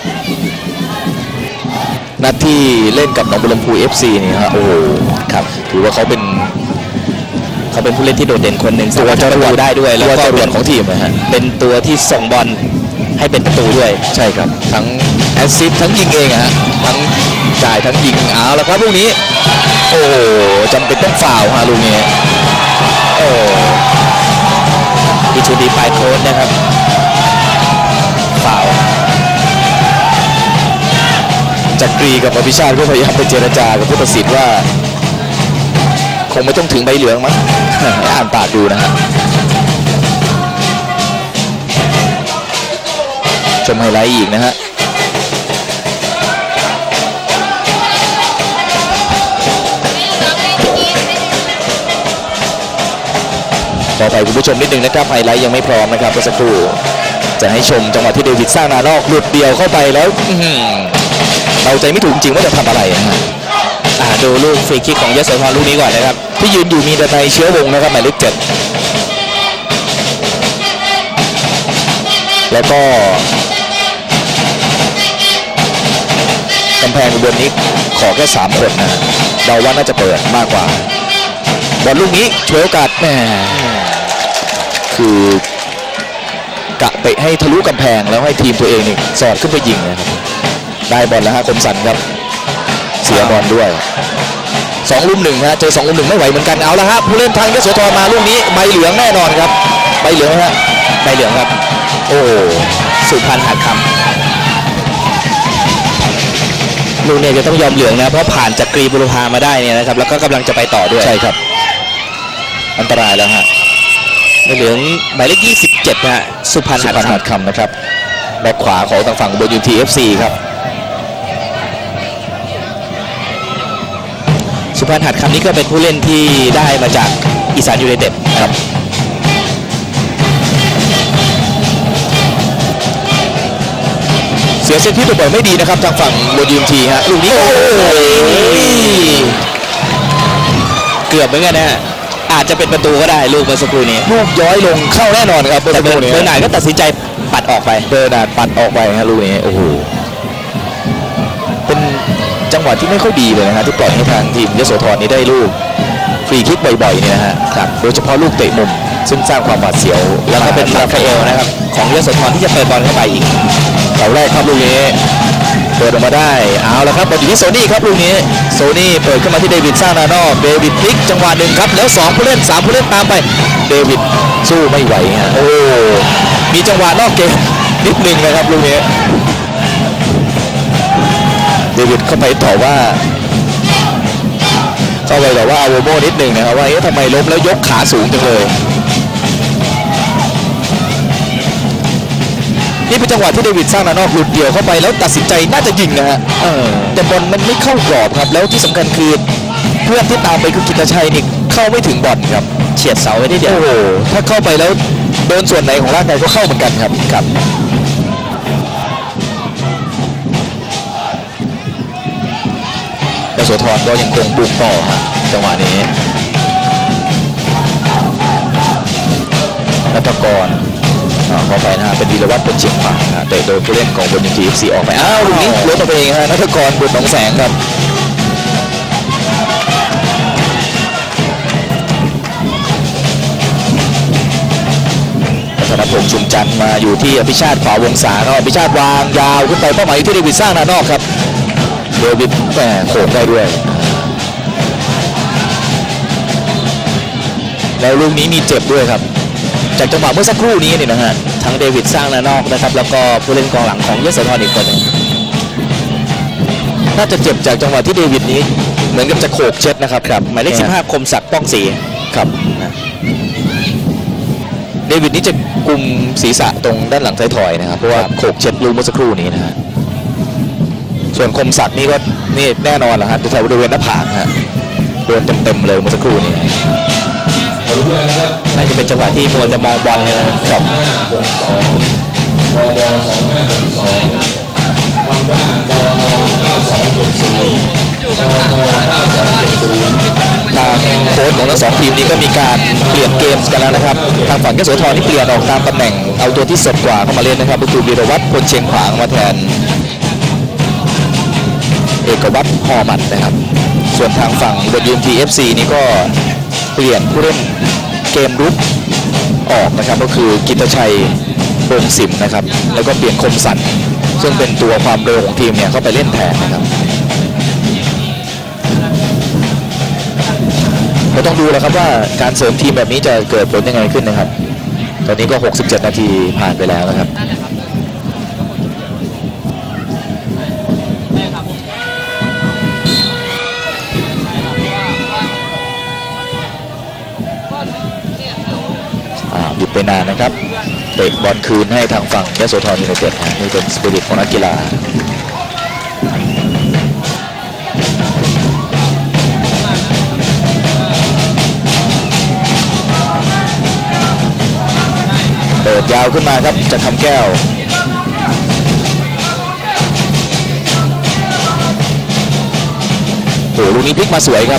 นัดที่เล่นกับหนองบัวลำพู FC นี่ฮะโอ้โหครับถือว่าเขาเป็นผู้เล่นที่โดดเด่นคนหนึ่งตัวจะประตูได้ด้วยแล้วก็เป็นของทีมนะฮะเป็นตัวที่ส่งบอลให้เป็นประตูด้วยใช่ครับทั้งแอสซิสต์ทั้งยิงเองฮะทั้งจ่ายทั้งยิงเอาละครับลูกนี้โอ้จำเป็นต้องฟาวล์ฮะลูกนี้โอ้พิชูดีปลายโค้ดนะครับฟาวล์จักรีกับอภิชาติก็พยายามไปเจรจากับผู้ตัดสินว่าคงไม่ต้องถึงใบเหลืองมั้งอ่านปากดูนะฮะชมไฮไลท์อีกนะฮะต่อไปคุณผู้ชมนิดนึงนะครับไฮไลท์ยังไม่พร้อมนะครับเมื่อสักครู่จะให้ชมจังหวะที่เดวิดสร้างนานอกหลุดเดียวเข้าไปแล้วเราใจไม่ถูกจริงว่าจะทำอะไรนะฮะดูลูกฟรีคิกของยโสธรลูกนี้ก่อนนะครับที่ยืนอยู่มีดนัยเชื้อวงนะครับหมายเลข7แล้วก็กำแพงอุบลนี้ขอแค่3คนนะเดาว่าน่าจะเปิดมากกว่าบอลลูกนี้ช่วยโอกาสแหมคือกะไปให้ทะลุกำแพงแล้วให้ทีมตัวเองนี่สอดขึ้นไปยิงนะครับได้บอลแล้วฮะคมสันครับเสียบอลด้วย2 ลุ่ม 1ฮะเจอ2 ลุ่ม 1ไม่ไหวเหมือนกันเอาละฮะผู้เล่นทางยโสธรมาลูกนี้ใบเหลืองแน่นอนครับใบเหลืองฮะใบเหลืองครับโอ้สุพรรณหัดคำลูกเนี่ยจะต้องยอมเหลืองนะเพราะผ่านจักรีบุรพามาได้เนี่ยนะครับแล้วก็กำลังจะไปต่อด้วยใช่ครับอันตรายแล้วฮะใบเหลืองหมายเลข27นะฮะสุพรรณหัดคำนะครับแบ็คขวาของทางฝั่งบนยูที FC ครับสุพรรณหัดคำนี้ก็เป็นผู้เล่นที่ได้มาจากอีสานยูไนเต็ดครับเสียเซตที่ตัวบอลไม่ดีนะครับทางฝั่งบนยูทีฮะลูกนี้โอ้ยเกือบเหมือนกันนะฮะอาจจะเป็นประตูก็ได้ลูกเมื่อสักครู่นี้ลูกย้อยลงเข้าแน่นอนครับแต่เบอร์นาร์ดก็ตัดสินใจปัดออกไปเบอร์นาร์ดปัดออกไปฮะลูกนี้โอ้โหเป็นจังหวะที่ไม่ค่อยดีเลยนะฮะที่ปล่อยให้ทางทีมยโสธรนี้ได้ลูกฟรีคิกบ่อยๆเนี่ยนะฮะครับโดยเฉพาะลูกเตะมุมซึ่งสร้างความหวาดเสียวแล้วก็เป็นราฟาเอลนะครับของยโสธรที่จะเปิดบอลเข้าไปอีกเสาแรกครับลูกนี้เปิดออกมาได้เอาละครับบอลอยู่ที่โซนี่ครับลูกนี้โซนี่เปิดขึ้นมาที่เดวิดสร้างนานอกเดวิดพลิกจังหวะหนึ่งครับแล้ว2 ผู้เล่น 3 ผู้เล่นตามไปเดวิดสู้ไม่ไหวฮะโอ้มีจังหวะนอกเกมนิดนึงนะครับลูกนี้เดวิดเข้าไปต่อว่าอาโวโมนิดนึงนะครับว่าทำไมล้มแล้วยกขาสูงจังเลยนี่เป็นจังหวะที่เดวิดสร้างนานอกหลุดเดี่ยวเข้าไปแล้วตัดสินใจน่าจะยิงนะฮะแต่บอลมันไม่เข้ากรอบครับแล้วที่สำคัญคือเพื่อนที่ตามไปคือกิตติชัยนี่เข้าไม่ถึงบอลครับเฉียดเสาไปนิดเดียวโอ้โหถ้าเข้าไปแล้วโดนส่วนไหนของร่างกายก็เข้าเหมือนกันครับยโสธรก็ยังคงบุกต่อฮะจังหวะนี้นัทกรขอไปนะฮะเป็นวีรวัฒน์เป็นเชียงฝางนะแต่โดยผู้เล่นของบนยูที FC ออกไปอ้าวลูกนี้ล้มตัวเองฮะนัทกรบุญหนองแสงครับธนพงษ์ชุมจันทร์มาอยู่ที่อภิชาติขวาวงศาเนาะอภิชาติวางยาวขึ้นไปเป้าหมายที่เดวิดสร้างนานอกครับเดวิดแหมโขกได้ด้วยแล้วลูกนี้มีเจ็บด้วยครับจากจังหวะเมื่อสักครู่นี้นี่นะฮะทั้งเดวิดสร้างนานอกนะครับแล้วก็ผู้เล่นกองหลังของยโสธรอีกคนนึงน่าจะเจ็บจากจังหวะที่เดวิดนี้เหมือนกับจะโขกเช็ดนะครับหมายเลข15คมศักดิ์ป้องศรีครับเดวิดนี่จะกุมศีรษะตรงด้านหลังท้ายทอยนะครับเพราะว่าโขกเช็ดลูกเมื่อสักครู่นี้นะฮะส่วนคมศักดิ์นี่ก็นี่แน่นอนแหละฮะแถวบริเวณหน้าผากฮะโดนเต็มๆเลยเมื่อสักครู่นี้น่าจะเป็นจังหวะที่มัวจะมองบอลเลยนะครับทางโค้ชของทั้งสองทีมนี้ก็มีการเปลี่ยนเกมกันแล้วนะครับทางฝั่งยโสธรนี่เปลี่ยนออกตามตำแหน่งเอาตัวที่สดกว่าเข้ามาเล่นนะครับก็คือวีรวัฒน์พลเชียงขวางมาแทนเอกวัฒน์ฮอมัดนะครับส่วนทางฝั่งอุบล UMT FC นี่ก็เปลี่ยนผู้เล่นเกมรุกออกนะครับก็คือกิตชัยโปร่งสิมนะครับแล้วก็เปลี่ยนคมสันซึ่งเป็นตัวความเร็วของทีมเนี่ยเข้าไปเล่นแทนนะครับเราต้องดูแล้วครับว่าการเสริมทีมแบบนี้จะเกิดผลยังไงขึ้นนะครับตอนนี้ก็67นาทีผ่านไปแล้วนะครับหยุดไปนานนะครับเตะบอลคืนให้ทางฝั่งยโสธรยูไนเต็ดนี่เป็นสปิริตของนักกีฬาเปิดยาวขึ้นมาครับจากคำแก้วโอ้ลูกนี้พลิกมาสวยครับ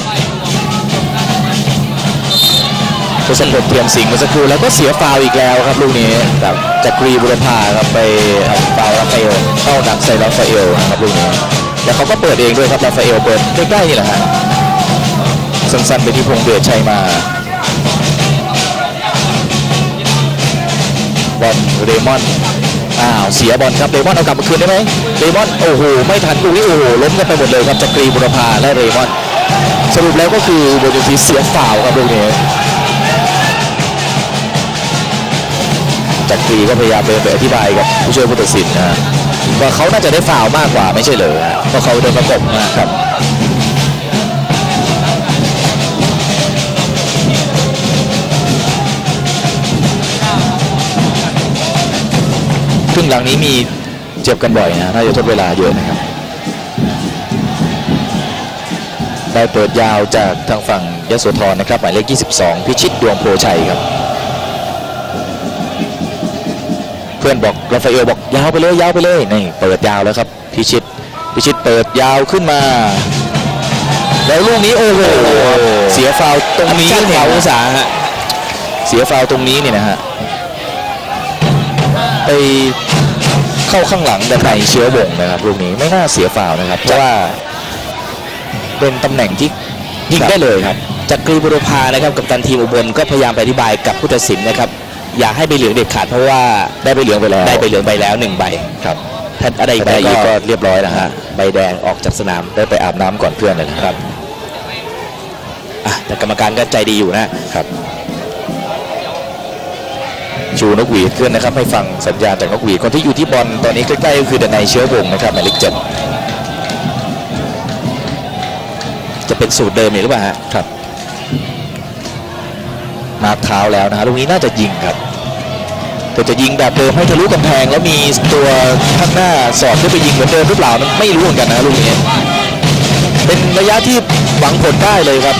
ทศพลเทียมสิงห์เมื่อสักครู่แล้วก็เสียฟาวอีกแล้วครับลูกนี้จากจักรีบุรพาครับไปฟาวราฟาเอลเข้าหนักใส่ราฟาเอลครับลูกนี้แล้วเขาก็เปิดเองด้วยครับราฟาเอลเปิดใกล้ๆนี่แหละฮะสั้นๆไปที่พงษ์เดชชัยมาบอลเรมอนเสียบอลครับเรมอนเอากลับมาคืนได้ไหมเรมอนโอ้โหไม่ทันลูกนี้โอ้โหล้มกันไปหมดเลยครับจักรีบุรพาและเรมอนสรุปแล้วก็คือโบยูทีเสียฟาวครับลูกนี้จักรีก็พยายามเดินไปอธิบายกับผู้ช่วยผู้ตัดสินนะว่าเขาน่าจะได้ฟาวมากกว่าไม่ใช่เหรอเพราะเขาโดนประกบนะครับครึ่งหลังนี้มีเจ็บกันบ่อยนะน่าจะทดเวลาเยอะนะครับได้เปิดยาวจากทางฝั่งยโสธรนะครับหมายเลข22พิชิตดวงโพชัยครับเพื่อนบอกราฟาเอลบอกยาวไปเลยนี่เปิดยาวแล้วครับพิชิตเปิดยาวขึ้นมาแล้วลูกนี้โอ้โหเสียฟาวตรงนี้เนี่ยเสียฟาวตรงนี้เนี่ยนะฮะไปเข้าข้างหลังด้านในเชื้อวงนะครับลูกนี้ไม่น่าเสียฟาวนะครับเพราะว่าเป็นตำแหน่งที่ยิงได้เลยครับจักรีบุรพานะครับกัปตันทีมอุบลก็พยายามไปอธิบายกับผู้ตัดสินนะครับอย่าให้ใบเหลืองเด็ดขาดเพราะว่าได้ใบเหลืองไปแล้ว 1 ใบครับถ้าอะไรอีกก็เรียบร้อยนะฮะใบแดงออกจากสนามได้ไปอาบน้ำก่อนเพื่อนเลยนะครับแต่กรรมการก็ใจดีอยู่นะครับชูนกหวีดขึ้นนะครับให้ฟังสัญญาณจากนกหวีดคนที่อยู่ที่บอลตอนนี้ใกล้ๆก็คือดนัยเชื้อวงนะครับหมายเลข7 จะเป็นสูตรเดิมหรือเปล่าครับนับเท้าแล้วนะฮะลูกนี้น่าจะยิงครับแต่จะยิงแบบเดิมให้ทะลุกำแพงแล้วมีตัวข้างหน้าสอดขึ้นไปยิงเหมือนเดิมหรือเปล่านั้นไม่รู้เหมือนกันนะลูกนี้เป็นระยะที่หวังผลได้เลยครับ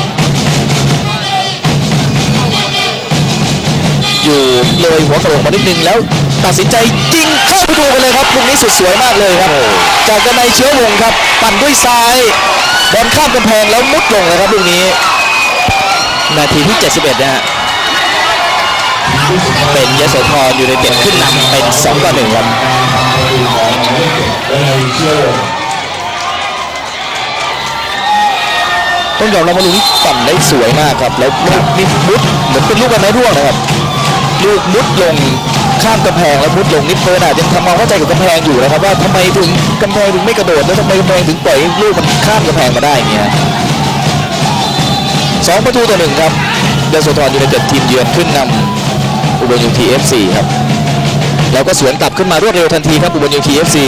อยู่เลยหัวกระโหลกมานิดนึงแล้วตัดสินใจยิงเข้าไปดูกันเลยครับลูกนี้สุดสวยมากเลยครับจากดนัยเชื้อวงครับปั่นด้วยซ้ายบอลข้ามกำแพงแล้วมุดลงเลยครับลูกนี้นาทีที่71นะฮะเป็นยโสธรยูไนเต็ดขึ้นนำเป็น2-1ครับต้องยอมรับว่าลูกนี้ปั่นได้สวยมากครับแล้วนี่มุดเหมือนเป็นลูกบอลไม้ร่วงนะครับลูกมุดลงข้ามกำแพงแล้วมุดลงนิดเพิ่นยังทำความเข้าใจกับกำแพงอยู่นะครับว่าทำไมถึงกำแพงถึงไม่กระโดดแล้วทำไมกำแพงถึงปล่อยลูกมันข้ามกำแพงมาได้อย่างเงี้ย2-1ครับยโสธรยูไนเต็ดทีมเยือนขึ้นนำอุบล UMT FC ครับแล้วก็สวนกลับขึ้นมารวดเร็วทันทีครับอุบล UMT FC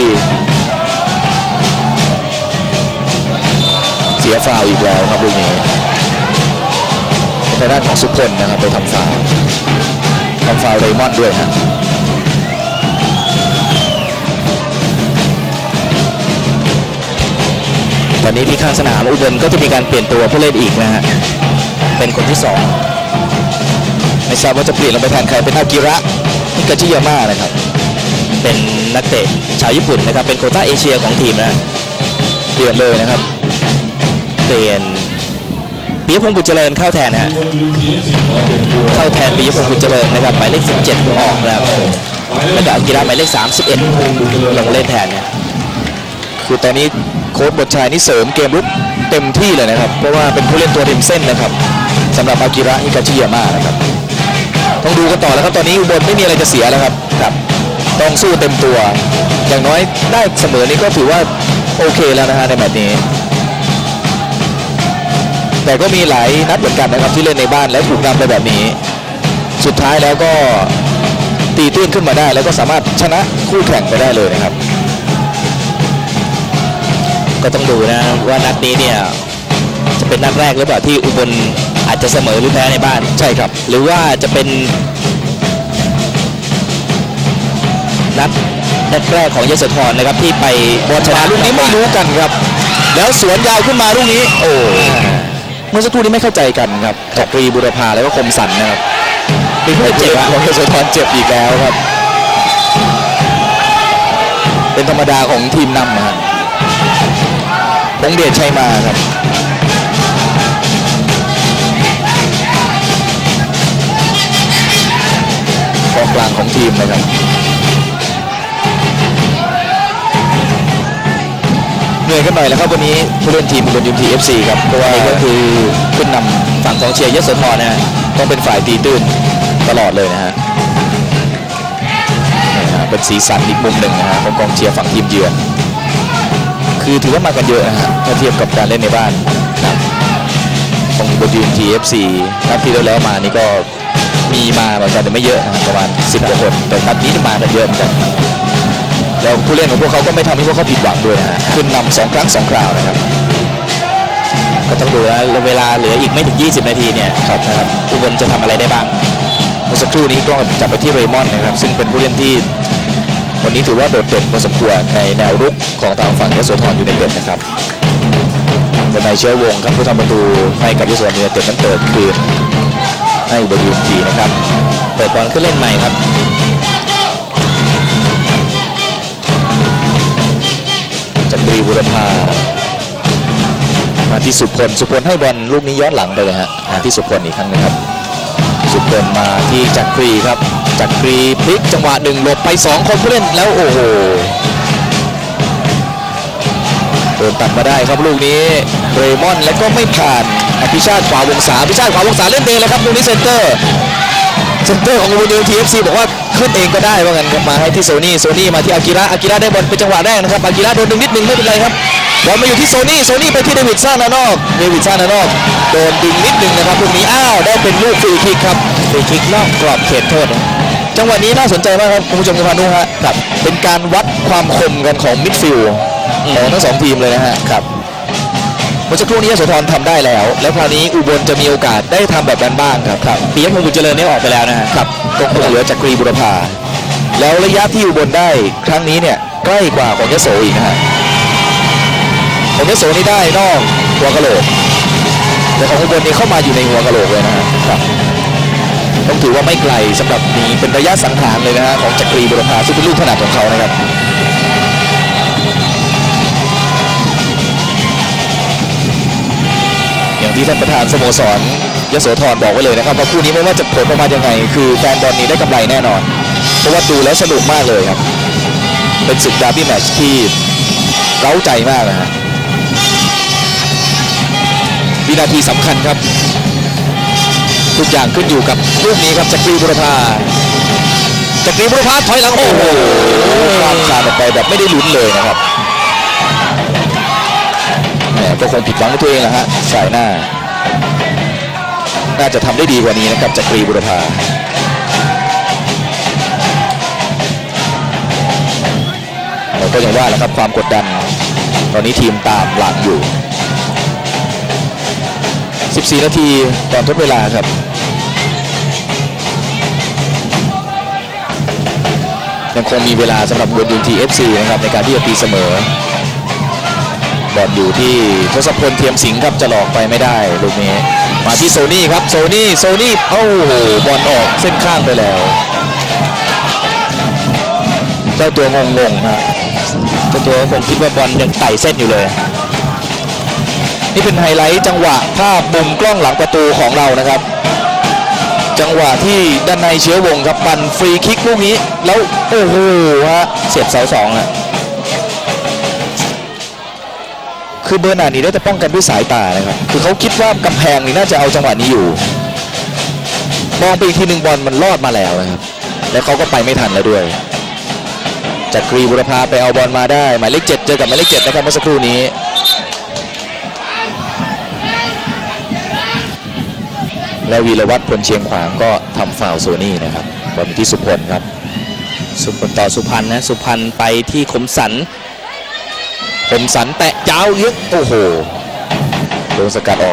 เสียฟาวอีกแล้วครับลูกนี้ในด้านของสุพลนะครับไปทำฟาวาวเรมอนด้วยฮะตอนนี้ที่ข้างสนามอุบลก็จะมีการเปลี่ยนตัวผู้เล่นอีกนะฮะเป็นคนที่2 ไม่ทราบว่าจะเปลี่ยนลงไปแทนใครเป็นอากิระฮิกาจิยาม่านะครับเป็นนักเตะชาวญี่ปุ่นนะครับเป็นโควต้าเอเชียของทีมนะเปลี่ยนเลยนะครับเปลี่ยนปิยพงศ์บุญเจริญเข้าแทนนะฮะเข้าแทนปิยพงศ์บุญเจริญนะครับหมายเลข17ออกแล้วแล้วก็อากิระหมายเลข31ลงเล่นแทนเนี่ยคือตอนนี้โค้ชบทชัยนี่เสริมเกมรุกเต็มที่เลยนะครับเพราะว่าเป็นผู้เล่นตัวริมเส้นนะครับสำหรับอากิระฮิกาจิยาม่านะครับต้องดูกันต่อแล้วครับตอนนี้อุบลไม่มีอะไรจะเสียแล้วครับต้องสู้เต็มตัวอย่างน้อยได้เสมอนี่ก็ถือว่าโอเคแล้วนะฮะในแมตช์นี้แต่ก็มีหลายนัดเหมือนกันนะครับที่เล่นในบ้านและถูกนำไปแบบนี้สุดท้ายแล้วก็ตีตื้นขึ้นมาได้แล้วก็สามารถชนะคู่แข่งไปได้เลยนะครับก็ต้องดูนะว่านัดนี้เนี่ยจะเป็นนัดแรกหรือเปล่าที่อุบลอาจจะเสมอหรือแพ้ในบ้านใช่ครับหรือว่าจะเป็นนัดแรกของยโสธรนะครับที่ไปบอลชนะลูกนี้ไม่รู้กันครับแล้วสวนยาวขึ้นมาลูกนี้โอ้เมื่อสักครู่นี้ไม่เข้าใจกันครับจักรีบุรพาแล้วก็คมสันนะครับมีผู้เจ็บของยโสธรเจ็บอีกแล้วครับเป็นธรรมดาของทีมนำนะครับพงเดชชัยมาครับกองกลางของทีมนะครับเหนื่อยกันหน่อยแล้วครับวันนี้ผู้เล่นทีมอุบลยูที FC ครับเพราะว่าก็คือขึ้นนำฝั่งของเชียร์ยโสธรนะฮะต้องเป็นฝ่ายตีตื้นตลอดเลยนะฮะเป็นสีสันอีกมุมหนึ่งนะฮะของกองเชียร์ฝั่งทีมเยือนคือถือว่ามากันเยอะนะฮะถ้าเทียบกับการเล่นในบ้านของอุบลยูที FC นัดที่แล้วมานี่ก็มีมาเหมือนกันแต่ไม่เยอะนะประมาณ10 กว่าคนแต่นัดนี้มากันเยอะเหมือนกันแล้วผู้เล่นของพวกเขาก็ไม่ทำให้พวกเขาผิดหวังด้วยนะฮะขึ้นนำ2 ครั้ง 2 คราวนะครับก็ต้องดูนะเวลาเหลืออีกไม่ถึง20 นาทีเนี่ยนะครับอุบลจะทำอะไรได้บ้างเมื่อสักครู่นี้ก็จับไปที่เรมอนนะครับซึ่งเป็นผู้เล่นที่วันนี้ถือว่าโดดเด่นพอสมควรในแนวรุกของทางฝั่งยโสธรยูไนเต็ดนะครับเป็นนายเชื้อวงครับผู้ทำประตูให้กับยโสธรยูไนเต็ดนั้นเปิดคืนให้อุบลยูทีนะครับเปิดบอลขึ้นเล่นใหม่ครับจักรีบุรพามาที่สุพลให้บอลลูกนี้ย้อนหลังไปเลยฮะที่สุพลอีกครั้งนึงครับสุพลมาที่จักรีครับจักรีพลิกจังหวะ1หลบไป2คนผู้เล่นแล้วโอ้โหโดนตัดมาได้ครับลูกนี้เรมอนแล้วก็ไม่ผ่านอภิชาติขวาวงศาเล่นเองเลยครับลูกนี้เซนเตอร์ของอุบลยูที FC บอกว่าขึ้นเองก็ได้ว่างั้นครับมาให้ที่โซนี่มาที่อากิระได้บอลเป็นจังหวะแรกนะครับอากิระโดนนิดนึงไม่เป็นไรครับบอลมาอยู่ที่โซนี่ไปที่เดวิดซ่านานอกโดนดึงนิดนึงนะครับลูกนี้ได้เป็นลูกฟรีคิกครับฟรีคิกนอกกรอบเขตโทษจังหวะนี้น่าสนใจมากครับคุณผู้ชมทุกท่านฮะครับเป็นการวัดความคมกันของมิดฟิลด์ของทั้ง2ทีมเลยนะฮะครับเมื่อสักครู่นี้ยโสธรทำได้แล้วคราวนี้อุบลจะมีโอกาสได้ทำแบบนั้นบ้างครับปิยพงศ์บุญเจริญนี่ออกไปแล้วนะครับก็เหลือจักรีบุรพาแล้วระยะที่อุบลได้ครั้งนี้เนี่ยใกล้กว่าของยโสอีกนะฮะของยโสนี่ได้นอกหัวกะโหลกแต่ของอุบลนี่เข้ามาอยู่ในหัวกะโหลกเลยนะครับต้องถือว่าไม่ไกลสำหรับนี้เป็นระยะสังหารเลยนะฮะของจักรีบุรพาซึ่งเป็นลูกถนัดของเขานะครับอย่างที่ท่านประธานสโมสรยโสธรบอกไว้เลยนะครับว่าคู่นี้ไม่ว่าจะผลออกมายังไงคือแฟนบอลนี้ได้กำไรแน่นอนเพราะว่าดูแล้วสนุกมากเลยครับเป็นศึกดาร์บี้แมตช์ที่เร้าใจมากนะฮะวินาทีสำคัญครับทุกอย่างขึ้นอยู่กับลูกนี้ครับจักรีบุรพาถอยหลังโอ้โหข้ามคานออกไปแบบไม่ได้ลุ้นเลยนะครับก็คงผิดหวังในตัวเองแหละฮะสายหน้าน่าจะทำได้ดีกว่านี้นะครับจักรีบุรพาแล้วก็อย่างว่าแหละครับความกดดันตอนนี้ทีมตามหลังอยู่14 นาทีก่อนทดเวลาครับยังคงมีเวลาสำหรับอุบล UMTFC นะครับในการที่จะตีเสมอบอลอยู่ที่ทศพลเทียมสิงห์ครับจะหลอกไปไม่ได้ลูกนี้มาที่โซนี่ครับโซนี่โอ้โหบอลออกเส้นข้างไปแล้วเจ้าตัวงงๆฮะเจ้าตัวคงคิดว่าบอลยังไต่เส้นอยู่เลยนี่เป็นไฮไลท์จังหวะภาพมุมกล้องหลังประตูของเรานะครับจังหวะที่ด้านในเชื้อวงครับปั่นฟรีคิกลูกนี้แล้วโอ้โหฮะเสียบเสา2อ่ะคือเบอร์นาร์ดนี่ได้แต่ป้องกันด้วยสายตานะครับคือเขาคิดว่ากำแพงนี่น่าจะเอาจังหวะนี้อยู่มองไปอีกทีหนึ่งบอลมันลอดมาแล้วนะครับและเขาก็ไปไม่ทันแล้วด้วยจักรีบุรพาไปเอาบอลมาได้หมายเลข7เจอกับหมายเลข7นะครับเมื่อสักครู่นี้แล้ววีรวัฒน์พลเชียงขวางก็ทำฟาวล์โซนี่นะครับบอลที่สุพลครับสุพลต่อสุพรรณนะสุพรรณไปที่คมสันแตะยาวเยอะโอ้โหโดนสกัดออก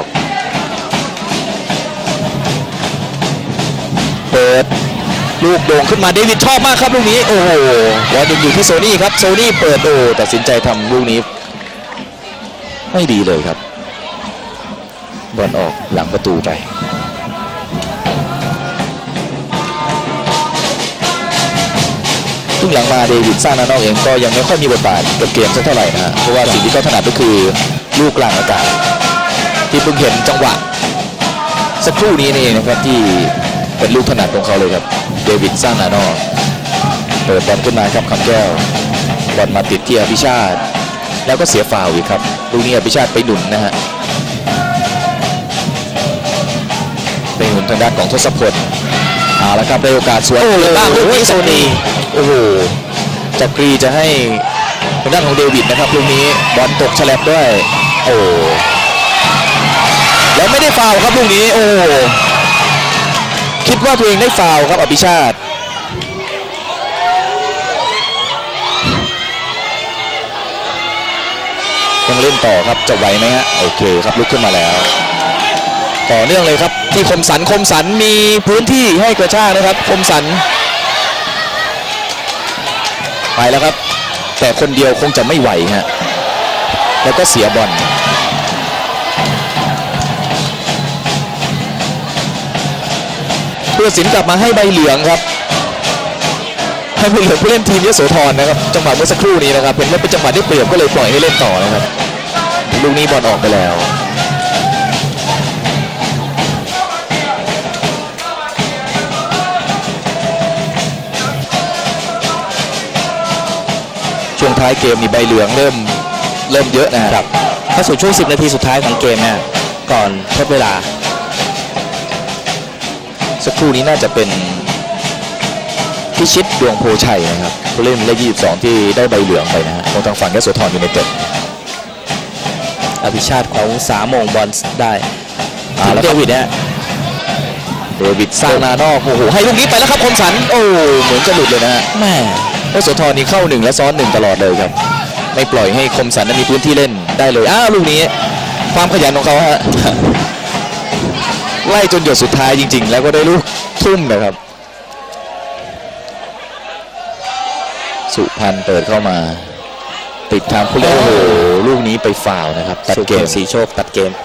เปิดลูกโด่งขึ้นมาเดวิดชอบมากครับลูกนี้โอ้โหบอลอยู่ที่โซนี่ครับโซนี่เปิดตัดสินใจทำลูกนี้ไม่ดีเลยครับบอลออกหลังประตูไปซึ่งหลังมาเดวิดซ่านานอกเองก็ยังไม่ค่อยมีบทบาทกับเกมสักเท่าไหร่นะฮะเพราะว่าสิ่งที่เขาถนัดก็คือลูกกลางอากาศที่เพิ่งเห็นจังหวะสักครู่นี้นี่นะครับที่เป็นลูกถนัดของเขาเลยครับเดวิดซ่านานอกเปิดบอลขึ้นมาครับคำแก้วบอลมาติดที่อภิชาติแล้วก็เสียฟาวล์อีกครับลูกนี้อภิชาติไปหนุนนะฮะไปหนุนทางด้านของทศพลเอาละครับได้โอกาสสวยเลยบ้างลูกนี้โซนีโอ้โหจักรีจะให้ทางด้านของเดวิดนะครับลูกนี้บอลตกแฉลบด้วยโอ้แล้วไม่ได้ฟาวล์ครับลูกนี้โอ้คิดว่าตัวเองได้ฟาวล์ครับอภิชาติยังเล่นต่อครับจะไหวไหมฮะโอเคครับลุกขึ้นมาแล้วต่อเนื่องเลยครับที่คมสันมีพื้นที่ให้กระชากนะครับคมสันไปแล้วครับแต่คนเดียวคงจะไม่ไหวฮะแล้วก็เสียบอลผู้ตัดสินกลับมาให้ใบเหลืองครับให้ใบเหลืองผู้เล่นทีมยโสธรนะครับจังหวะเมื่อสักครู่นี้นะครับเป็นว่าเป็นจังหวะที่เปรียบก็เลยปล่อยให้เล่นต่อนะครับลูกนี้บอลออกไปแล้วช่วงท้ายเกมมีใบเหลืองเริ่มเยอะนะครับเข้าสู่ช่วง10 นาทีสุดท้ายของเกมนะก่อนทดเวลาสักครู่นี้น่าจะเป็นพิชิตดวงโพชัยนะครับผู้เล่นเลข22ที่ได้ใบเหลืองไปนะฮะของทางฝั่งยโสธรยูไนเต็ดอภิชาติของสามงบอลได้แล้วเดวิดเนี่ยเดวิดสร้างนานอกโอ้โหให้ลูกนี้ไปแล้วครับคมสันโอ้เหมือนจะหลุดเลยนะฮะแม่ยโสธรนี่เข้า1และซ้อน1ตลอดเลยครับไม่ปล่อยให้คมสันนั้นมีพื้นที่เล่นได้เลยลูกนี้ความขยันของเขาฮะไล่จนหยดสุดท้ายจริงๆแล้วก็ได้ลูกทุ่มนะครับสุพรรณเปิดเข้ามาติดทางผู้เล่นโอ้โหลูกนี้ไปฟาวล์นะครับตัดเกมสีโชคตัดเกม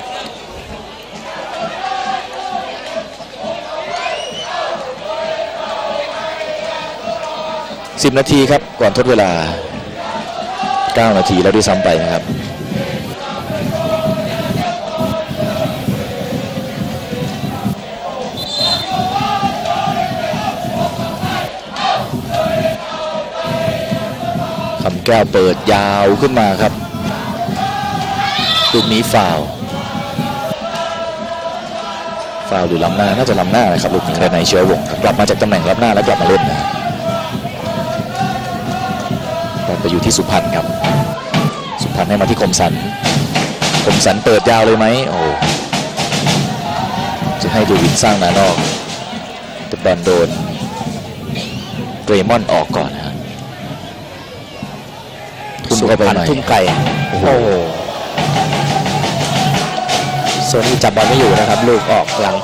10 นาทีครับก่อนทดเวลา9 นาทีแล้วด้วยซ้ำไปนะครับคำแก้วเปิดยาวขึ้นมาครับลูกนี้ฟาวล์หรือล้ำหน้าน่าจะล้ำหน้านะครับลูกนี้ในเชื้อวงกลับมาจากตำแหน่งล้ำหน้าแล้วกลับมาเล่นนะไปอยู่ที่สุพรรณครับสุพรรณให้มาที่คมสันเปิดยาวเลยไหมโอ้จะให้เดวิดสร้างนานอกแต่บอลโดนเรมอนออกก่อนนะทุ่มเข้าไปหน่อยทุ่มไกลโอ้โหโซนี่จับบอลไม่อยู่นะครับลูกออกหลัง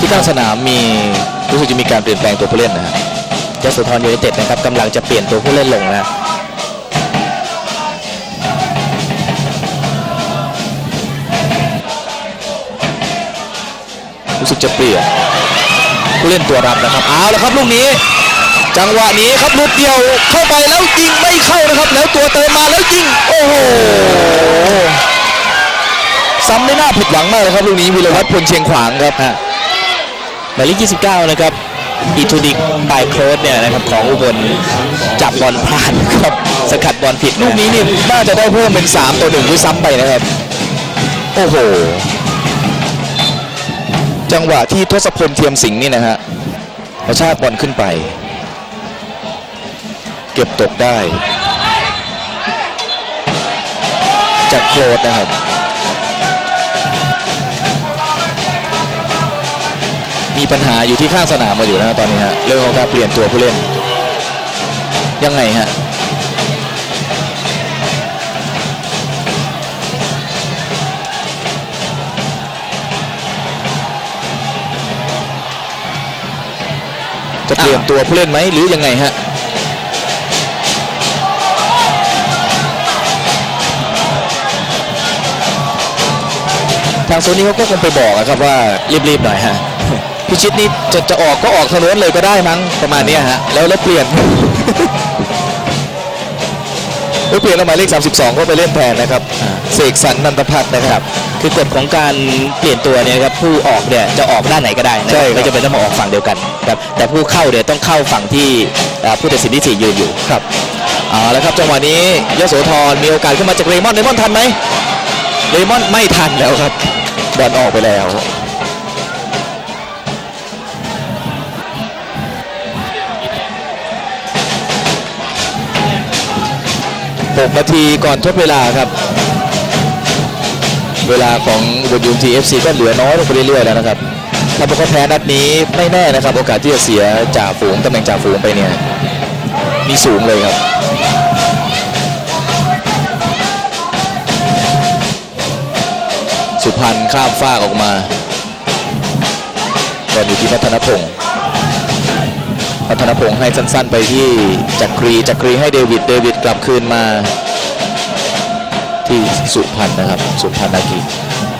ที่ข้างสนามมีรู้สึกจะมีการเปลี่ยนแปลงตัวผู้เล่นนะฮะยโสธรยูไนเต็ดนะครับกำลังจะเปลี่ยนตัวผู้เล่นลงนะรู้สึกจะเปลี่ยนผู้เล่นตัวรับนะครับเอาละครับลูกนี้จังหวะนี้ครับลูกเดียวเข้าไปแล้วยิงไม่เข้านะครับแล้วตัวเติมมาแล้วยิงโอ้โหซ้ำได้น่าผิดหวังมากเลยครับลูกนี้วิรวัฒน์พลเชียงขวางครับหมายเลข29นะครับอิทูดิกบายโครสเนี่ยนะครับของอุบลจับบอลพลาดครับสกัดบอลผิดลูกนี้นี่น่าจะได้เพิ่มเป็น3-1ด้วยซ้ำไปนะครับโอ้โหจังหวะที่ทศพลเทียมสิงห์นี่นะฮะกระชากบอลขึ้นไปเก็บตกได้จากโครสนะครับมีปัญหาอยู่ที่ข้างสนามมาอยู่นะตอนนี้ฮะเรื่องของการเปลี่ยนตัวผู้เล่นยังไงฮะจะเปลี่ยนตัวผู้เล่นไหมหรือยังไงฮะทางโซนี่เขาก็คงไปบอกครับว่ารีบๆหน่อยฮะพิชิตนี่จะออกก็ออกทางโน้นเลยก็ได้มั้งประมาณนี้ฮะแล้วเปลี่ยนเปลี่ยนแล้วหมายเลข32ก็ไปเล่นแทนนะครับเสกสรรนันทพัฒน์นะครับคือกฎของการเปลี่ยนตัวเนี่ยครับผู้ออกเนี่ยจะออกด้านไหนก็ได้นะไม่จำเป็นต้องมาออกฝั่งเดียวกันครับแต่ผู้เข้าเนี่ยต้องเข้าฝั่งที่ผู้ตัดสินที่4ยืนอยู่ครับแล้วครับจังหวะนี้ยโสธรมีโอกาสขึ้นมาจากเรมอนทันไหมเรมอนไม่ทันแล้วครับบอลออกไปแล้ว6 นาทีก่อนทดเวลาครับเวลาของอุบล UMTFC ก็เหลือน้อยลงไปเรื่อยๆแล้วนะครับถ้าพวกเขาแพ้นัดนี้ไม่แน่นะครับโอกาสที่จะเสียจ่าฝูงตำแหน่งจ่าฝูงไปเนี่ยมีสูงเลยครับสุพรรณข้ามฟากออกมาตอนอยู่ที่พัฒนพงศ์ให้สั้นๆไปที่จักรีให้เดวิดกลับคืนมาที่สุพรรณนะครับสุพรรณนากี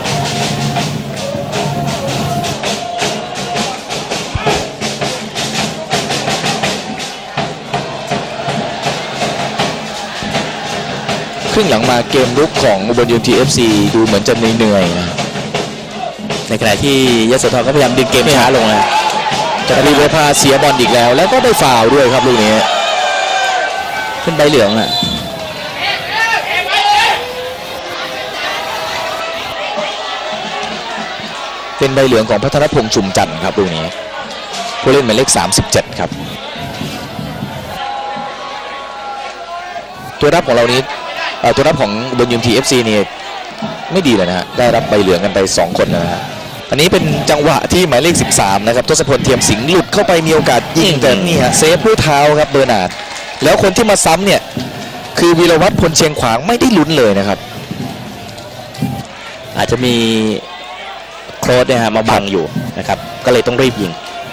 ครึ่งหลังมาเกมรุกของอุบล UMTFC ดูเหมือนจะเหนื่อยนะในขณะที่ยโสธรก็พยายามดึงเกมช้าลงนะจักรีเวพาเสียบอลอีกแล้วก็ได้ฟาวล์ด้วยครับลูกนี้ขึ้นใบเหลืองอ่ะเป็นใบเหลืองของพัฒนพงษ์ชุมจันทร์ครับลูกนี้ผู้เล่นหมายเลข37ครับตัวรับของเรานี้ตัวรับของอุบล UMTFC นี่ไม่ดีเลยนะฮะได้รับใบเหลืองกันไป2 คนนะฮะอันนี้เป็นจังหวะที่หมายเลข13นะครับทศพลเทียมสิงห์หลุดเข้าไปมีโอกาสยิงแต่นี่ฮะเซฟด้วยเท้าครับเบอร์นาร์ดแล้วคนที่มาซ้ำเนี่ยคือวีรวัฒน์พลเชียงขวางไม่ได้ลุ้นเลยนะครับอาจจะมีโค้ชเนี่ยฮะมาบังอยู่นะครับก็เลยต้องรีบยิง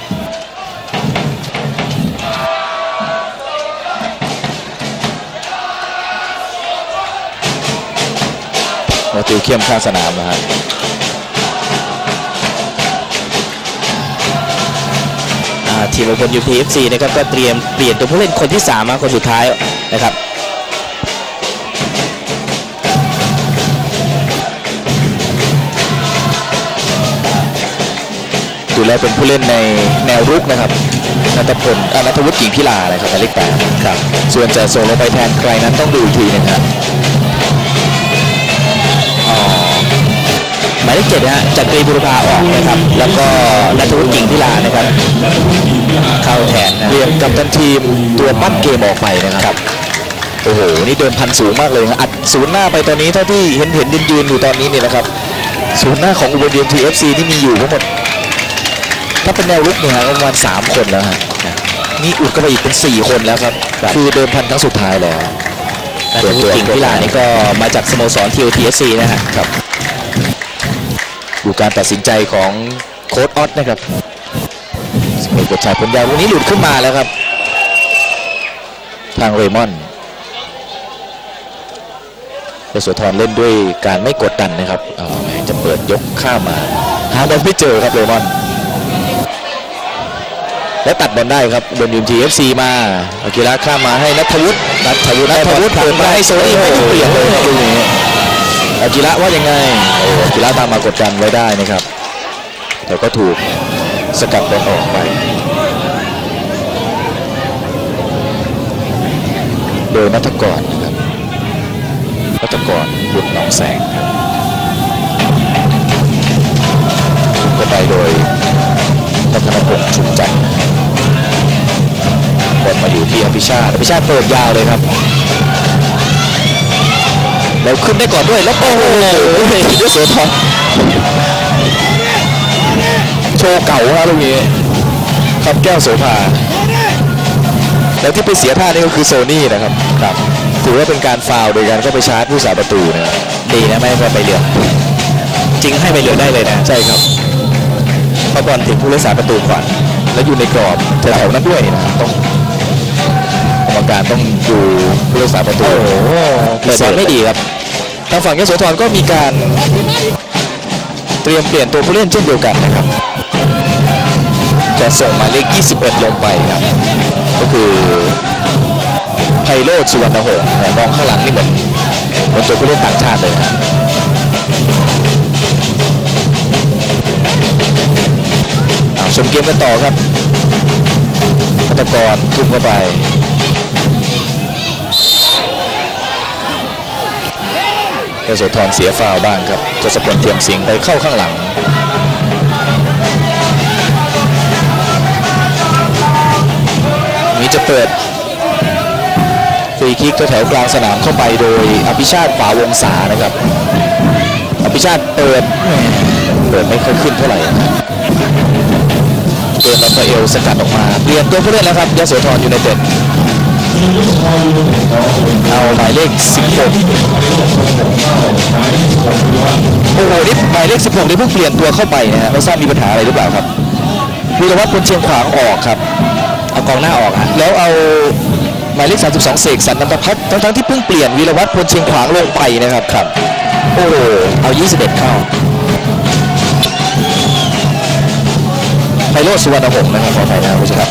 มาติวเข้มข้างสนามนะฮะทีมอุบล UMTFC นะครับก็เตรียมเปลี่ยนตัวผู้เล่นคนที่3คนสุดท้ายนะครับดูแลเป็นผู้เล่นในแนวรุกนะครับณัฐวุฒิกิ่งพิลานะครับหมายเลข8ครับส่วนจะส่งลงไปแทนใครนั้นต้องดูอีกทีนึงครับหมายเลข7นะฮะจักรีบุรพาออกนะครับแล้วก็ณัฐวุฒิกิ่งพิลานะครับเข้าแทนนะเรียกกับทันทีมตัวปั้นเกมออกไปนะครับโอ้โหนี่เดินพันสูงมากเลยอัดศูนย์หน้าไปตอนนี้เท่าที่เห็นยืนอยู่ตอนนี้นี่นะครับศูนย์หน้าของอุบล UMTFC ที่มีอยู่ทั้งหมดถ้าเป็นแนวรุกเนี่ยประมาณ3 คนแล้วฮะนี่อุดเข้าไปอีกเป็น4 คนแล้วครับคือเดิมพันครั้งสุดท้ายแล้วส่วนตัวกิ่งพิลานี่ก็มาจากสโมสร TOTSC นะฮะครับดูการตัดสินใจของโค้ชออสนะครับเอกชัยผลยาวลูกนี้หลุดขึ้นมาแล้วครับทางเรมอนยโสธรเล่นด้วยการไม่กดดันนะครับจะเปิดยกข้ามมาหาบอลไม่เจอครับเรมอนและตัดบอลได้ครับบนยูมทีเอฟซีมาอากิระข้ามมาให้นัทวุฒิเปิดมาให้โซนี่ไม่เปลี่ยนเลยตรงนี้อากิระว่ายังไงอากิระตามมากดดันไว้ได้นะครับแต่ก็ถูกสกัดบอลออกไปโดยนัทกรนะครับนัทกรบุตรหนองแสงก็ไปโดยนัทนพงษ์ชุมจันทร์บอลมาอยู่ที่อภิชาติเปิดยาวเลยครับแล้วขึ้นได้ก่อนด้วยแล้วโอ้โหยโสธรโชว์เก่าครับลูกนี้คำแก้วโสภาแล้วที่ไปเสียท่านี่ก็คือโซนี่นะครับถือว่าเป็นการฟาวล์โดยการเข้าไปชาร์จผู้สาประตูนะดีนะไม่ให้ไปเหลืองจริงให้ไปเหลืองได้เลยนะใช่ครับพอบอลถึงผู้รักษาประตูก่อนแล้วอยู่ในกรอบแถวนั้นด้วยนะต้องกรรมการต้องดูผู้รักษาประตูเปิดบอลไม่ดีครับทางฝั่งยโสธรก็มีการเตรียมเปลี่ยนตัวผู้เล่นเช่นเดียวกันนะครับจะส่งหมายเลข21ลงไปครับก็คือไพโรจน์ สุวรรณหงษ์มองข้างหลังนี่เหมือนตัวผู้เล่นต่างชาติเลยครับชมเกมกันต่อครับพัตกรทุ่มเข้าไปยโสธรเสียฟาวล์บ้างครับทศพลเทียมสิงห์ไปเข้าข้างหลังนี้จะเปิดฟรีคิกแถวกลางสนามเข้าไปโดยอภิชาติ ป่าวงศานะครับอภิชาติเปิดไม่ค่อยขึ้นเท่าไหร่เปิดราฟาเอลสกัดออกมาเปลี่ยนตัวผู้เล่นแล้วครับยโสธรยูไนเต็ดเอาหมายเลข16โอ้โหนี่หมายเลข16นี่เพิ่งเปลี่ยนตัวเข้าไปนะฮะไม่ทราบมีปัญหาอะไรหรือเปล่าครับวีรวัฒน์ พลเชียงขวางออกครับเอากองหน้าออกแล้วเอาหมายเลข32เสกสรร นันทพัฒน์ทั้งที่เพิ่งเปลี่ยนวีรวัฒน์ พลเชียงขวางลงไปนะครับโอ้โหเอา21เข้าไพโรจน์ สุวรรณหงษ์นะครับขออภัยนะครับผู้ชมครับ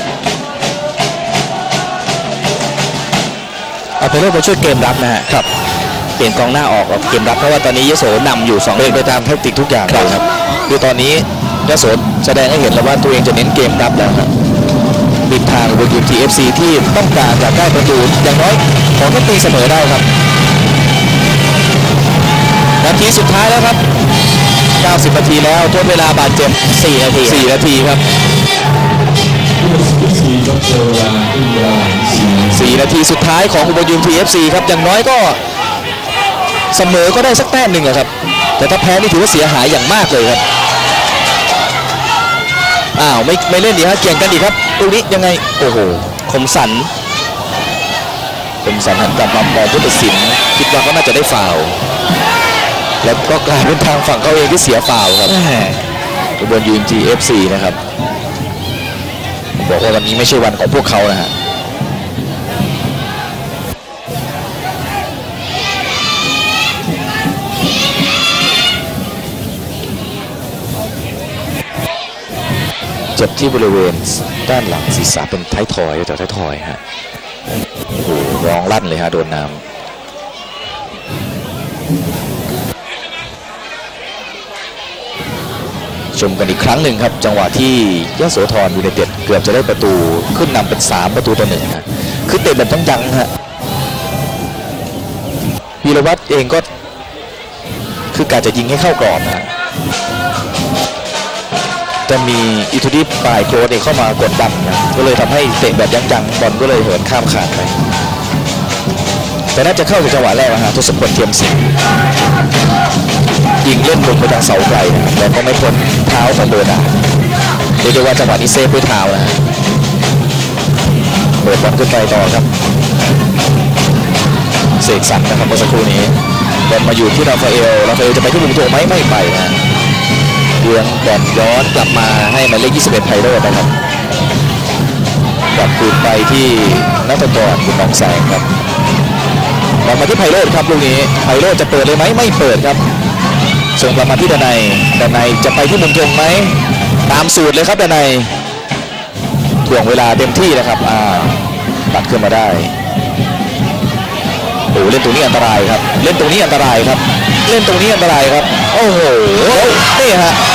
เอาไพโรจน์มาช่วยเกมรับนะฮะครับเปลี่ยนกองหน้าออกเกมรับเพราะว่าตอนนี้ยโสนำอยู่2เป็นไปตามแทคติกทุกอย่างครับคือตอนนี้ยโสแสดงให้เห็นแล้วว่าตัวเองจะเน้นเกมรับแล้วครับปิดทางบนยูทีเอฟซีที่ต้องการจะได้ประตูอย่างน้อยขอแค่ตีเสมอได้ครับนาทีสุดท้ายแล้วครับ90 นาทีแล้วทดเวลาบาดเจ็บ4 นาทีครับ4 นาทีสุดท้ายของอุบลยูทีเอฟซีครับอย่างน้อยก็เสมอก็ได้สักแต้มหนึ่งครับแต่ถ้าแพ้นี่ถือว่าเสียหายอย่างมากเลยครับไม่เล่นดีฮะเกี่ยงกันดีครับตรงนี้ยังไงโอ้โหคมสันหันกลับมาบอลผู้ตัดสินคิดว่าก็น่าจะได้ฟาวล์แล้วก็กลายเป็นทางฝั่งเขาเองที่เสียฟาวล์ครับอุบลยูทีเอฟซีนะครับบอกว่าวันนี้ไม่ใช่วันของพวกเขานะฮะเจ็บที่บริเวณด้านหลังศีรษะเป็นท้ายทอยแต่ท้ายทอยฮะโอ้โหร้องลั่นเลยฮะโดนน้ำชมกันอีกครั้งหนึ่งครับจังหวะที่ยโสธรยูไนเต็ดเกือบจะได้ประตูขึ้นนำเป็น3-1ฮะคือเตะแบบจังๆฮะวีรวัฒน์เองก็คือกะจะยิงให้เข้ากรอบนะจะมีอิทุดิปปลายโครสเข้ามากดดันนะก็เลยทำให้เตะแบบจังๆบอลก็เลยเหินข้ามขาดไปแต่น่าจะเข้าจากจังหวะแรกนะฮะทศพลเทียมสิงห์ยิงเล่นลงไปทางเสาไกลนะแต่ก็ไม่พ้นเท้าของเบอร์ดาเรียกได้ว่าจังหวะนี้เซฟด้วยเท้านะฮะเปิดบอลขึ้นไปต่อครับเสกสรรนะครับเมื่อสักครู่นี้บอลมาอยู่ที่ราฟาเอลจะไปที่มุมตัวไม่ไปนะเลี้ยงบอลย้อนกลับมาให้หมายเลข21ไพโรจน์นะครับกลับคืนไปที่นัทกรคุณน้องแสงครับบอลมาที่ไพโรจน์ครับลูกนี้ไพโรจน์จะเปิดเลยไหมไม่เปิดครับส่งกลับมาที่ดนัยจะไปที่มุมตรงไหมตามสูตรเลยครับดนัยถ่วงเวลาเต็มที่นะครับปัดขึ้นมาได้โอ้เล่นตรงนี้อันตรายครับเล่นตรงนี้อันตรายครับเล่นตรงนี้อันตรายครับโอ้โหนี่ฮะ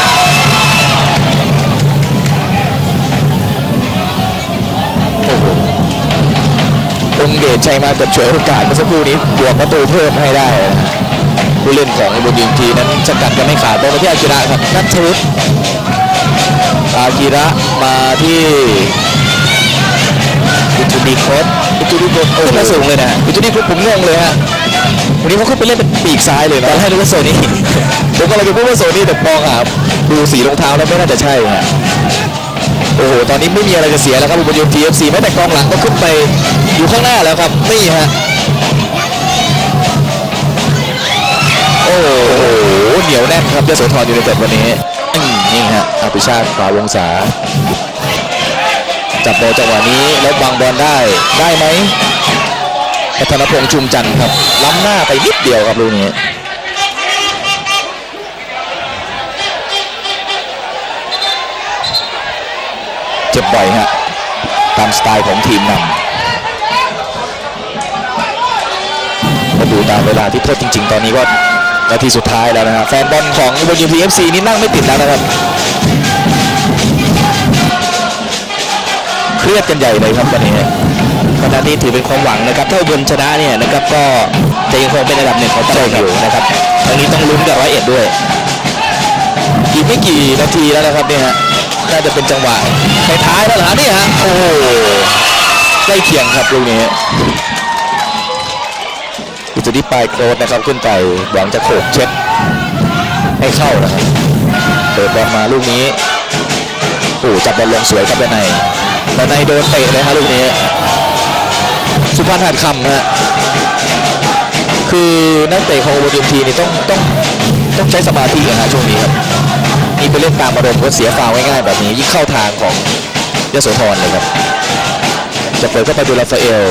องเดชชัยมากับช่วยโอกาสเมื่อสักครู่นี้บวกประตูเพิ่มให้ได้ผู้เล่นของอุบลยิงทีนั้นสกัดกันไม่ขาดไปที่อากิระครับนัทวุฒิอากิระมาที่อิจูดีโคสขึ้นมาสูงเลยนะอิจูดีโคสผมงงเลยฮะวันนี้เขาขึ้นไปเล่นเป็นปีกซ้ายเลยนะตอนแรกนึกว่าโซนี่ผมก็เลยจะพูดว่าโซนี่แต่มองหาดูสีรองเท้าแล้วไม่น่าจะใช่ฮะโอ้โหตอนนี้ไม่มีอะไรจะเสียแล้วครับอุบล TFC แม้แต่กองหลังก็ขึ้นไปอยู่ข้างหน้าแล้วครับนี่ฮะโอ้โหเหนียวแน่นครับยโสธรยูไนเต็ดวันนี้นี่ฮะอภิชาติขวาวงศาจับบอลจังหวะนี้แล้ววางบอลได้ไหมพัฒนพงษ์ชุมจันทร์ครับล้ำหน้าไปนิดเดียวครับลูกนี้เจ็บบ่อยฮะตามสไตล์ของทีมนำมาดูตามเวลาที่โทษจริงๆตอนนี้ก็นาทีสุดท้ายแล้วนะครับแฟนบอลของอุบล TFC นี่นั่งไม่ติดแล้วนะครับเครียดกันใหญ่เลยครับวันนี้ขณะนี้ถือเป็นความหวังนะครับถ้าอุบลชนะเนี่ยนะครับก็จะยังคงเป็นอันดับหนึ่งของตารางอยู่นะครับทางนี้ต้องลุ้นกับ101ด้วยอีกไม่กี่นาทีแล้วนะครับเนี่ยฮะน่าจะเป็นจังหวะท้ายๆแล้วเหรอนี่ฮะโอ้ใกล้เคียงครับลูกนี้อิจูดี้ปลายโครสนะครับขึ้นไปหวังจะโขกเช็ดให้เข้านะครับเปิดบอลมาลูกนี้โอ้จับบอลลงสวยครับด้านในโดนเตะเลยฮะลูกนี้สุพรรณหัดคำฮะคือนักเตะของอุบล TFCนี่ต้องใช้สมาธินะฮะช่วงนี้ครับนี่ไปเล่นตามอารมณ์ก็เสียฟาวง่ายๆแบบนี้ยิ่งเข้าทางของยโสธรเลยครับจะเปิดเข้าไปดูราฟาเอล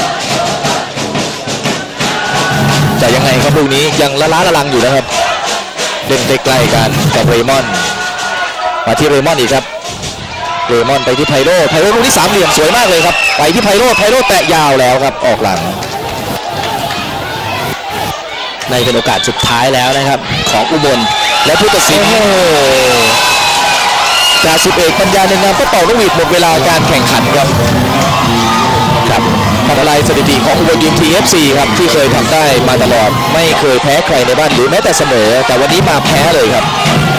จะยังไงครับลูกนี้ยังละลังอยู่นะครับเล่นใกล้ๆกันกับเรมอนมาที่เรมอนอีกครับเรมอนไปที่ไพโรจน์ลูกที่3เหลี่ยมสวยมากเลยครับไปที่ไพโรจน์แตะยาวแล้วครับออกหลังในเป็นโอกาสสุดท้ายแล้วนะครับของอุบลและผู้ตัดสินจ่าสิบเอกปัญญาเนนามก็เป่านกหวีดหมดเวลาการแข่งขันครับทำลายสถิติของอุบล TFC ครับที่เคยทำได้มาตลอดไม่เคยแพ้ใครในบ้านหรือแม้แต่เสมอแต่วันนี้มาแพ้เลยครับ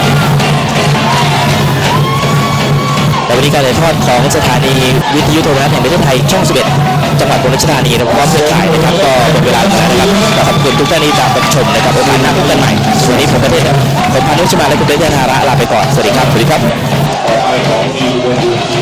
แต่วันนี้การถ่ายทอดของสถานีวิทยุโทรทัศน์แห่งประเทศไทยช่อง11จังหวัดอุบลราชธานีนะครับพร้อมเครือข่ายนะครับก็เป็นเวลาแล้วนะครับขอบคุณทุกท่านที่ตามรับชมนะครับโอกาสหน้าพบกันใหม่วันนี้ผมพานุชมาและคุณเดชธาระลาไปก่อนสวัสดีครับ